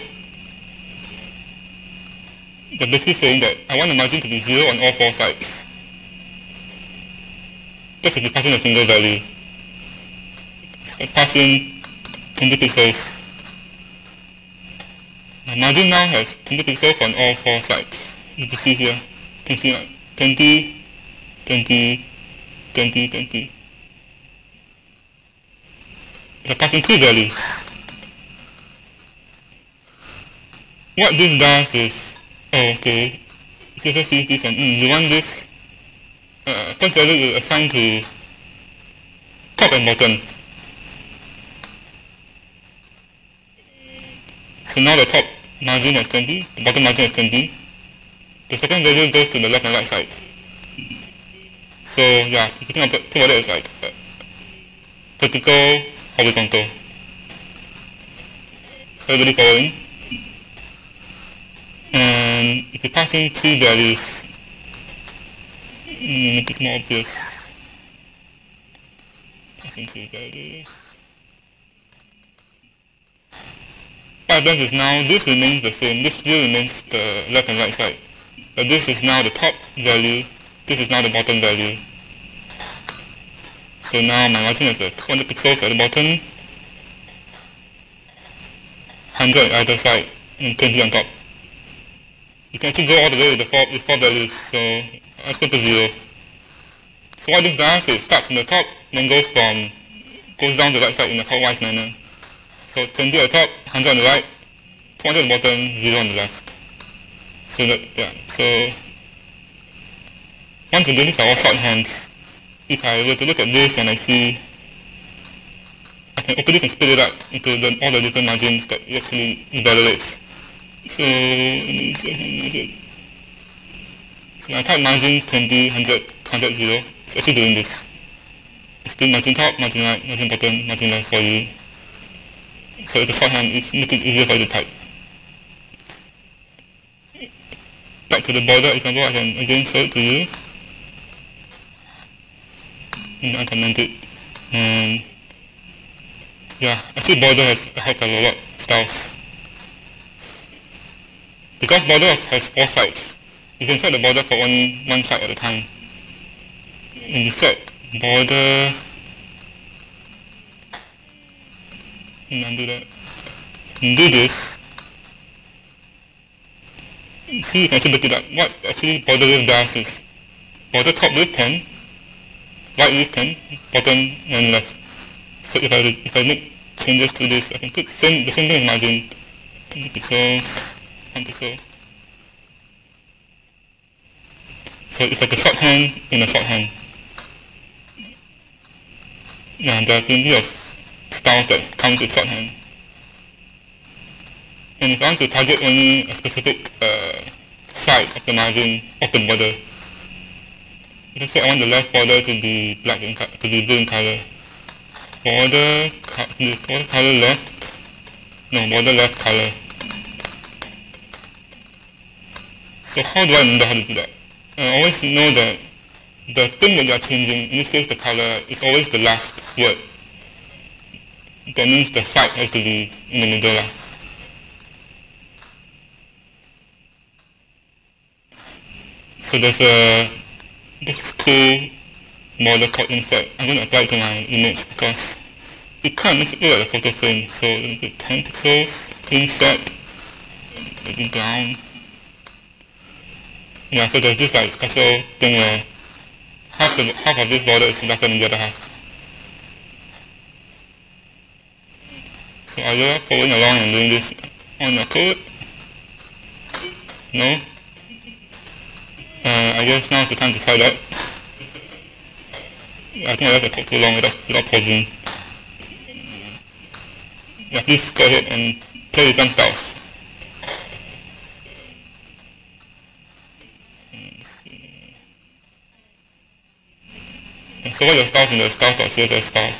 they're basically saying that I want the margin to be zero on all four sides. Just if you pass in a single value. So I pass in twenty pixels. My margin now has twenty pixels on all four sides. You can see here, you can see like twenty, twenty, twenty, twenty. They're passing two values. What this does is, oh, okay, C S S sees this and mm, you want this uh, first value you assign to top and bottom. So now the top margin is twenty, the bottom margin is twenty. The second value goes to the left and right side. So yeah, if you think about, think about it as like uh, vertical, horizontal. Everybody following? And if you pass in three values, mm, make it more obvious. Pass in three values. What happens is now this remains the same. This still remains the left and right side. But this is now the top value. This is now the bottom value. So now my margin is at two hundred pixels at the bottom, one hundred at either side, and twenty on top. You can actually go all the way with the four, with four values, so let's go to zero. So what this does is it starts from the top, then goes from goes down the right side in a clockwise manner. So twenty at the top, one hundred on the right, two hundred at the bottom, zero on the left. So that, yeah, so once again, these are all shorthands. If I were to look at this and I see, I can open this and split it up into the, all the different margins that it actually evaluates. So, let me see, so when I type margin twenty, one hundred, one hundred, zero, it's actually doing this. still margin top, margin right, margin bottom, margin left for you. So it's a shorthand, it's making it easier for you to type. Back to the border example, I can again show it to you. And uncomment it. And yeah, actually border has a heck of a lot of styles. Because border has four sides, you can set the border for only one side at a time. When you set border, and undo that, and do this, see, you can actually look it up. What actually border width does is border top width ten, right width ten, bottom and left. So if I if I make changes to this, I can put same the same thing as margin, twenty pixels, one pixel. So it's like a shorthand in a shorthand. Yeah, there are plenty of styles that comes with shorthand. And if I want to target only a specific uh, side of the margin of the border, let's say I want the left border to be black in to be blue in color. Border, border color left, no, border left color. So how do I remember how to do that? I always know that the thing that you are changing, in this case the color, is always the last word. That means the side has to be in the middle. Lah. So there's a this cool model called insert. I'm going to apply it to my image because it kind of makes it look like a photo frame. So let me put ten pixels, insert, maybe down. Yeah, so there's this like special thing where half the half of this border is darker than the other half. So are you following along and doing this on your code? No? Uh, I guess now's the time to try that. I think I left the code too long without, without pausing. Yeah, please go ahead and play with some styles. So what are your styles in the styles.css file?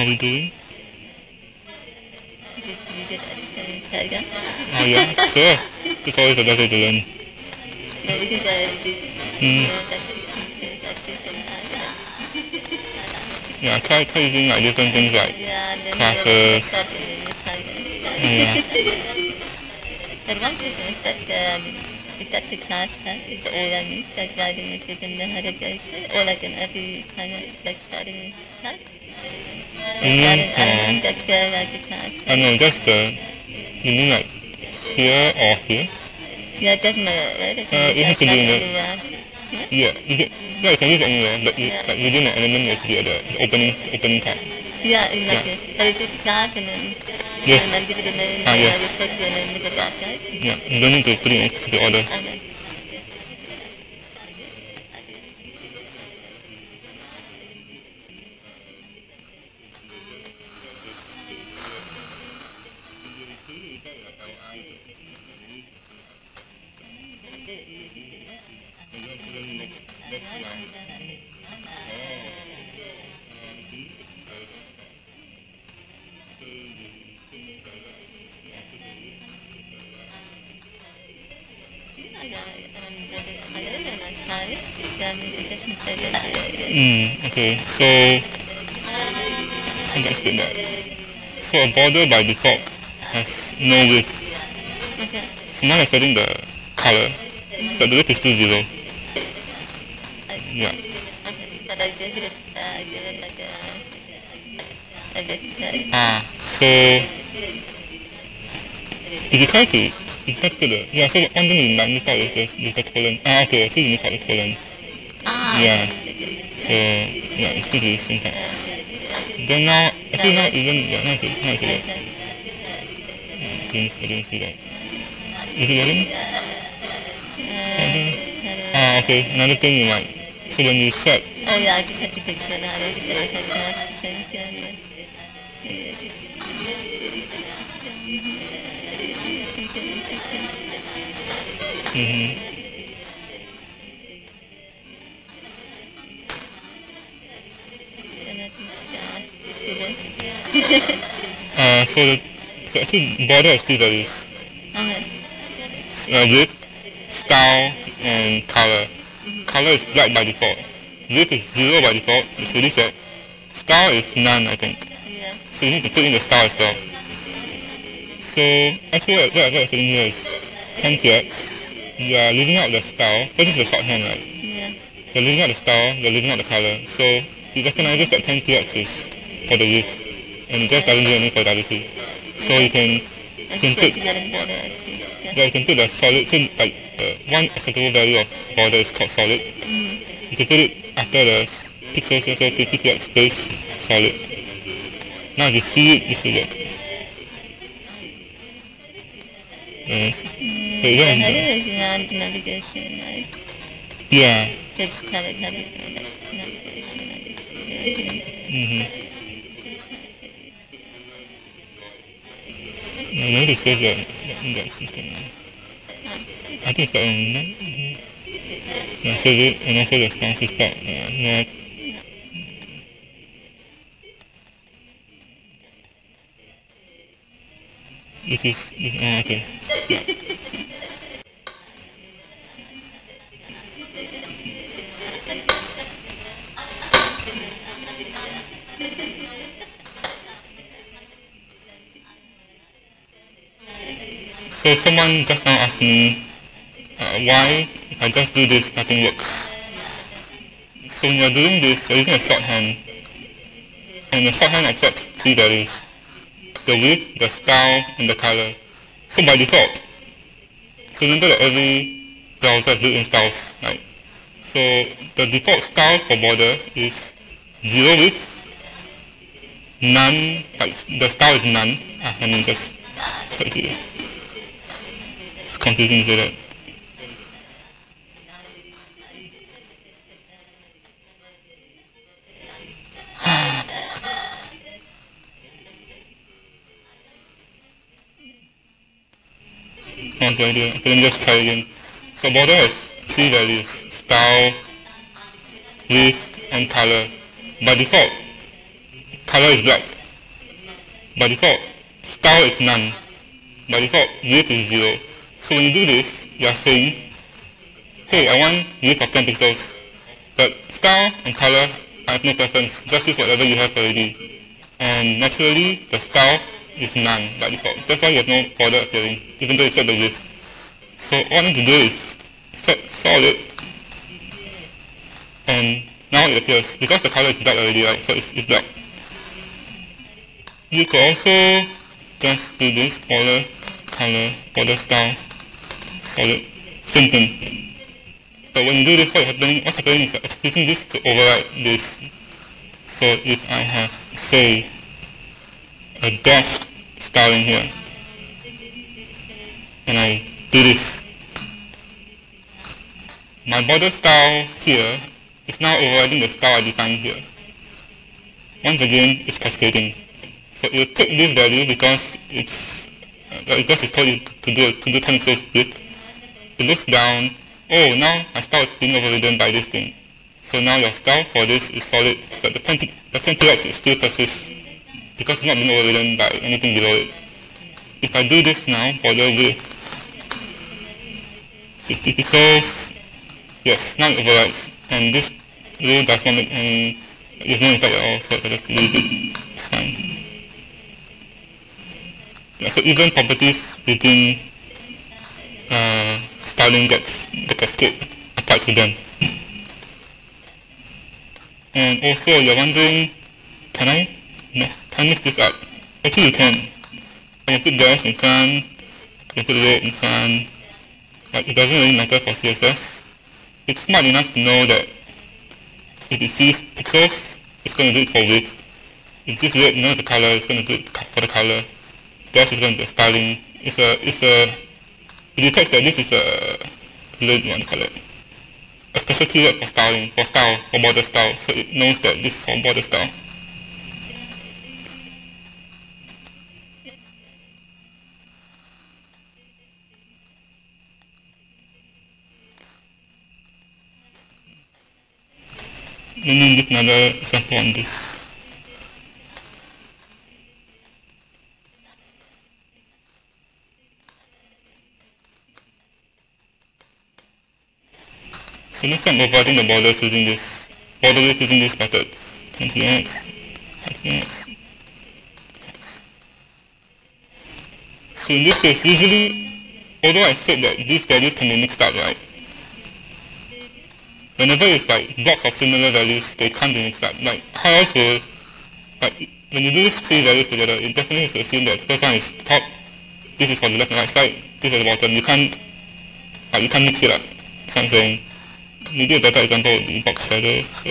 are we doing? Just read it and try again. Oh yeah, sure. It's always the best way to learn. No, because I just Mm. know that it's at the same time. Yeah, try, try using like different things like Yeah, and then classes. you start in the assignment. Yeah. But one question is that um, is that the class type is all I need, like writing it within the header J S, or like in every kind of like starting type? Or Mm, starting uh, element, that's where like the class. I know, just the, you mean like here or here? Yeah, it doesn't matter, right? It, Uh, it has to be in the, anywhere. yeah, you can, yeah, you can use it anywhere, but you, Yeah. like within the element it has to be at the, the opening, opening tag. Yeah, exactly. But it's just class and then Yes. and then give it a name, Ah, and yes. then you click and then look at that, right? Yeah, you don't need to put it in specific order. Okay. Mm, okay, so let's get that. So a border by default has no width. Okay. So now I'm setting the color, but the width is still zero. Yeah. Okay. But I give it a, uh, give it like a, like this, right? Ah, so if you try to, if you try to put the, yeah, so one thing you might miss out is this, is the colon. Ah, okay, I think you missed out the colon. Ah. Yeah. So yeah, it's good to use syntax. Then now, actually now even, yeah, now it's, now it's okay. I didn't, I didn't see that. Is it working? Uh, Ah, okay, another thing you might, so when you set, oh yeah, I just have to fix it now. I don't think I can uh, change it anyway. Yeah, just... mm-hmm. uh, so, the, so actually border has three values. Okay. Uh, width, style, and color. Color is black by default. Width is zero by default, it's really set. Style is none, I think. Yeah. So you need to put in the style as well. So actually what, what, what I'm saying here is ten T X. You are leaving out the style. This is the shorthand, right? Yeah. You're leaving out the style, you're leaving out the color. So it recognizes that ten T X is for the width, and it just doesn't do anything for W two. So you can, you can put, yeah, you can put the solid, so like uh, one acceptable value of border is called solid. Mm-hmm. You can put it after the pixels here, so fifty T X space solid. Now if you see it, this will work. Yes. Mm, Wait, the where is header it? is not navigation, right? Yeah. Just kind of header, like navigation, navigation. Mm-hmm. No, maybe they save the, the index system now. I think it's got um, mm-hmm. Yeah, save it, and also the stance is part, uh, net. This is, this, oh, okay. So someone just now asked me uh, why if I just do this nothing works. So when you're doing this, you're using a shorthand, and the shorthand accepts three values: the width, the style, and the color. So by default, so remember that every browser has built-in styles, right? So the default style for border is zero width, none, like the style is none. Ah, let me just try to, it's confusing to say that. What do I do? Okay, let me just try again. So border has three values: style, width, and color. By default, color is black. by default, style is none. By default, width is zero. So when you do this, you are saying, hey, I want width of ten pixels, but style and color, I have no preference, just use whatever you have already. And naturally, the style is none by default. That's why you have no border appearing, even though you set the width. So all I need to do is set solid, and now it appears, because the color is black already, right? So it's, it's black. You could also just do this, border, color, border style, solid, same thing. But when you do this, what's happening, what's happening is it's using this to override this. So if I have, say, a dash style in here, and I do this, my border style here is now overriding the style I defined here. Once again, it's cascading. So it will take this value because it's uh, because it's told you to do to do ten pixels width. It looks down. Oh, now my style is being overridden by this thing. So now your style for this is solid, but the ten the ten P X is still persists because it's not being overridden by anything below it. If I do this now, border width fifty pixels, yes, now it overrides, and this row does not make any, there's no effect at all, so I can just leave it, it's fine. Yeah, so even properties within uh, styling gets the cascade applied to them. And also you're wondering, can I, can I mix this up? Actually you can. Can you put dash in front, can you put red in front, but it doesn't really matter for C S S. It's smart enough to know that if it sees pixels, it's going to do it for width. If it sees red, it knows the color, it's going to do it for the color. Dash is going to be styling. It's a, it's a, it detects that this is a, what do you want to call it? A special keyword for styling, for style, for border style, so it knows that this is for border style. Let me give another example on this. So let's say I'm overriding the borders using this, border width using this method, N T X, N T X. So in this case, usually, although I said that these values can be mixed up, right? Whenever it's like blocks of similar values, they can't be mixed up. Like, how else will, like, when you do these three values together, it definitely is to assume that the first one is top, this is for the left and right side, this is the bottom. You can't, like, you can't mix it up. So I'm saying, maybe a better example would be box shadow, so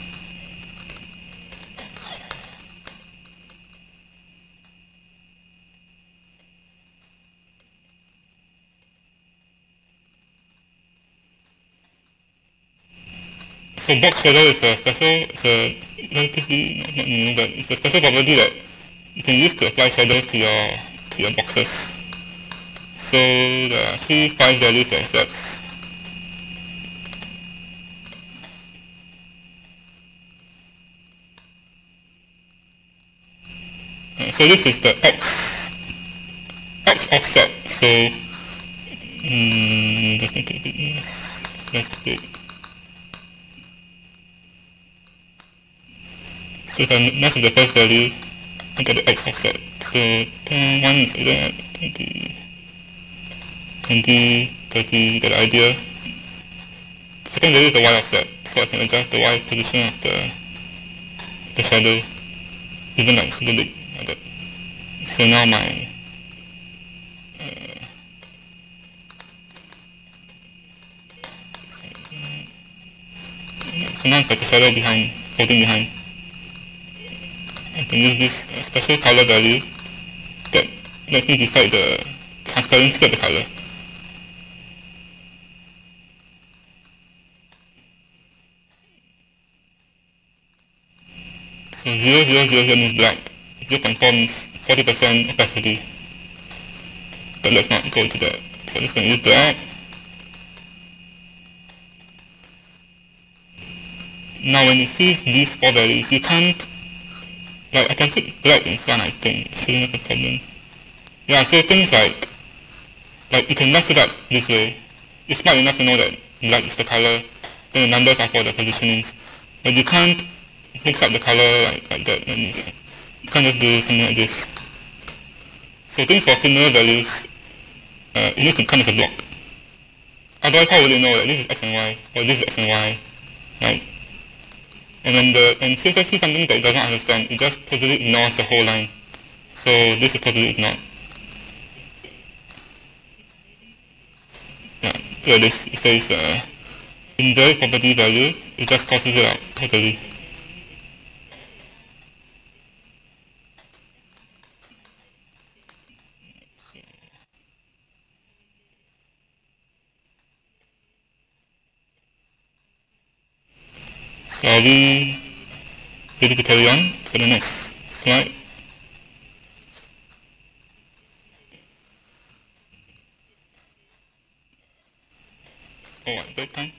So box shadow is a special, it's a relatively, not, not new, but it's a special property that you can use to apply shadows to your, to your boxes. So there are actually five values it accepts. So this is the X, X offset, so, um, just make it big, yes, that's big. So if I mess with the first value, I get the X offset. So ten, one is like that, twenty, twenty, thirty, you get the idea. The second value is the Y offset, so I can adjust the Y position of the, the shadow, even like super big. So now my uh, so now it's like a shadow behind, floating behind. I can use this uh, special color value that lets me decide the transparency of the color. So zero zero zero zero means black, zero point four means forty percent opacity, but let's not go to that. So I'm just going to use black. Now when it sees these four values, you can't like, I can put black in front, I think. It shouldn't have a problem. Yeah, so things like, like you can mess it up this way. It's smart enough to know that black is the color, then the numbers are for the positionings. But you can't mix up the color like, like that. And you can't just do something like this. So things for similar values, uh, it needs to come as a block. Otherwise, how will you know that this is x and y, or this is x and y, right? And when the and C S S sees something that it doesn't understand, it just totally ignores the whole line. So this is totally ignored. Yeah, so this it says uh, invalid property value, it just crosses it out totally. So are we ready to carry on for the next slide? Oh, what, break time?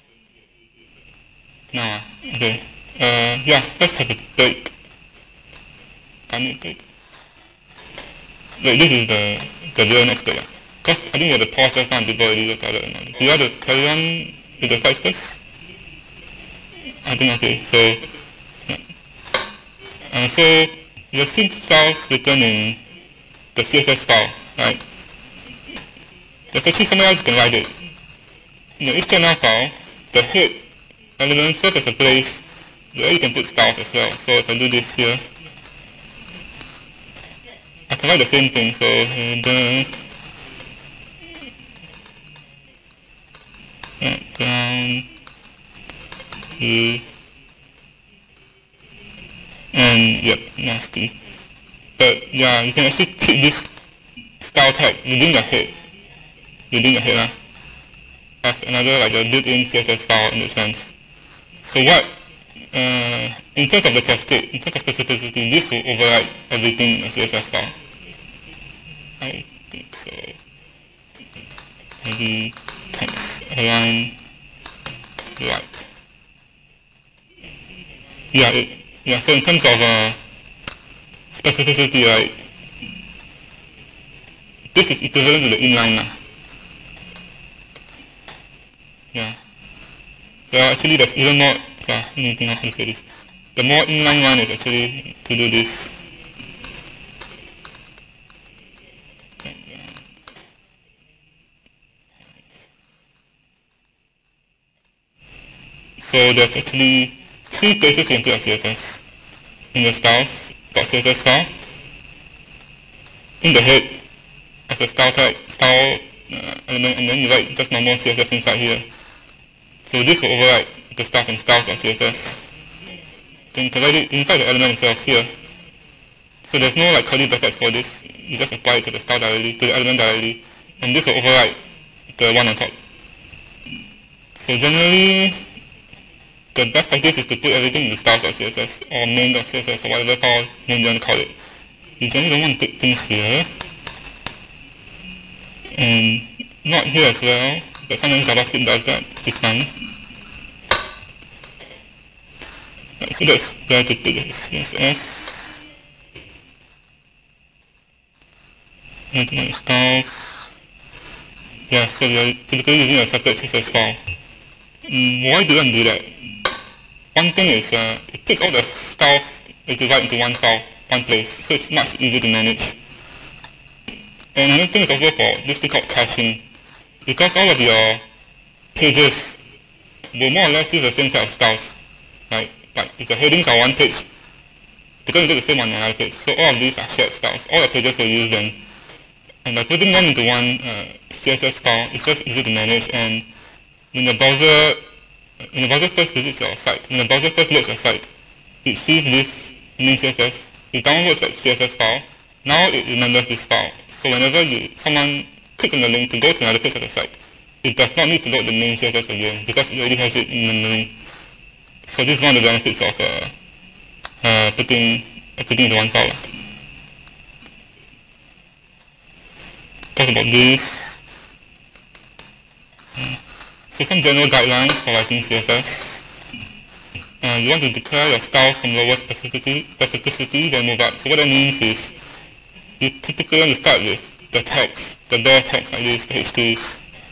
No, okay. Uh, yeah, let's have a break. Five minute break. Wait, this is the, the real next break. Because I think you have to pause just now and people already look at it. Do you want to carry on with the slides first? I think okay, so yeah. Uh, so you have seen styles written in the C S S file, right? There's actually somewhere else you can write it. In the H T M L file, the head element serves as a place where you can put styles as well. So if I do this here, I can write the same thing. So header background and yep, nasty. But yeah, you can actually keep this style tag within the head, within the header, as another like a built-in C S S file in that sense. So what, uh, in terms of the cascade, in terms of specificity, this will override everything in a C S S file. I think so. Maybe text align right. Yeah, it, yeah, so in terms of uh, specificity, right, this is equivalent to the inline now. Yeah. Well, actually there's even more, so let me think of how to say this. The more inline one is actually to do this. So there's actually three places you can put your C S S. In the styles.css file, in the head as a style tag, style uh, element, and then you write just normal C S S inside here. So this will override the stuff in styles.css. Then you can write it inside the element itself here. So there's no like curly brackets for this. You just apply it to the style directly, to the element directly, and this will override the one on top. So generally, the best practice is to put everything in styles.css or main.css or whatever file name you want to call it. You generally don't want to put things here. And not here as well, but sometimes JavaScript does that, which is fine. Right, so that's where to put the C S S. And my styles. Yeah, so we are typically using a separate C S S file. Mm, why do you want to do that? One thing is, uh, it puts all the styles that you write into one file, one place, so it's much easier to manage. And another thing is also for this thing called caching. Because all of your pages will more or less use the same set of styles, right? Like if the headings are one page, they're going to do the same on another page. So all of these are shared styles. All the pages will use them. And by putting them into one uh, C S S file, it's just easy to manage. And when the browser When the browser first visits your site, when the browser first loads your site, it sees this main C S S, it downloads that C S S file, now it remembers this file. So whenever you someone clicks on the link to go to another page of the site, it does not need to load the main C S S again because it already has it in memory. So this is one of the benefits of uh, uh, putting everything into one file. Talk about this. Uh, So some general guidelines for writing C S S. Uh, you want to declare your styles from lower specificity, specificity then move up. So what that means is you typically want to start with the text, the bare text like this, the H twos.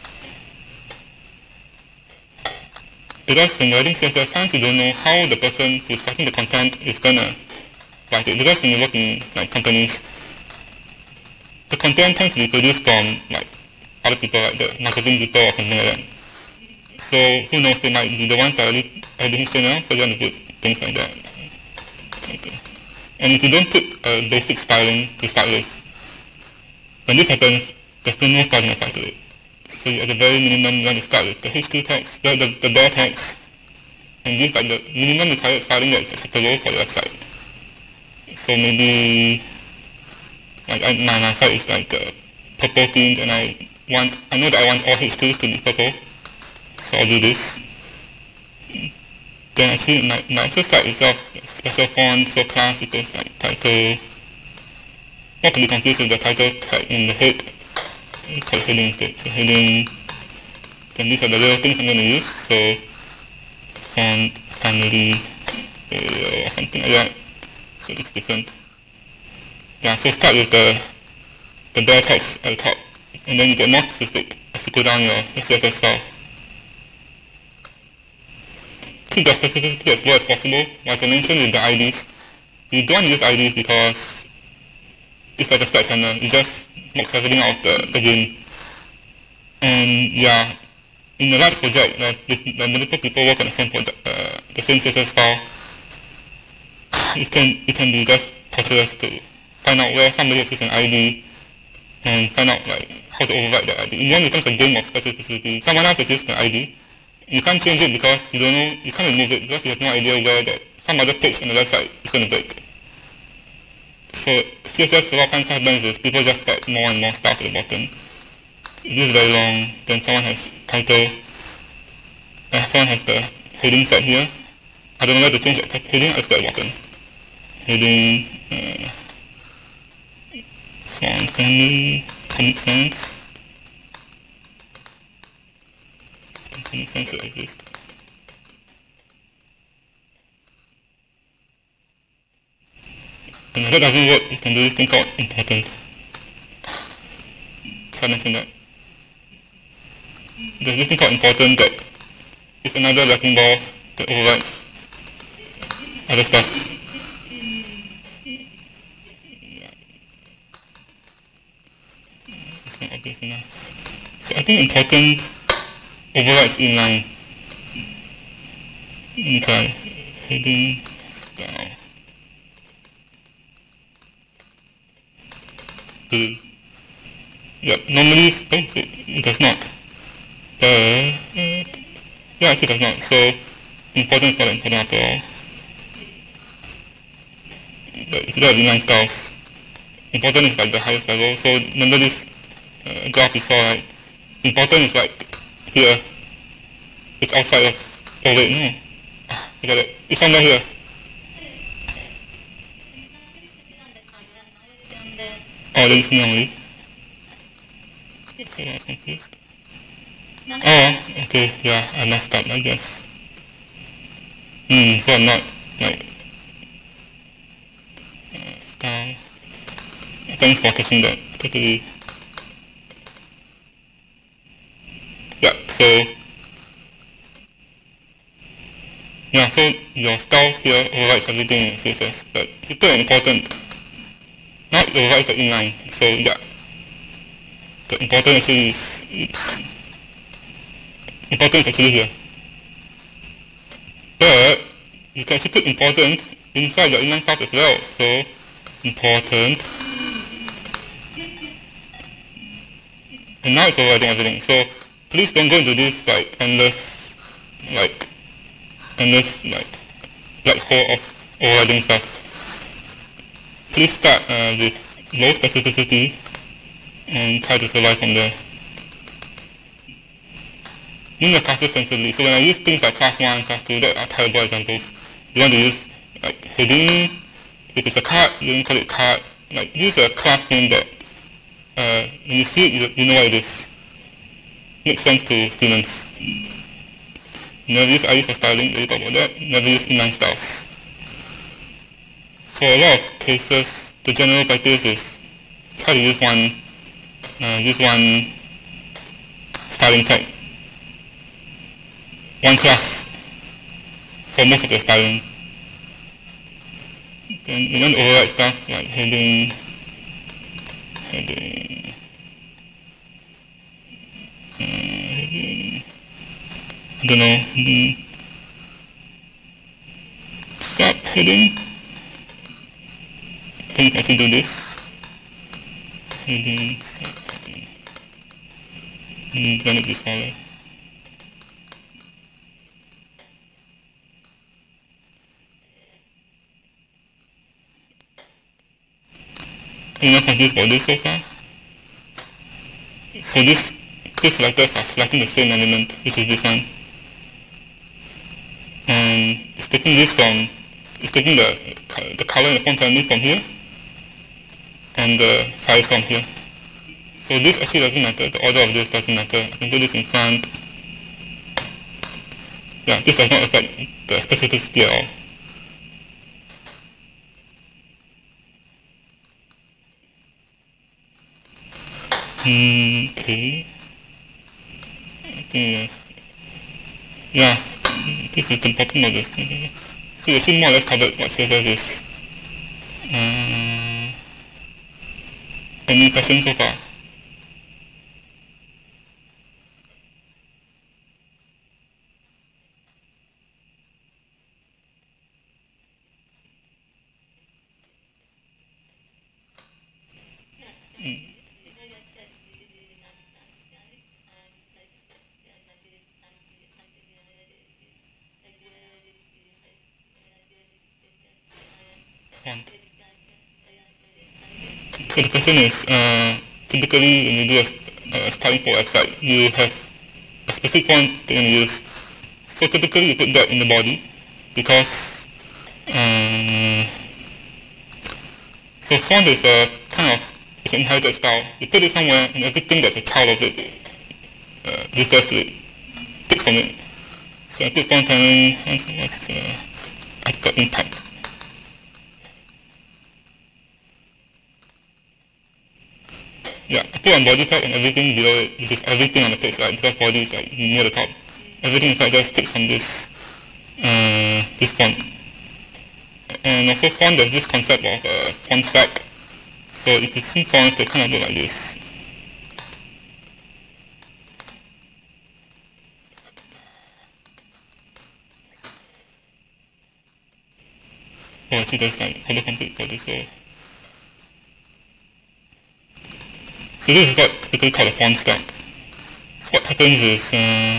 Because when you're writing C S S, sometimes you don't know how the person who's writing the content is gonna write it. Because when you work in like companies, the content tends to be produced from like other people, like the marketing people or something like that. So who knows, they might be the ones that are really adding H T M L, so you want to put things like that. Okay. And if you don't put a basic styling to start with, when this happens, there's still no styling applied to it. So at the very minimum, you want to start with the H two text, the, the, the bare text, and give like the minimum required styling that's acceptable for your website. So maybe, like I, my, my site is like uh, purple themed, and I want, I know that I want all H twos to be purple, so I'll do this. Then actually my, my actual site itself, special font, so class equals like title, not to be confused with the title tag in the head, we call it heading instead. So heading, then these are the little things I'm going to use, so font, family, area, or something like that, so it looks different. Yeah, so start with the, the bare text at the top, and then you get more specific as you go down your, your C S S file. Keep the specificity as low as possible. Like I mentioned with the I Ds, you don't use I Ds because it's like a sledgehammer. It just knocks everything out of the, the game. And yeah, in a large project, like if like multiple people work on the same project, uh, the same C S S file, it can it can be just torturous to find out where somebody has used an I D and find out like how to override that I D. In the end, it becomes a game of specificity. Someone else has used an I D. You can't change it because you don't know, you can't remove it because you have no idea where that some other page on the website is going to break. So C S S, a lot of times what happens is people just add more and more stuff at the bottom. If this is very long, then someone has title, and someone has the heading set here. I don't know where to change that heading, I'll just go at the bottom. Heading, uh, font family, comic sans. Comic sans should exist. And if that doesn't work, you can do this thing called important. So I mentioned that. There's this thing called important that is another wrecking ball that overrides other stuff. It's not obvious enough. So I think important overrides inline. Let me try. Heading style. Blue. Yep, normally, oh, it, it does not. Uh, uh, yeah, actually it does not. So, important is not important after all. But if you don't have inline styles, important is like the highest level. So, remember this uh, graph you saw, right? Important is like here. It's outside of, oh wait, no. Ah, I got it. It's somewhere here. Oh, there is normally. So I was confused. Oh, okay, yeah, I messed up, I guess. Hmm, so I'm not, like, uh, style. Thanks for catching that, totally. Yeah, so, yeah, so your style here overrides everything in C S S, but if you put an important, now it overrides the inline, so yeah. The important actually is, oops, important is actually here. But you can actually put important inside your inline stuff as well. So important, and now it's overriding everything. So please don't go into this like endless, like endless like black hole of overriding stuff. Please start uh, with low specificity and try to survive from there. In the classes sensibly, so when I use things like class one, class two, that are terrible examples. You want to use like heading, if it's a card, you don't call it card. Like use a class name that uh, when you see it, you, you know what it is. Makes sense to humans. Never use I E for styling, we talked about that. Never use inline styles. For a lot of cases, the general practice is try to use one, uh, use one styling tag, one class for most of the styling. Then we don't override stuff like heading, heading, uh, heading, I don't know, heading, sub heading. I think I can do this. Heading, sub heading, and then it be smaller. I'm not confused about this so far. So these two selectors are selecting the same element, which is this one. And it's taking this from, it's taking the, the color and the font family from here, and the size from here. So this actually doesn't matter, the order of this doesn't matter. I can put this in front. Yeah, this does not affect the specificity at all. Hmm, okay. I think yes. Yeah, this is the bottom of this. So you see more or less covered what C S S is. Uh, any questions so far? Mm. So the question is, uh, typically when you do a, a styling for a website, you have a specific font that you're going to use. So typically you put that in the body, because um, so font is a kind of, it's an inherited style. You put it somewhere and everything that's a child of it uh, refers to it, takes from it. So I put font family, what's uh, I've got impact. Yeah, I put on body tag and everything below it, which is everything on the page, right? Because body is like near the top. Everything inside just takes from this, uh, this font. And also font, there's this concept of a uh, font stack. So if you see fonts, they kind of look like this. Oh, actually there's like autocomplete for this, so. So this is what typically called a font stack. So what happens is, uh,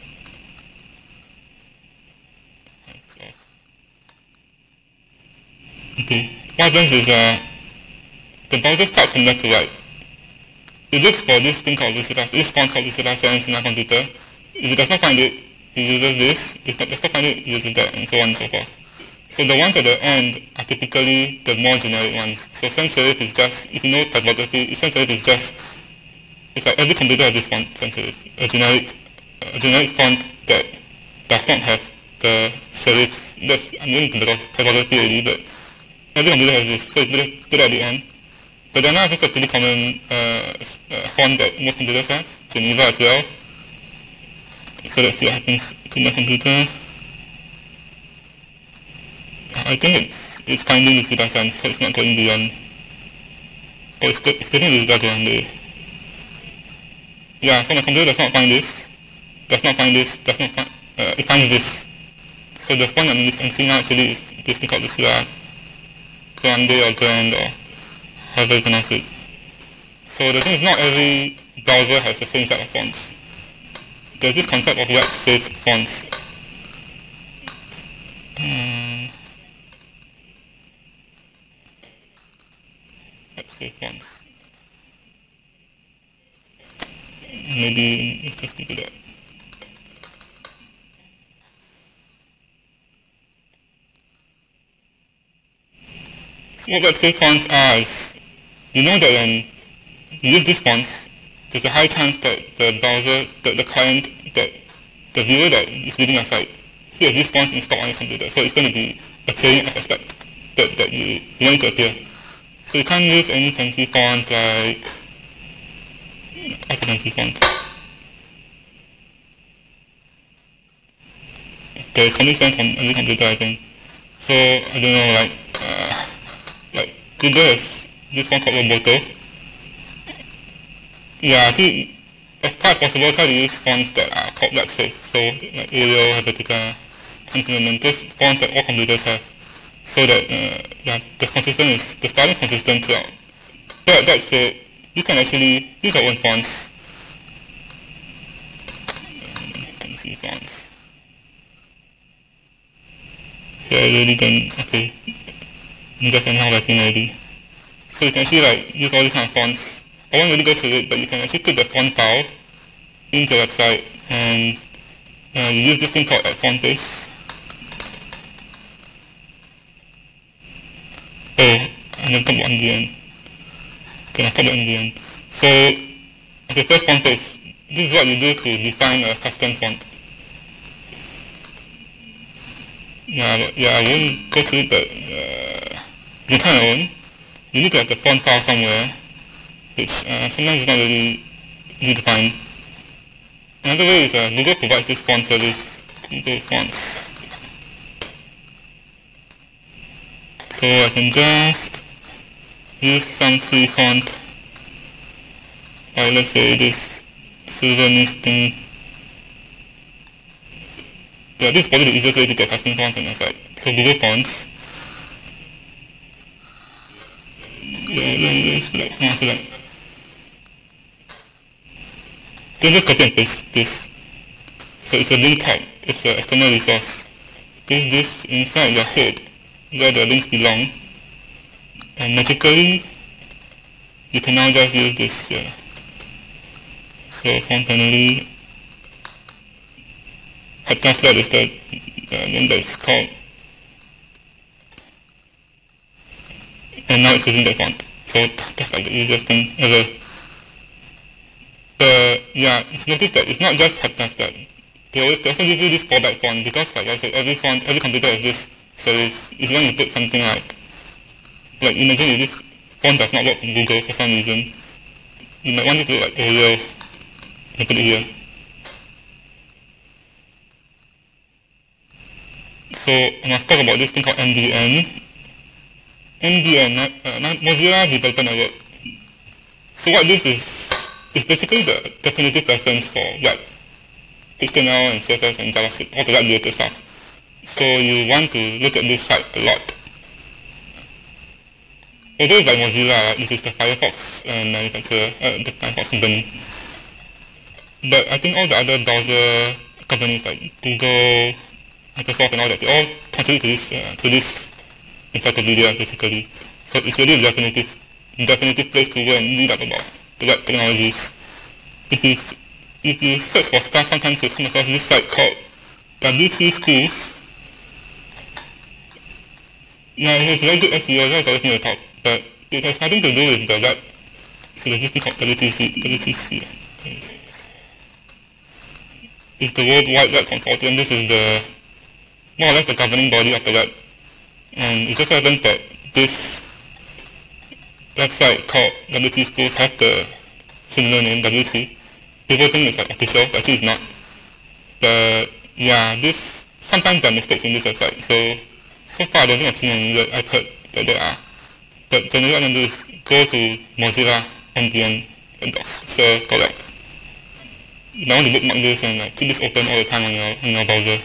okay, what happens is uh, the browser starts from left to right. It looks for this thing called Lucida, this font called Lucida Sans in our computer. If it does not find it, it uses this. If it does not find it, it uses that, and so on and so forth. So the ones at the end are typically the more generic ones. So sans serif is just, if you know typography, sans serif is just, it's like every computer has this font, sans serif, a generic, a generic font that does not have the serif. That's, I'm going into typography already, but every computer has this, so you just put it at the end. But then now it's just a pretty common uh, uh, font that most computers have, Geneva as well. So let's see what happens to my computer. I think it's it's finding Lucida Sans, so it's not going beyond. Oh, it's, it's getting Lucida Grande. Yeah, so my computer does not find this, does not find this, does not find, uh, it finds this. So the font I'm, I'm seeing now actually is this thing called Lucida Grande or Grand or however you pronounce it. So the thing is, not every browser has the same set of fonts. There's this concept of web-safe fonts. Uh, web-safe fonts. Maybe let's just Google that. So what web-safe fonts are is, you know that when you use these fonts, there's a high chance that the browser, the, the client that the viewer that is reading your site, he has this fonts installed on his computer, so it's going to be appearing as aspect that, that you, you want it to appear. So you can't use any fancy fonts like, what's a fancy font? There is common sense on every computer, I think. So, I don't know, like, uh, like, Google has this one called Roboto. Yeah, I think, as far as possible, try to use fonts that are called web safe. So, like Arial, Helvetica, Times New Roman, those fonts that all computers have. So that, uh, yeah, the consistent is, the styling consistent throughout. But that said, you can actually use your own fonts. Um, fancy fonts. So I really don't, okay, I'm just anyhow writing already. So you can actually like use all these kind of fonts. I won't really go through it, but you can actually put the font file into your website and uh, you use this thing called add font base. Oh, I'm going to talk about N D N. Okay, I'll stop at N D N. So, okay, first font base. This is what you do to define a custom font. Yeah, but, yeah, I won't go through it, but uh, you can your own. You need to have the font file somewhere, which uh, sometimes is not really easy to find. Another way is uh, Google provides this font service, Google Fonts. So I can just use some free font, like let's say this silver mist thing. Yeah, this is probably the easiest way to get custom fonts on your site. So Google Fonts. Where, where, where is select? Oh, select. Then just copy and paste this. So it's a link tag. It's an external resource. Paste this inside your head where the links belong. And magically, you can now just use this here. So font family. Heptasled is the uh, name that it's called. And now it's using that font. So that's like the easiest thing ever. Uh, yeah, it's noticed that it's not just Heptasled. They always they also give you this fallback font because like I said, every font, every computer has this. So if, if you want to put something like, like imagine if this font does not work from Google for some reason, you might want it to look like Arial. You put it here. So I must talk about this thing called N D N. N D N, uh, Mozilla Developer Network. So what this is, is basically the definitive reference for web, H T M L and C S S and JavaScript, all the web related stuff. So you want to look at this site a lot. Although it's by Mozilla, right, this is the Firefox uh, manufacturer, uh, the Firefox company. But I think all the other browser companies like Google, Microsoft and all that, they all contribute to this, uh, to this encyclopedia basically. So it's really a definitive, definitive place to go and read up about the web technologies. If you, if you search for stuff, sometimes you come across this site called W three Schools. Yeah, it has very good S E O, that's always near the top, but it has nothing to do with the web. So there's this thing called W three C, W three C. It's the World Wide Web Consortium. This is the, more or less the governing body of the web. And it just happens that this website called W three Schools has the similar name, W three. People think it's like official, but actually it's not. But yeah, this, sometimes there are mistakes in this website. So, so far I don't think I've seen any that I've heard that there are. But generally what I'm going to do is go to Mozilla N D N and docs. So correct. You might want to bookmark this and like, keep this open all the time on your, on your browser.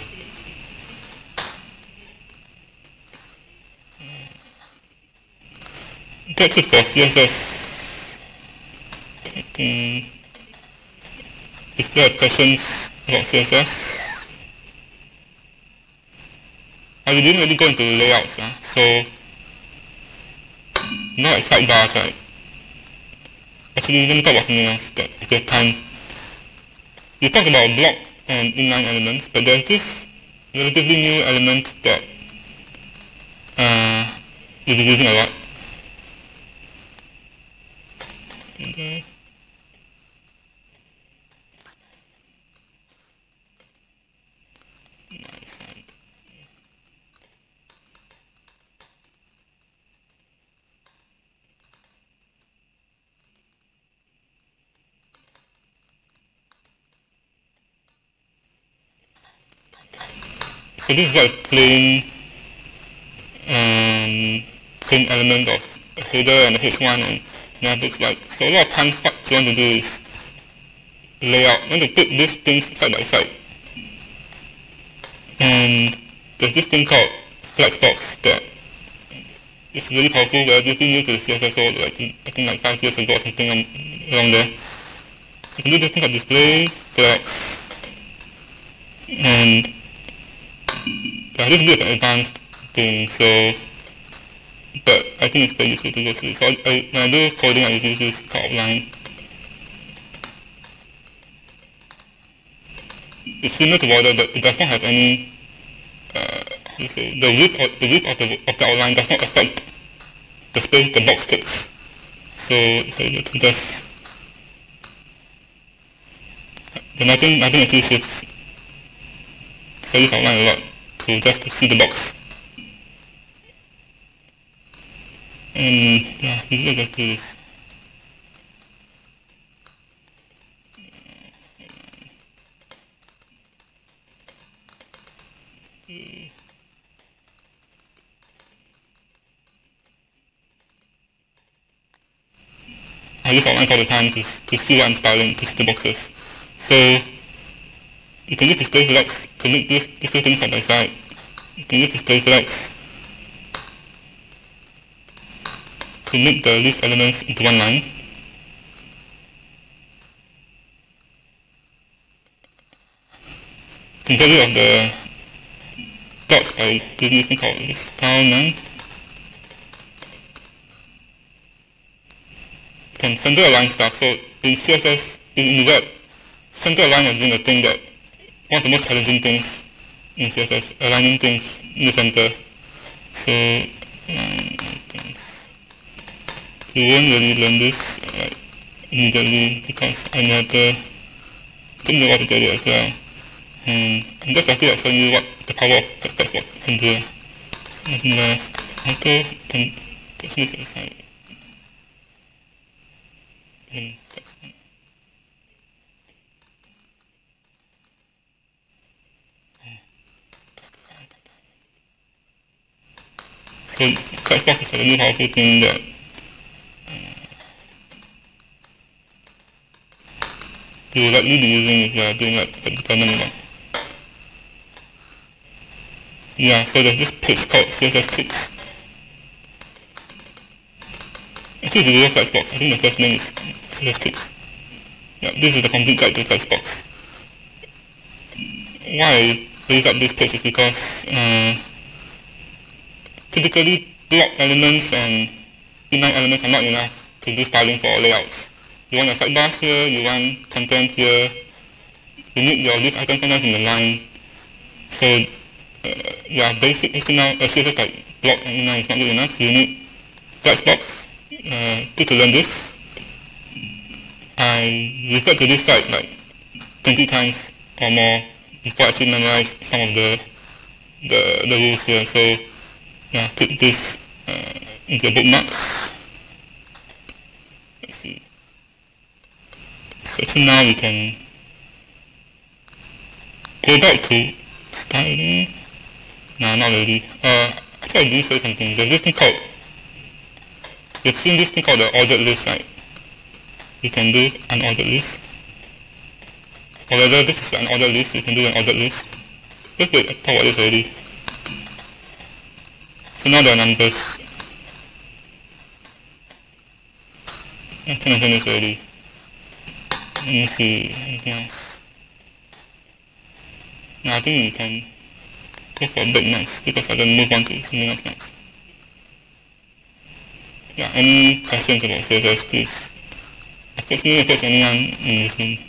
That's it for C S S. I think if you have questions about C S S, I didn't really go into layouts, huh? So not like sidebars, right? Actually, let me talk about something else that if you have time. We talked about block and inline elements, but there's this relatively new element that uh, you'll be using a lot. Okay. So this is what a plain, um, plain element of a header and a H one and that looks like. So a lot of times what you want to do is layout. You want to put these things side by side. And there's this thing called flexbox that is really powerful, relatively new to the C S S world, like, I think like five years ago or something around there. So you can do this thing called display, flex, and yeah, this is a bit of an advanced thing, so, but I think it's very useful to go through. So I, I, when I do coding, I usually use this outline. It's similar to border, but it does not have any, uh, how do you say, the width of the, width of the, of the outline does not affect the space the box takes. So if I go to just, then nothing, nothing actually shifts. So I use outline a lot to just to see the box. And yeah, usually I just do this. I use outlines all the time to, to see what I'm styling, to see the boxes. So you can use display flex to make these, these two things side by side. You can use display flex to make the list elements into one line. You can get rid of the dots by doing this thing called style none. Can center align stuff. So in C S S, in the web, center align has been a thing that, one of the most challenging things in C S S, aligning things in the center. So, align things. You won't really learn this like, immediately because I never took me a while to get it as well. And I'm just actually like showing you what the power of flexbox can do. So nothing left. Auto can push this aside. In text. So flexbox is a really powerful thing that uh, you will likely be using if you are doing like a deployment a lot. Yeah, so there's this page called C S S tips. Actually, the real flexbox, I think the first name is C S S tips. Yeah, this is the complete guide to flexbox. Why I raise up this page is because uh, typically block elements and inline elements are not enough to do styling for layouts. You want your sidebars here, you want content here, you need your list icon sometimes in the line. So uh, yeah, basic H T M L, uh, C S S like block and inline is not good enough. You need flexbox. Uh, to learn this. I referred to this site like twenty times or more before I actually memorized some of the the, the rules here. So yeah, put this uh, into your bookmarks. Let's see. So now we can go back to styling. No, not really. Uh, actually I did show you something. There's this thing called, you've seen this thing called the ordered list, right? You can do an ordered list. Or whether this is an ordered list, you can do an ordered list. Wait, wait, I talked about this already. So now there are numbers. I think I've done this already. Let me see, anything else? No, I think we can go for a break next, because I'm going to move on to something else next. Yeah, any questions about C S S, please approach me, approach anyone in this room.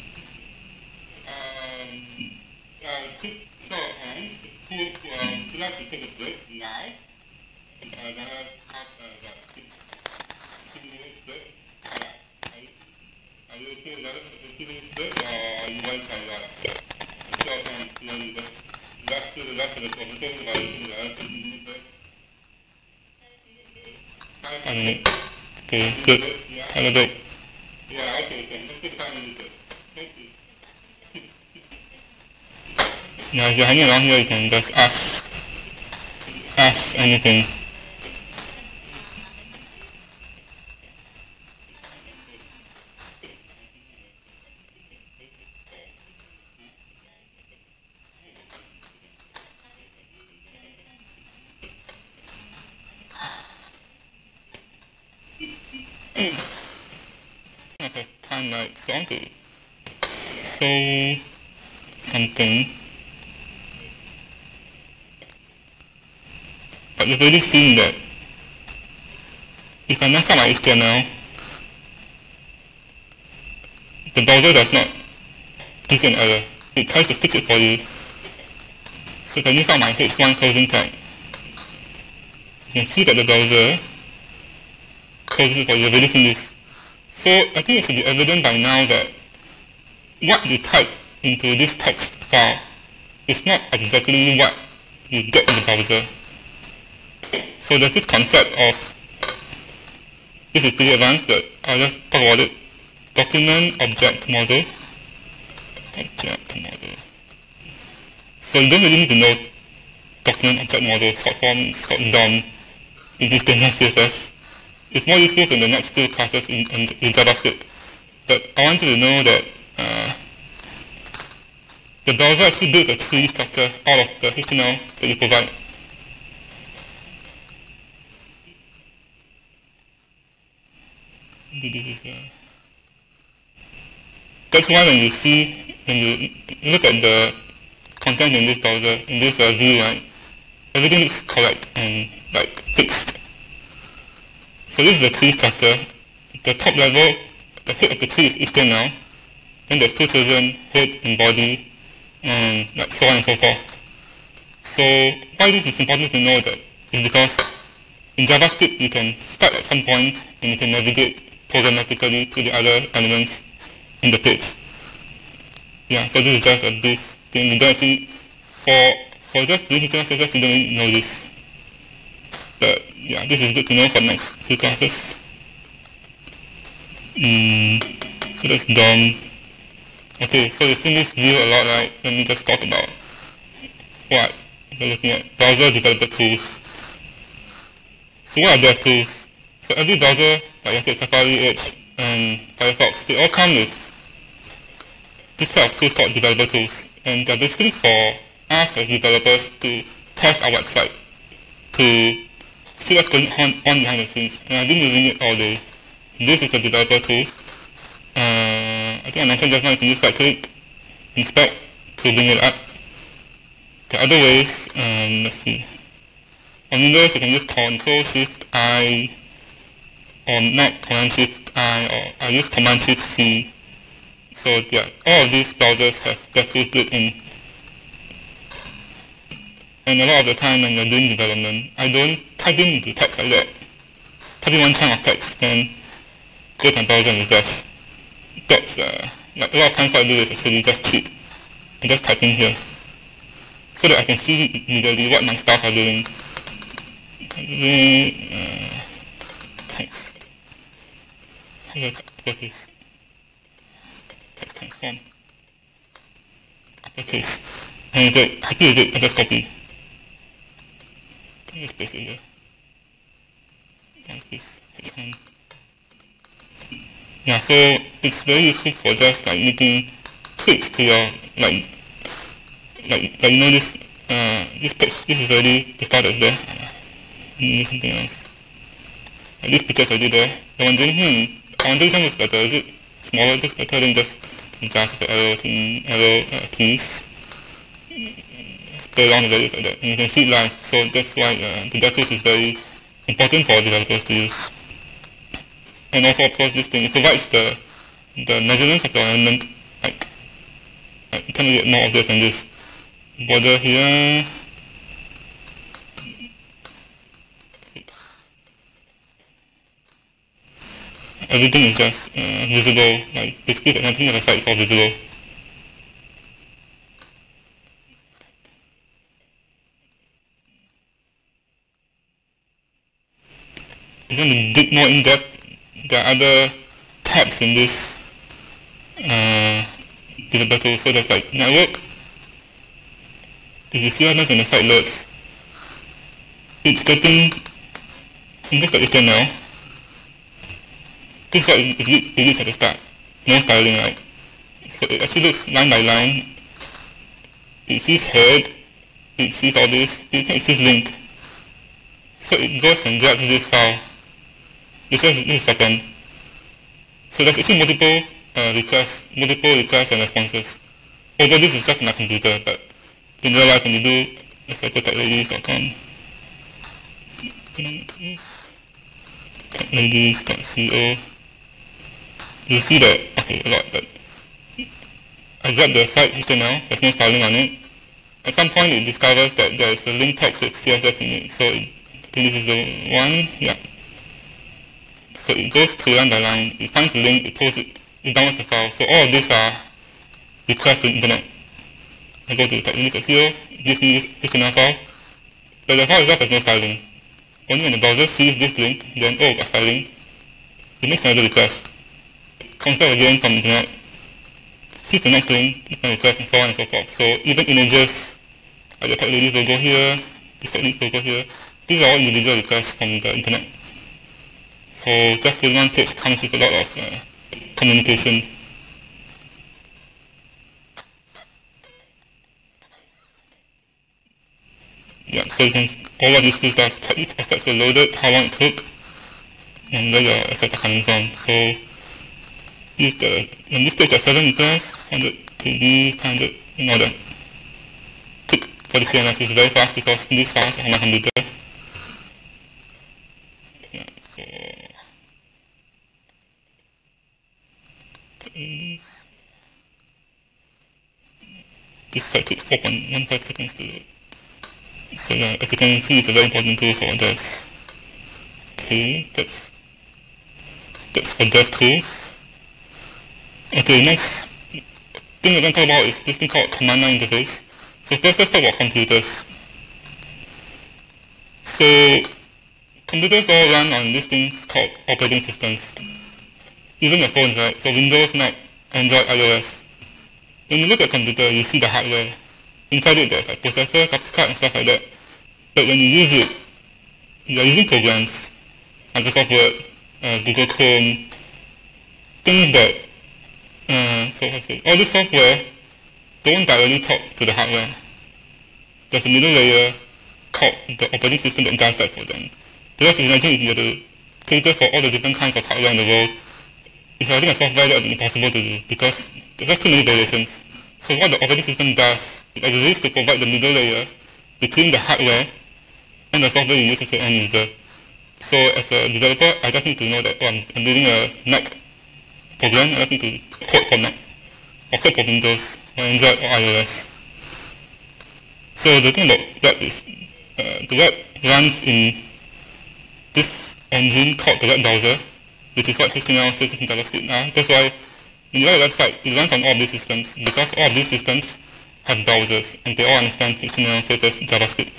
Um, uh, quick show of hands, who um, would like to take a break now? Uh, gonna have uh, about fifteen minutes break. Yeah. Are you, are you okay with that? fifteen minutes break, or are you want to uh, show of hands, you want to just rush through the rest of the conversation, or you want to fifteen minutes break? Five minutes. Okay, good. Have a break. Yeah, okay, okay. Let's take five minutes. Thank you. Now, if you're hanging around here, you can just ask anything. Okay, time right, so I want to show something. But you've already seen that if I mess up my H T M L, the browser does not give you an error. It tries to fix it for you. So if I miss out my H one closing tag, you can see that the browser closes it for you. You've already seen this. So I think it should be evident by now that what you type into this text file is not exactly what you get in the browser. So there's this concept of, this is pretty advanced, but I'll just talk about it. Document object model. Object model. So you don't really need to know document object model, short form, short D O M, in this game of C S S. It's more useful in the next few classes in, in, in JavaScript. But I want you to know that uh, the browser actually builds a tree structure out of the H T M L that you provide. This is, uh, that's why when you see, when you look at the content in this browser, in this uh, view, right, everything looks correct and like fixed. So this is the tree structure. The top level, the head of the tree is H T M L. Then there's two children, head and body, and like so on and so forth. So why this is important to know that is because in JavaScript you can start at some point and you can navigate programmatically to the other elements in the page. Yeah, so this is just a brief thing. You don't actually, for, for just doing H T M L C S S, you don't really know this. But yeah, this is good to know for next few classes. Mm, so that's D O M. Okay, so you've seen this view a lot, right? Let me just talk about what we're looking at. Browser developer tools. So what are dev tools? So every browser, like I said, Safari, Edge, and Firefox, they all come with this set of tools called developer tools. And they're basically for us as developers to test our website, to see what's going on, on behind the scenes. And I've been using it all day. This is a developer tool. Uh, I think I mentioned just now you can use right click, inspect to bring it up. The other ways, um, let's see. On Windows you can use Control Shift I, on Mac Command Shift I, or I use Command Shift C. So yeah, all of these browsers have dev tools built in. And a lot of the time when you're doing development, I don't type in into text like that. Type in one chunk of text, then go to my browser and refresh. That's, uh, like a lot of times what I do is actually just cheat. I just type in here. So that I can see immediately what my staff are doing. Doing, uh, text. How do I uppercase? Text transform. Uppercase. And you get happy with it, I just copy. Just paste it there. Like this, H one. Yeah, so it's very useful for just like making tweaks to your, like, like, like you know this, uh, this page, this is already the start that's there. Maybe something else. Like this picture's already there. You're wondering, hmm, I wonder which one looks better. Is it smaller looks better than just adjust the arrow, thing, arrow uh, keys? Play around the values like that, and you can see it live. So that's why uh, the dev tools is very important for developers to use. And also, of course, this thing, it provides the the measurements of your element. Like, like you can't really get more obvious than this. Border here. Everything is just uh, visible. Like basically, everything on the site is all visible. If you want to dig more in depth, there are other tabs in this uh, developer tool. So there's like network. If you see what happens when the site loads, it's getting, in this H T M L, this is what it reads, it reads at the start. No styling, right? So it actually looks line by line. It sees head, it sees all this, it sees link. So it goes and grabs this file. This is, this is second. So there's actually multiple uh, requests, multiple requests and responses. Although this is just on my computer, but in real life when you do, let's go to tech ladies dot com. tech ladies dot co. You'll see that, okay, a lot, but I grabbed the site H T M L, there's no styling on it. At some point it discovers that there is a link text with C S S in it, so it, I think this is the one, yeah. So it goes through line by line, it finds the link, it posts it, it downloads the file. So all of these are requests to the internet. I go to TechLadies dot co, it gives me this H T M L file, but the file itself has no styling. Only when the browser sees this link, then oh, got styling, it makes another request. Comes back again from the internet, sees the next link, makes a request, and so on and so forth. So even images, like the TechLadies logo here, this TechLadies logo here, these are all individual requests from the internet. So just with one page comes with a lot of uh, communication. Yeah, so you can, all of these cool stuff, check which assets were loaded, how long it took, and where your assets are coming from. So use the, in this page there are seven requests, one hundred K B, five hundred, and all that. Took for the C M S is very fast because these files are on my computer. Yeah, so this site took four point one five seconds to load. So yeah, as you can see, it's a very important tool for devs. Okay, that's that's for dev tools. Okay, next thing we're going to talk about is this thing called command line interface. So first let's talk about computers. So computers all run on these things called operating systems. Even your phones, right? So Windows, Mac, Android, iOS. When you look at a computer, you see the hardware. Inside it there's like processor, graphics card and stuff like that. But when you use it, you are using programs, Microsoft Word, uh, Google Chrome, things that, uh, so I say, all this software don't directly talk to the hardware. There's a middle layer called the operating system that does that for them. Because imagine if you have to cater for all the different kinds of hardware in the world, it's writing a software that would be impossible to do because there's just too many variations. So what the operating system does, it exists to provide the middle layer between the hardware and the software you use as an end user. So as a developer, I just need to know that oh, I'm, I'm building a Mac program, I just need to code for Mac, or code for Windows, or Android, or iOS. So the thing about web is, uh, the web runs in this engine called the web browser, which is what H T M L, C S S, and JavaScript are. That's why when you write a website, it runs on all of these systems, because all of these systems have browsers, and they all understand H T M L, C S S, and JavaScript.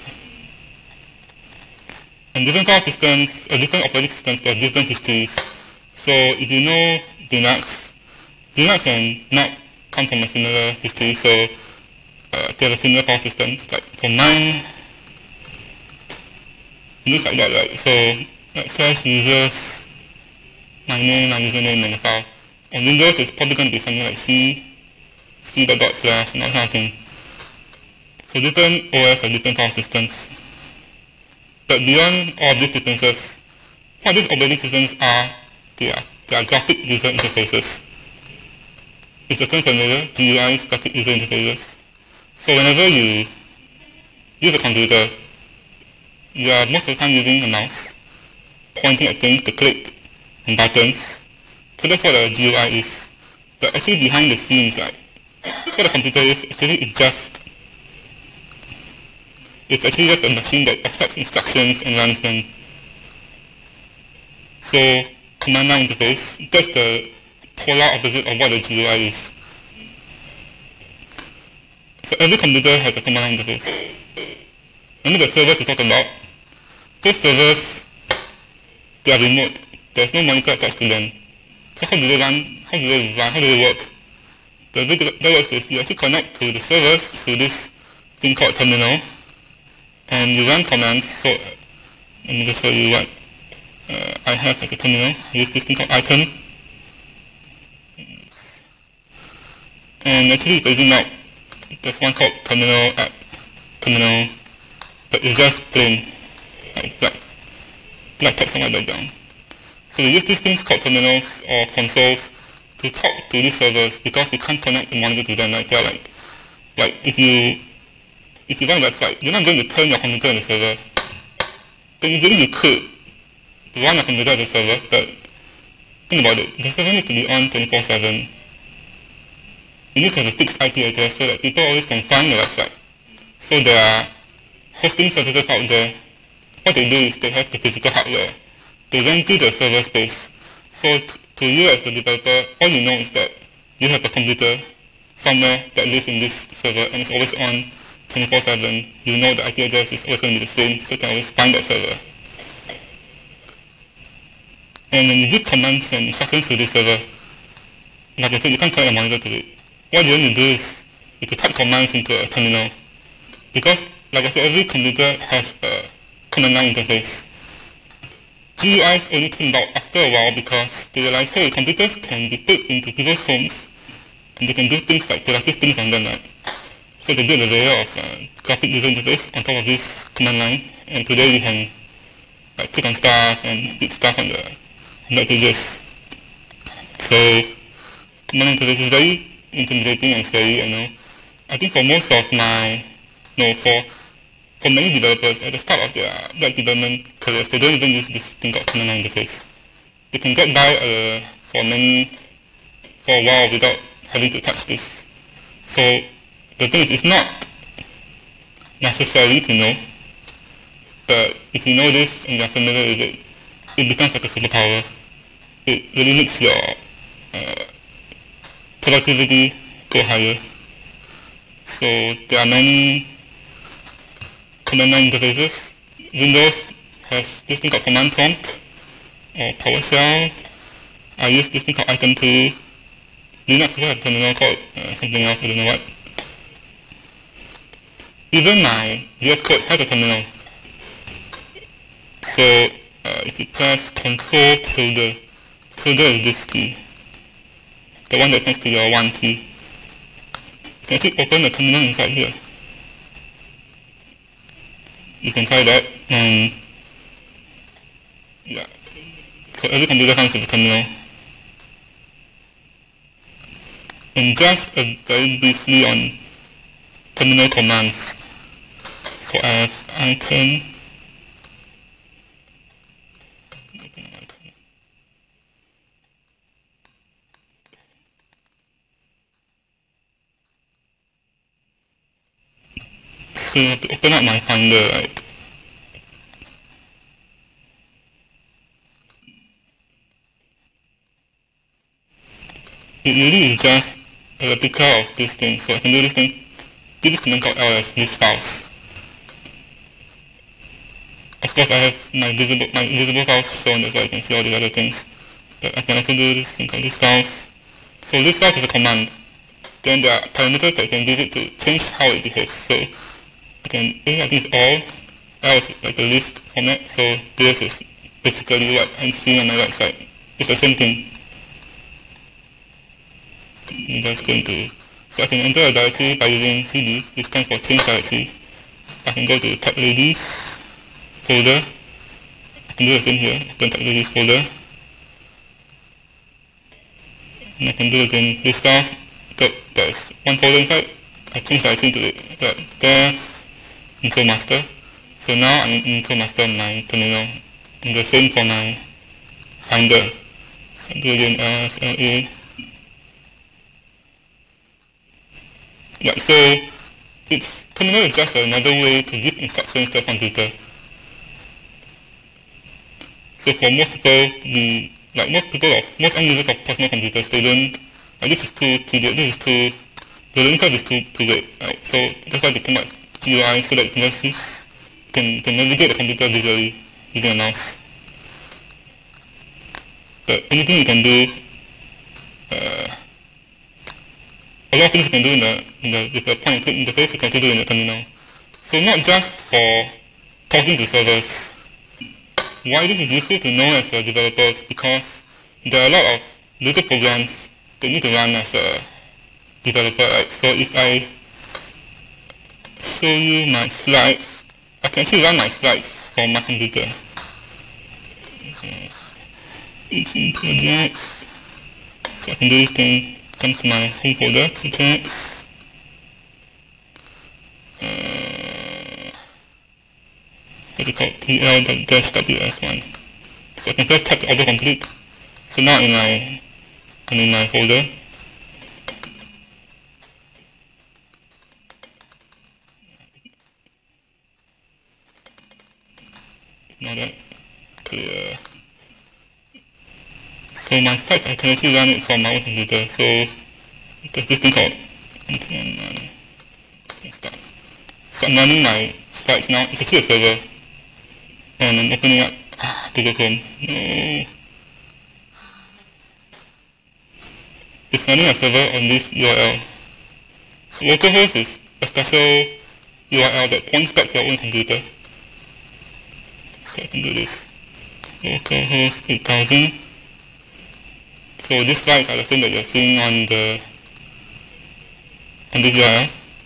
And different file systems, or different operating systems, they have different histories. So if you know Linux, Linux and Mac come from a similar history, so uh, they have a similar file system. Like for mine, it looks like that, right? So like slash users, my name, my username, and the file. On Windows, it's probably going to be something like C, C dot dot slash, and that kind of thing. So different O S have different file systems. But beyond all these differences, what these operating systems are, they are, they are graphic user interfaces. Is the term familiar? G U Is, graphic user interfaces. So whenever you use a computer, you are most of the time using a mouse, pointing at things to click, and buttons. So that's what a G U I is. But actually behind the scenes, like, what a computer is, actually it's just It's actually just a machine that accepts instructions and runs them. So, command line interface, that's the polar opposite of what a G U I is. So every computer has a command line interface. Remember the servers we talked about? Those servers, they are remote. There's no monitor attached to them. So how do they run? How do they run? How do they work? The way that works is you actually connect to the servers through this thing called terminal, and you run commands. So Let me just show you what uh, I have as a terminal. I use this thing called icon. And actually, if I zoom out, there's one called terminal app, terminal, but it's just plain, like black, black text on my background. So we use these things called terminals or consoles to talk to these servers because we can't connect the monitor to them. Like they're like, like if you if you run a website, you're not going to turn your computer on the server. Technically, you could run a computer as a server, but think about it. The server needs to be on twenty-four seven. It needs to have a fixed I P address so that people always can find the website. So there are hosting services out there. What they do is they have the physical hardware. They rent you the server space. So t- to you as the developer, all you know is that you have a computer somewhere that lives in this server and it's always on twenty-four seven. You know the I P address is always going to be the same, so you can always find that server. And when you give commands and instructions to this server, like I said, you can't connect a monitor to it. What you need to do is you can type commands into a terminal. Because, like I said, every computer has a command line interface. G U Is only came out after a while because they realized, hey, computers can be put into people's homes and they can do things like productive things on them, right? So they built a layer of uh, graphic user interface on top of this command line, and today we can like click on stuff and read stuff on the web pages. So command interface is very intimidating and scary, you know. I think for most of my, no, for for many developers at the start of their web development careers, they don't even use this thing called command line interface. They can get by uh, for many, for a while without having to touch this. So the thing is, it's not necessary to know, but if you know this and you're familiar with it, it becomes like a superpower. It really makes your uh, productivity go higher. So there are many command line interfaces. Windows has this thing called command prompt or PowerShell. I use this thing called icon two. Linux also has a terminal called uh, something else, I don't know what. Even my V S Code has a terminal. So uh, if you press Control tilde, tilde is this key, the one that's next to your one key. You can actually open the terminal inside here. You can try that, and yeah. So every computer comes with a terminal. And just uh, very briefly on terminal commands. So I have icon. Open an icon. So I have to open up my Finder, right? It really is just a replica of this thing. So I can do this thing, do this command called ls, list files. Of course I have my visible my visible files shown, that's why I can see all these other things. But I can also do this thing called list files. So list files is a command. Then there are parameters that you can give it to change how it behaves. So I can A, I think it's all, L is like a list format, so this is basically what I'm seeing on my website. It's the same thing. I'm just going to, so I can enter a directory by using C D, which stands for change directory. I can go to TechLadies folder. I can do the same here, open TechLadies folder. And I can do again list files. There's one folder inside. I change directory to it. But there, intro master. So now I'm in intro master on my terminal. And the same for my Finder. So I do again ls, la. Yeah, so it's terminal is just another way to give instructions to a computer. So for most people, we like most people of most end users of personal computers, they don't like this is too tedious, this is too the learning curve is too too great, right? So that's why they came up with G U I so that you can just use you can you can navigate the computer visually using a mouse. But anything you can do uh, a lot of things you can do in the, in the with a point and click interface, you can actually do in the terminal. So not just for talking to servers, why this is useful to know as a developer is because there are a lot of little programs that need to run as a developer, right? So if I show you my slides, I can actually run my slides from my computer. So it's in projects. So I can do this thing, comes to my home folder, projects. Uh, what's it called? P L dash W S one. So I can press tab to autocomplete. So now in my I'm in my folder. Now that clear. So my slides, I can actually run it from my own computer. So there's this thing called N T U C Link. So I'm running my slides now. It's actually a server. And I'm opening up Google Chrome. No. It's running a server on this U R L. So localhost is a special U R L that points back to your own computer. So I can do this. Localhost eight thousand. So these slides are the same that you're seeing on the on this U R L.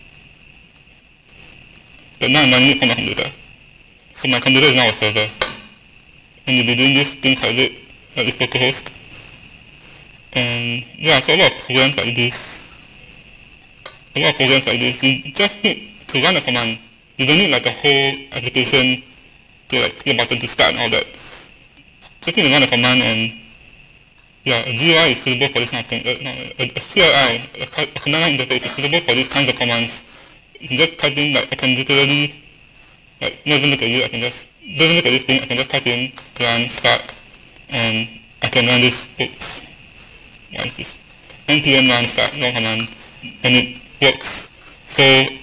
But now I'm running it from my computer. So my computer is now a server. And you'll be doing this thing called it, uh, this localhost. And yeah, so a lot of programs like this, a lot of programs like this, you just need to run a command. You don't need like a whole application to like click a button to start and all that. Just need to run a command, and yeah, a G U I is suitable for this kind of thing. Uh, no, a, a C L I, a, a command line interface is suitable for these kinds of commands. You can just type in, like, I can literally, like, not even look at you, I can just, don't even look at this thing, I can just type in, run, start, and I can run this, oops. What is this? npm run start run command, and it works. So,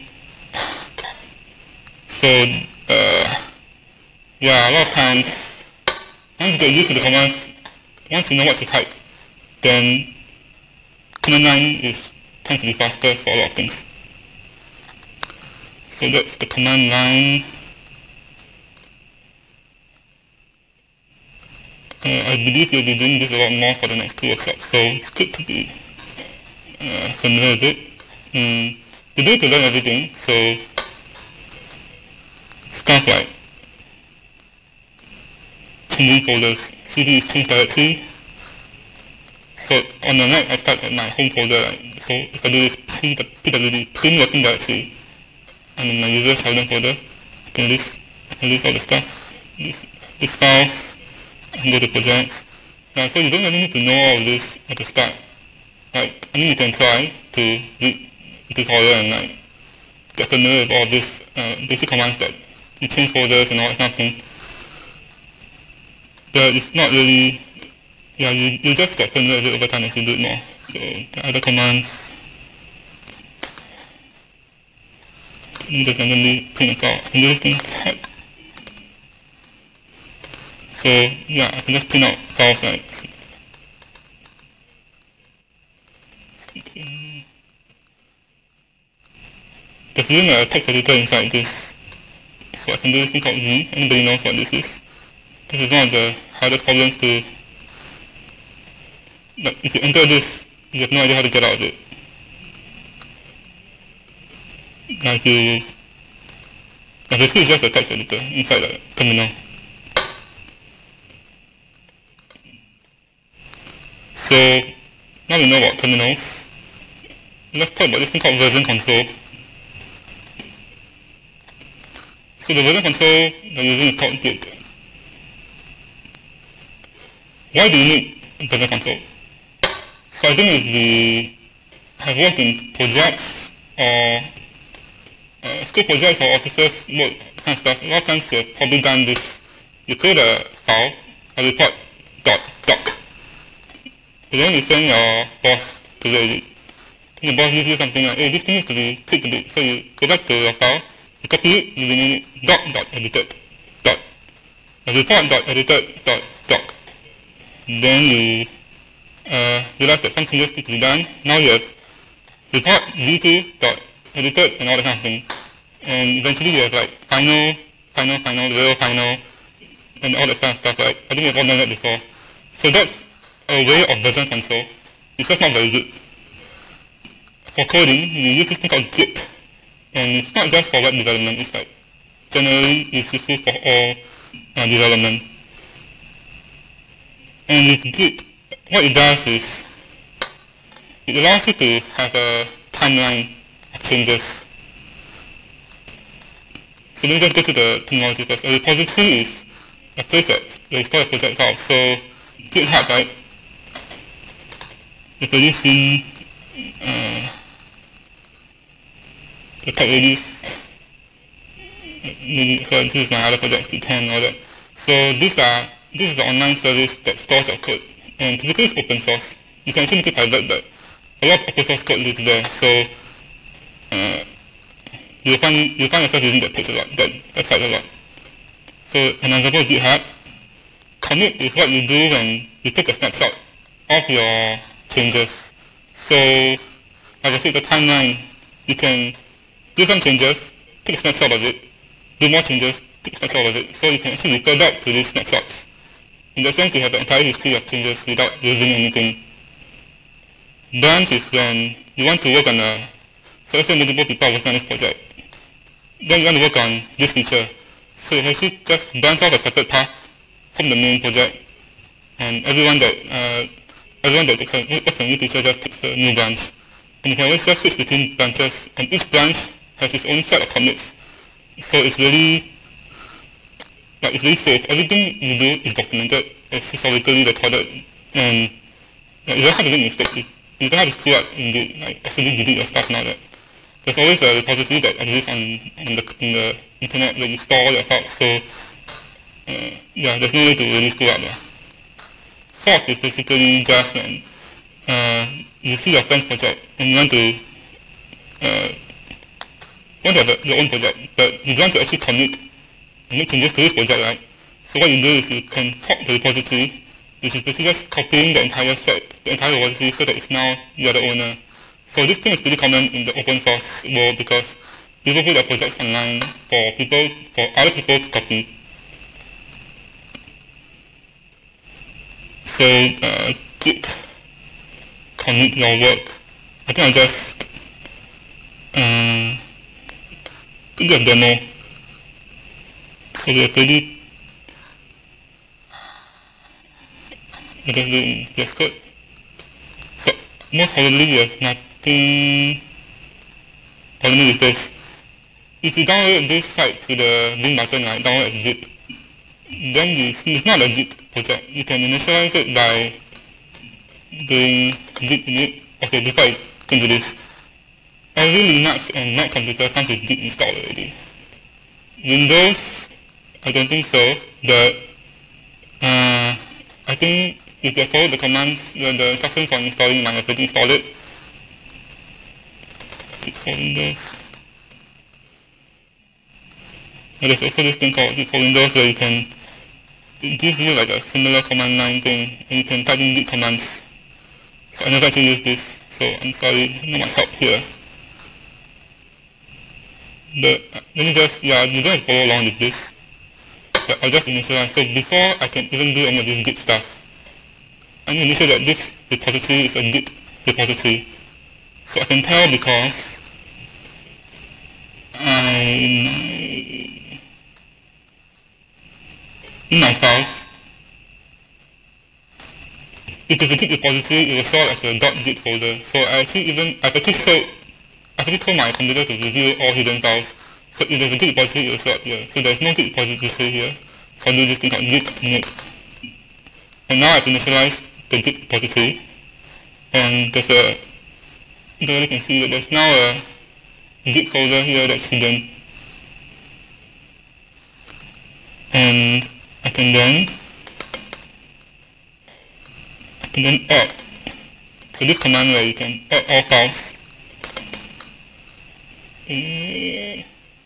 so uh, yeah, a lot of times, once you get used to the commands, once you know what to type, then command line is tends to be faster for a lot of things. So that's the command line. Uh, I believe you'll be doing this a lot more for the next two workshops, so it's good to be uh, familiar with it. Mm, you need to learn everything, so stuff like changing folders, cd is change directory. So on the Mac, I start at my home folder, right? So if I do this P W D, print working directory, and in my user Sheldon folder, I can list, I can list all the stuff, this, this files. I can go to projects. Yeah, so you don't really need to know all of this at the start. Like, I mean, you can try to read the tutorial and like get familiar with all of this uh, basic commands that you change folders and all that kind of thing. But it's not really, yeah, you, you just get familiar with it over time as you do it more. So the other commands, you just randomly print a file. I can do this thing. So yeah, I can just print out files like there's even a text editor inside this. So I can do this thing called read. Anybody knows what this is? This is one of the hardest problems to, like, if you enter this, you have no idea how to get out of it. Like you, like basically it's just a text editor inside the terminal. So now we know about terminals. Let's talk about this thing called version control. So the version control we're using is called git. Why do you need version control? So I think if we have worked in projects or uh, school projects or offices, work, kind of stuff, a lot of times you've probably done this. You create a file, a report dot doc. And then you send your boss to do it. And the boss gives you something like, hey, this thing needs to be tweaked a bit. So you go back to your file, you copy it, you rename it doc dot edited dot report dot edited dot doc. Then you uh, realize that some changes need to be done. Now you have report v two dot edited and all that kind of thing. And eventually you have like final, final, final, the real final. and all that kind of stuff, right? I think we've all done that before. So that's a way of version control. It's just not very good. For coding, we use this thing called Git, and it's not just for web development, it's like generally it's useful for all uh, development. And with Git, what it does is it allows you to have a timeline of changes. So let me just go to the terminology first. A repository is a place that you store a project file. So GitHub, right? You've already seen uh, the TechLadies. Maybe so this is my other project, Git ten and all that. So these are this is the online service that stores your code, and typically it's open source. You can actually make it private, but a lot of open source code lives there. So uh, you'll find you'll find yourself using that page a lot, that website a lot. So an example is GitHub. Commit is what you do when you take a snapshot of your changes. So like I said, it's a timeline. You can do some changes, take a snapshot of it, do more changes, take a snapshot of it. So you can actually refer back to these snapshots. In that sense, you have the entire history of changes without losing anything. Branch is when you want to work on a, so let's say multiple people are working on this project. Then you want to work on this feature. So you actually just branch off a separate path from the main project, and everyone that uh, everyone that takes a, works on a new feature just takes a new branch. And you can always just switch between branches, and each branch has its own set of commits. So it's really, like it's really safe. Everything you do is documented, it's historically recorded, and yeah, you don't have to make mistakes. You, you don't have to screw up in the, like accidentally delete your stuff now. That there's always a repository that exists on, on the, in the internet where you store all your files. So uh, yeah, there's no way to really screw up. Yeah. Fork is basically just when uh, you see your friend's project and you want to uh, want to have a, your own project, but you don't want to actually commit and make changes to this project, right? So what you do is you can fork the repository, which is basically just copying the entire set, the entire repository, so that it's now you're the owner. So this thing is pretty common in the open source world because people put their projects online for people, for other people to copy. So uh, Git commit your work. I think I'll just uh, do a demo. So we're pretty. I'll just do it in V S Code. So most probably you have nothing. Let me rephrase. If you download this site to the link button, right, download as zip, then it's, it's not a Git project. You can initialize it by doing git init. Okay, before I can do this, every Linux and Mac computer comes with Git installed already. Windows, I don't think so, but uh, I think if you follow the commands, the, the instructions for installing, might have already installed it. Git for Windows. And there's also this thing called Git for Windows where you can, it gives you like a similar command line thing, and you can type in Git commands. So I never actually use this, so I'm sorry, not much help here. But let me just, yeah, you don't have to follow along with this. But I'll just initialize. So before I can even do any of this Git stuff, I need to initialize that this repository is a Git repository. So I can tell because I, in my files, if it's a Git repository, it will store as a .git folder. So I actually even, I've actually showed, I've actually told my computer to review all hidden files. So if there's a Git repository, it will show up here. So there's no Git repository here. So I'll do this thing called git init. And now I've initialized the Git repository. And there's a, you don't really can see that there's now a Git folder here that's hidden. And I can then I can then add. So this command where you can add all files. Uh,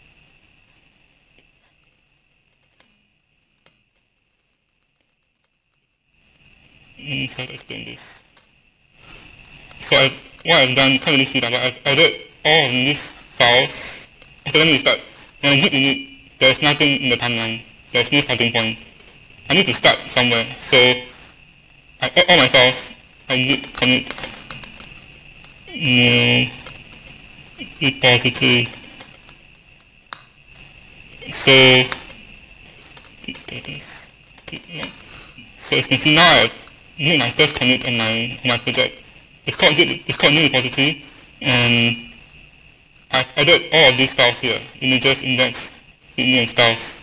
let me try to explain this. So I, what I've done, you can't really see that, but I've added all of these files. Okay, let me start. When I git init, there's nothing in the timeline. There's no starting point. I need to start somewhere. So I add all my files, I git commit new repository. So git status, git log. So as you can see now I've made my first commit on my on my project. It's called git, it's called new repository, and I've added all of these files here: images, index, readme, and styles.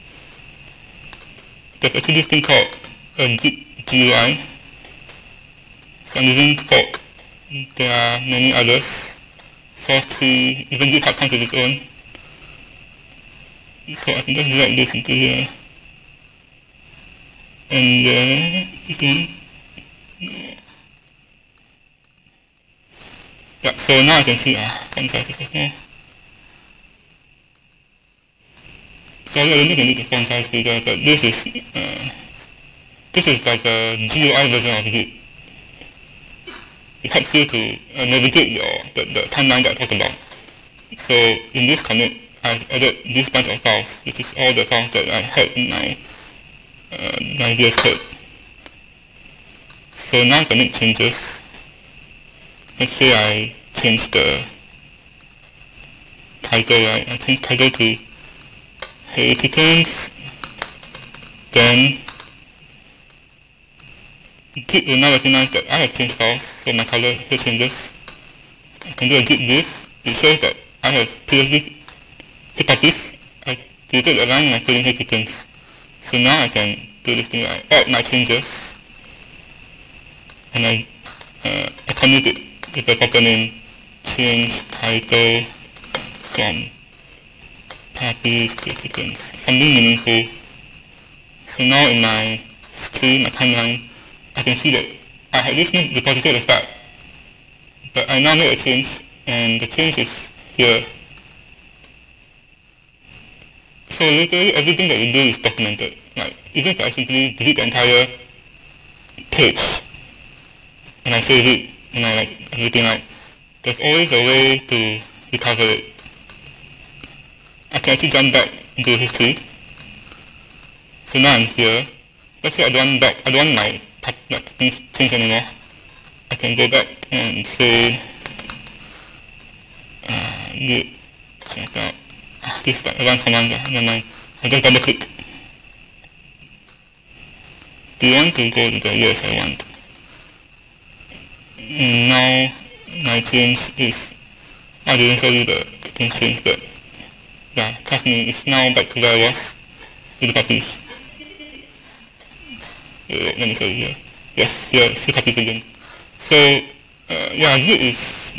There's actually this thing called a git G U I. So I'm using fork. There are many others. Source tree, even GitHub comes with its own. So I can just drag this into here. And uh, this one. Yeah, so now I can see ah, font size is small. Sorry, I don't think I need the font size bigger, but this is uh, this is like a G U I version of Git. It helps you to uh, navigate your the, the timeline that I talked about. So in this commit, I've added this bunch of files, which is all the files that I had in my uh, my V S Code. So now I can make changes. Let's say I change the title, right? I change title to Hey Kittens. Then Git will now recognize that I have changed files, so my color here changes. I can do a git diff. It shows that I have previously hit puppies. I deleted a line and I put in Hey Kittens. So now I can do this thing. I add my changes and I, uh, I commit it with the proper name. Change title from puppies to kittens. Something meaningful. So now in my history, my timeline, I can see that I had this new repository at the start, but I now made a change, and the change is here. So literally everything that you do is documented. Like even if I simply delete the entire page and I save it and I like everything, like there's always a way to recover it. I can actually jump back into history. So now I'm here. Let's say I don't want back. I don't want my like things change anymore. I can go back and say uh, git check out. Ah, this is like a run command. Never mind. I just double click. Do you want to go to the yes I want. And now my change is I didn't show you the things change, but yeah, trust me, it's now back to where I was with the puppies. Wait, let me show you here. Yes, here, see puppies again. So, uh, yeah, Git is,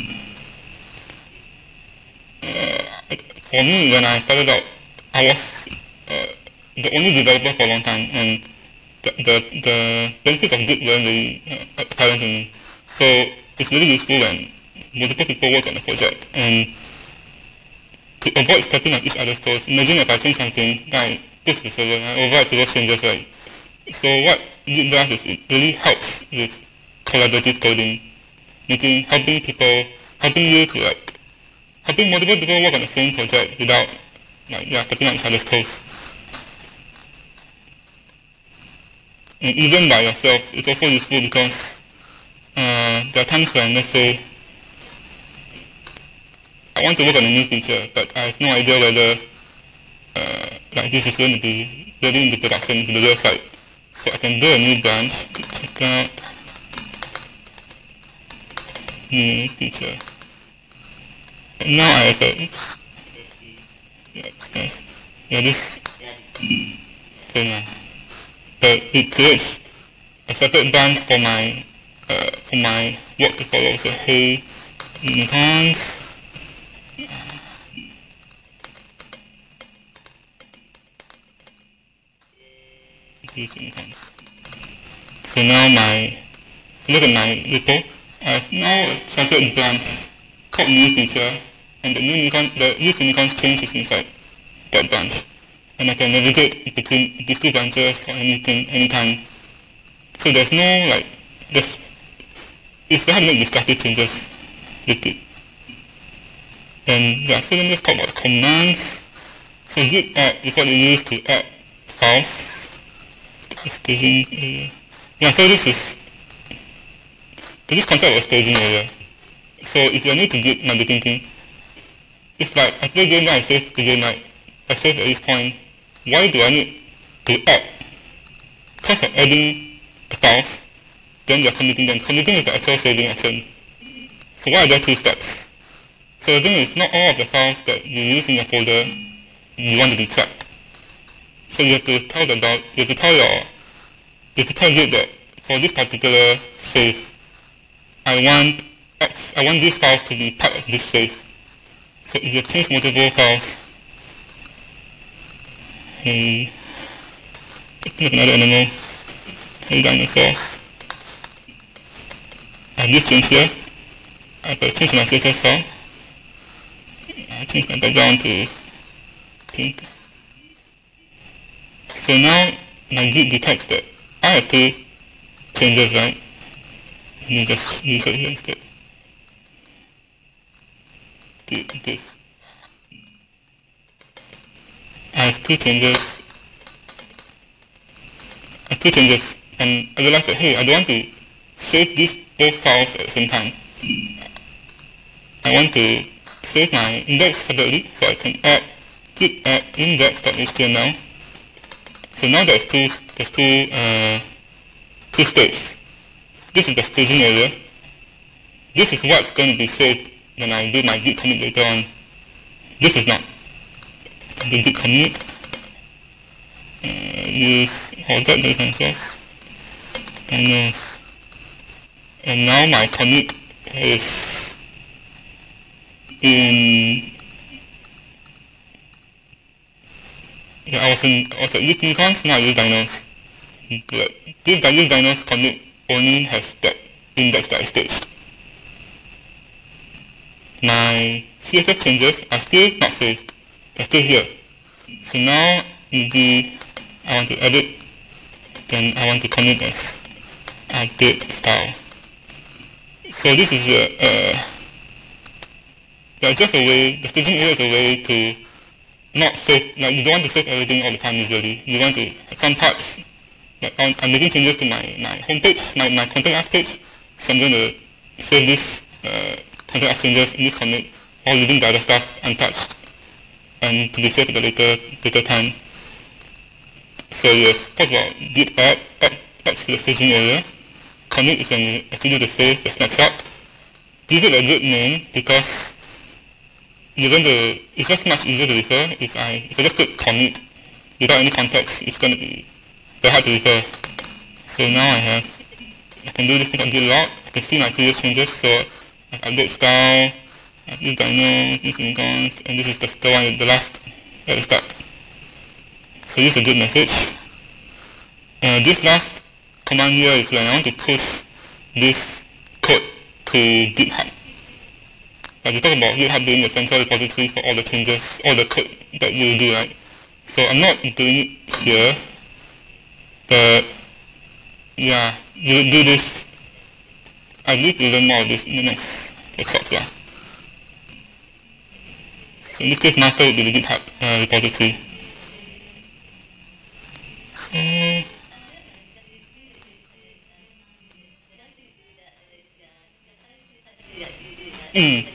uh, for me, when I started out, I was uh, the only developer for a long time, and the, the, the benefits of Git weren't really uh, apparent to me. So, it's really useful when multiple people work on a project, and to avoid stepping on each other's toes. Imagine if I change something, then I push the server, and I override people's changes, right? So what Git does is it really helps with collaborative coding, making, helping people, helping you to like, helping multiple people work on the same project without like, yeah, stepping on each other's toes. And even by yourself, it's also useful because uh, there are times when, let's say, I want to work on a new feature, but I have no idea whether uh, like this is going to be ready into production into the real site. So I can do a new branch, check out new feature. And now I have a, oops, yeah, nice. Yeah, this, okay, now. So it creates a separate branch for my, uh, for my work to follow. So hey, unicorns. So now my, look at my repo, I have now a separate branch called new feature, and the new unicorn, the used unicorns change is inside that branch, and I can navigate between these two branches or anything, anytime. So there's no like, there's, it's very hard to make destructive changes with it. And yeah, so let me just talk about commands. So git add is what you use to add files. staging area. Yeah, so this is so this concept of staging area. So if you're new to Git, might be thinking, it's like I play game, then I save the game, right? I save at this point. Why do I need to add? Because of adding the files, then you're committing them. Committing is the actual saving action. So why are there two steps? So the thing is, not all of the files that you use in your folder you want to be tracked. So you have to tell the dog, you have to tell your, you have to tell Git that for this particular save, I want X, I want these files to be part of this save. So if you change multiple files, hey, pick another animal, hey dinosaurs. I have this change here. I can change my C S S file. I change my background to pink. So now my Git detects that I have two changes, right? Let me just use it here instead. This. I have two changes. I have two changes, and I realized that hey, I don't want to save these both files at the same time. I want to save my index separately, so I can add git add index.html. So now there's two there's two uh, two states. This is the staging area. This is what's going to be saved when I do my git commit later on. This is not. I do git commit. Uh, use forget those answers. And, and now my commit is in. Yeah, I was in I was at unicorns, now I use dinos. But this use dinos commit only has that index that I staged. My C S S changes are still not saved. They're still here. So now maybe I want to edit, then I want to commit as update style. So this is a uh, yeah, it's just a way, the staging area is a way to not save, like you don't want to save everything all the time usually. You want to have some parts, like I'm, I'm making changes to my, my homepage, my, my content us page, so I'm going to save this uh, content us changes in this commit while leaving the other stuff untouched and to be saved at a later, later time. So you have talked about git add, add, add to the staging area. Commit is when you actually do the save, the snapshot. Give it a good name because you're going to, it's just much easier to refer. If I, if I just put commit without any context, it's going to be very hard to refer. So now I have, I can do this thing called git log. I can see my previous changes. So I have update style, I have use dino, use unicorns, and this is the, the one, the last at the start. So this is a good message. Uh, this last command here is when I want to push this code to GitHub. Like we talk about GitHub being the central repository for all the changes, all the code that you do, right? So I'm not doing it here, but yeah, you would do this. I believe you'll learn more of this in the next workshop, yeah. So in this case, master would be the GitHub uh, repository. So, mm.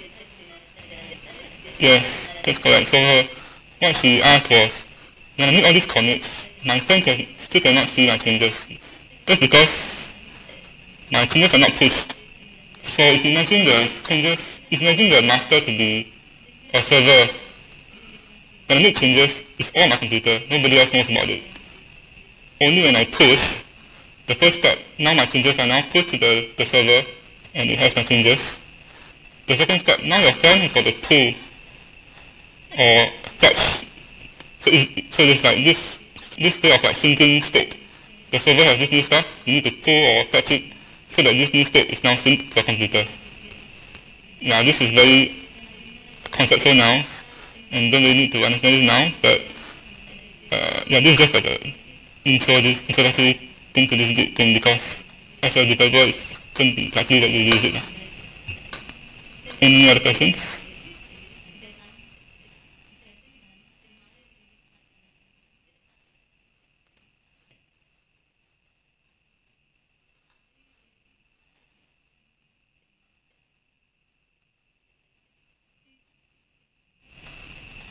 Yes, that's correct. So uh, what she asked was, when I make all these commits, my friend can, still cannot see my changes. That's because my changes are not pushed. So if you imagine the changes, if you imagine the master to be a server, when I make changes, it's all on my computer. Nobody else knows about it. Only when I push, the first step, now my changes are now pushed to the, the server, and it has my changes. The second step, now your friend has got to pull or fetch. So it's, so it's like this this way of like syncing state. The server has this new stuff, you need to pull or fetch it so that this new state is now synced to your computer. Now this is very conceptual now, and don't really need to understand it now, but uh, yeah, this is just like a intro, this introductory thing to this Git thing, because as a developer it's going to be likely that you use it. Any other questions?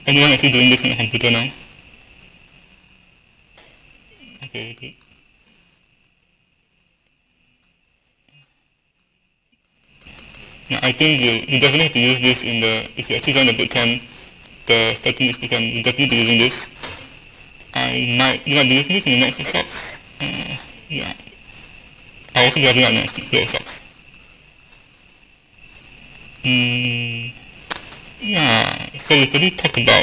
Anyone actually doing this on a computer now? Okay, good. Now, I think you, you definitely have to use this in the, if you actually join the bootcamp, the thirteen weeks bootcamp, you definitely be using this. I might, you might be using this in the next workshops. Uh, yeah. I'll also be having our next workshops. Mm, yeah, so we've already talked about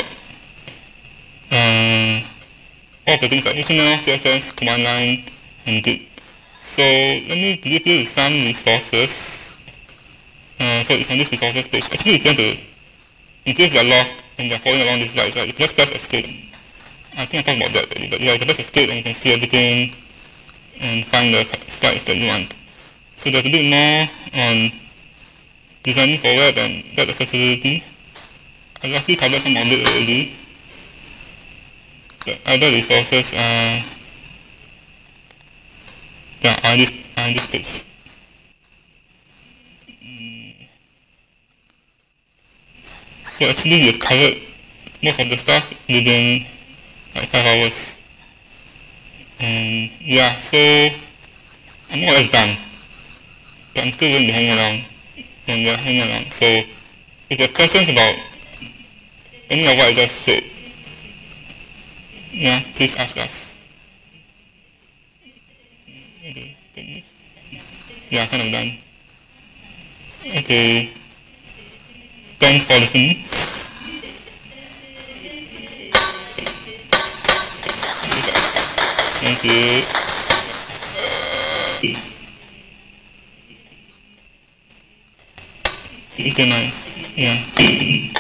uh, all the things like H T M L, C S S, command line, and Git. So let me give you some resources. Uh, so it's on this resources page. Actually, you can to, in case you're lost and you're following along these slides, right, you can just press escape. I think I talked about that already, but yeah, you can press escape and you can see everything and find the slides that you want. So there's a bit more on designing for web and web accessibility. I roughly covered some of it already. The other resources are, yeah, on this, on this page. So actually we've covered most of the stuff within like five hours. And yeah, so I'm more or less done. But I'm still going to be hanging around. And we're hanging around. So if you have questions about any of what I just said, yeah, please ask us. Okay, yeah, kind of done. Okay. Thanks for listening. Thank you. It's nice. Yeah.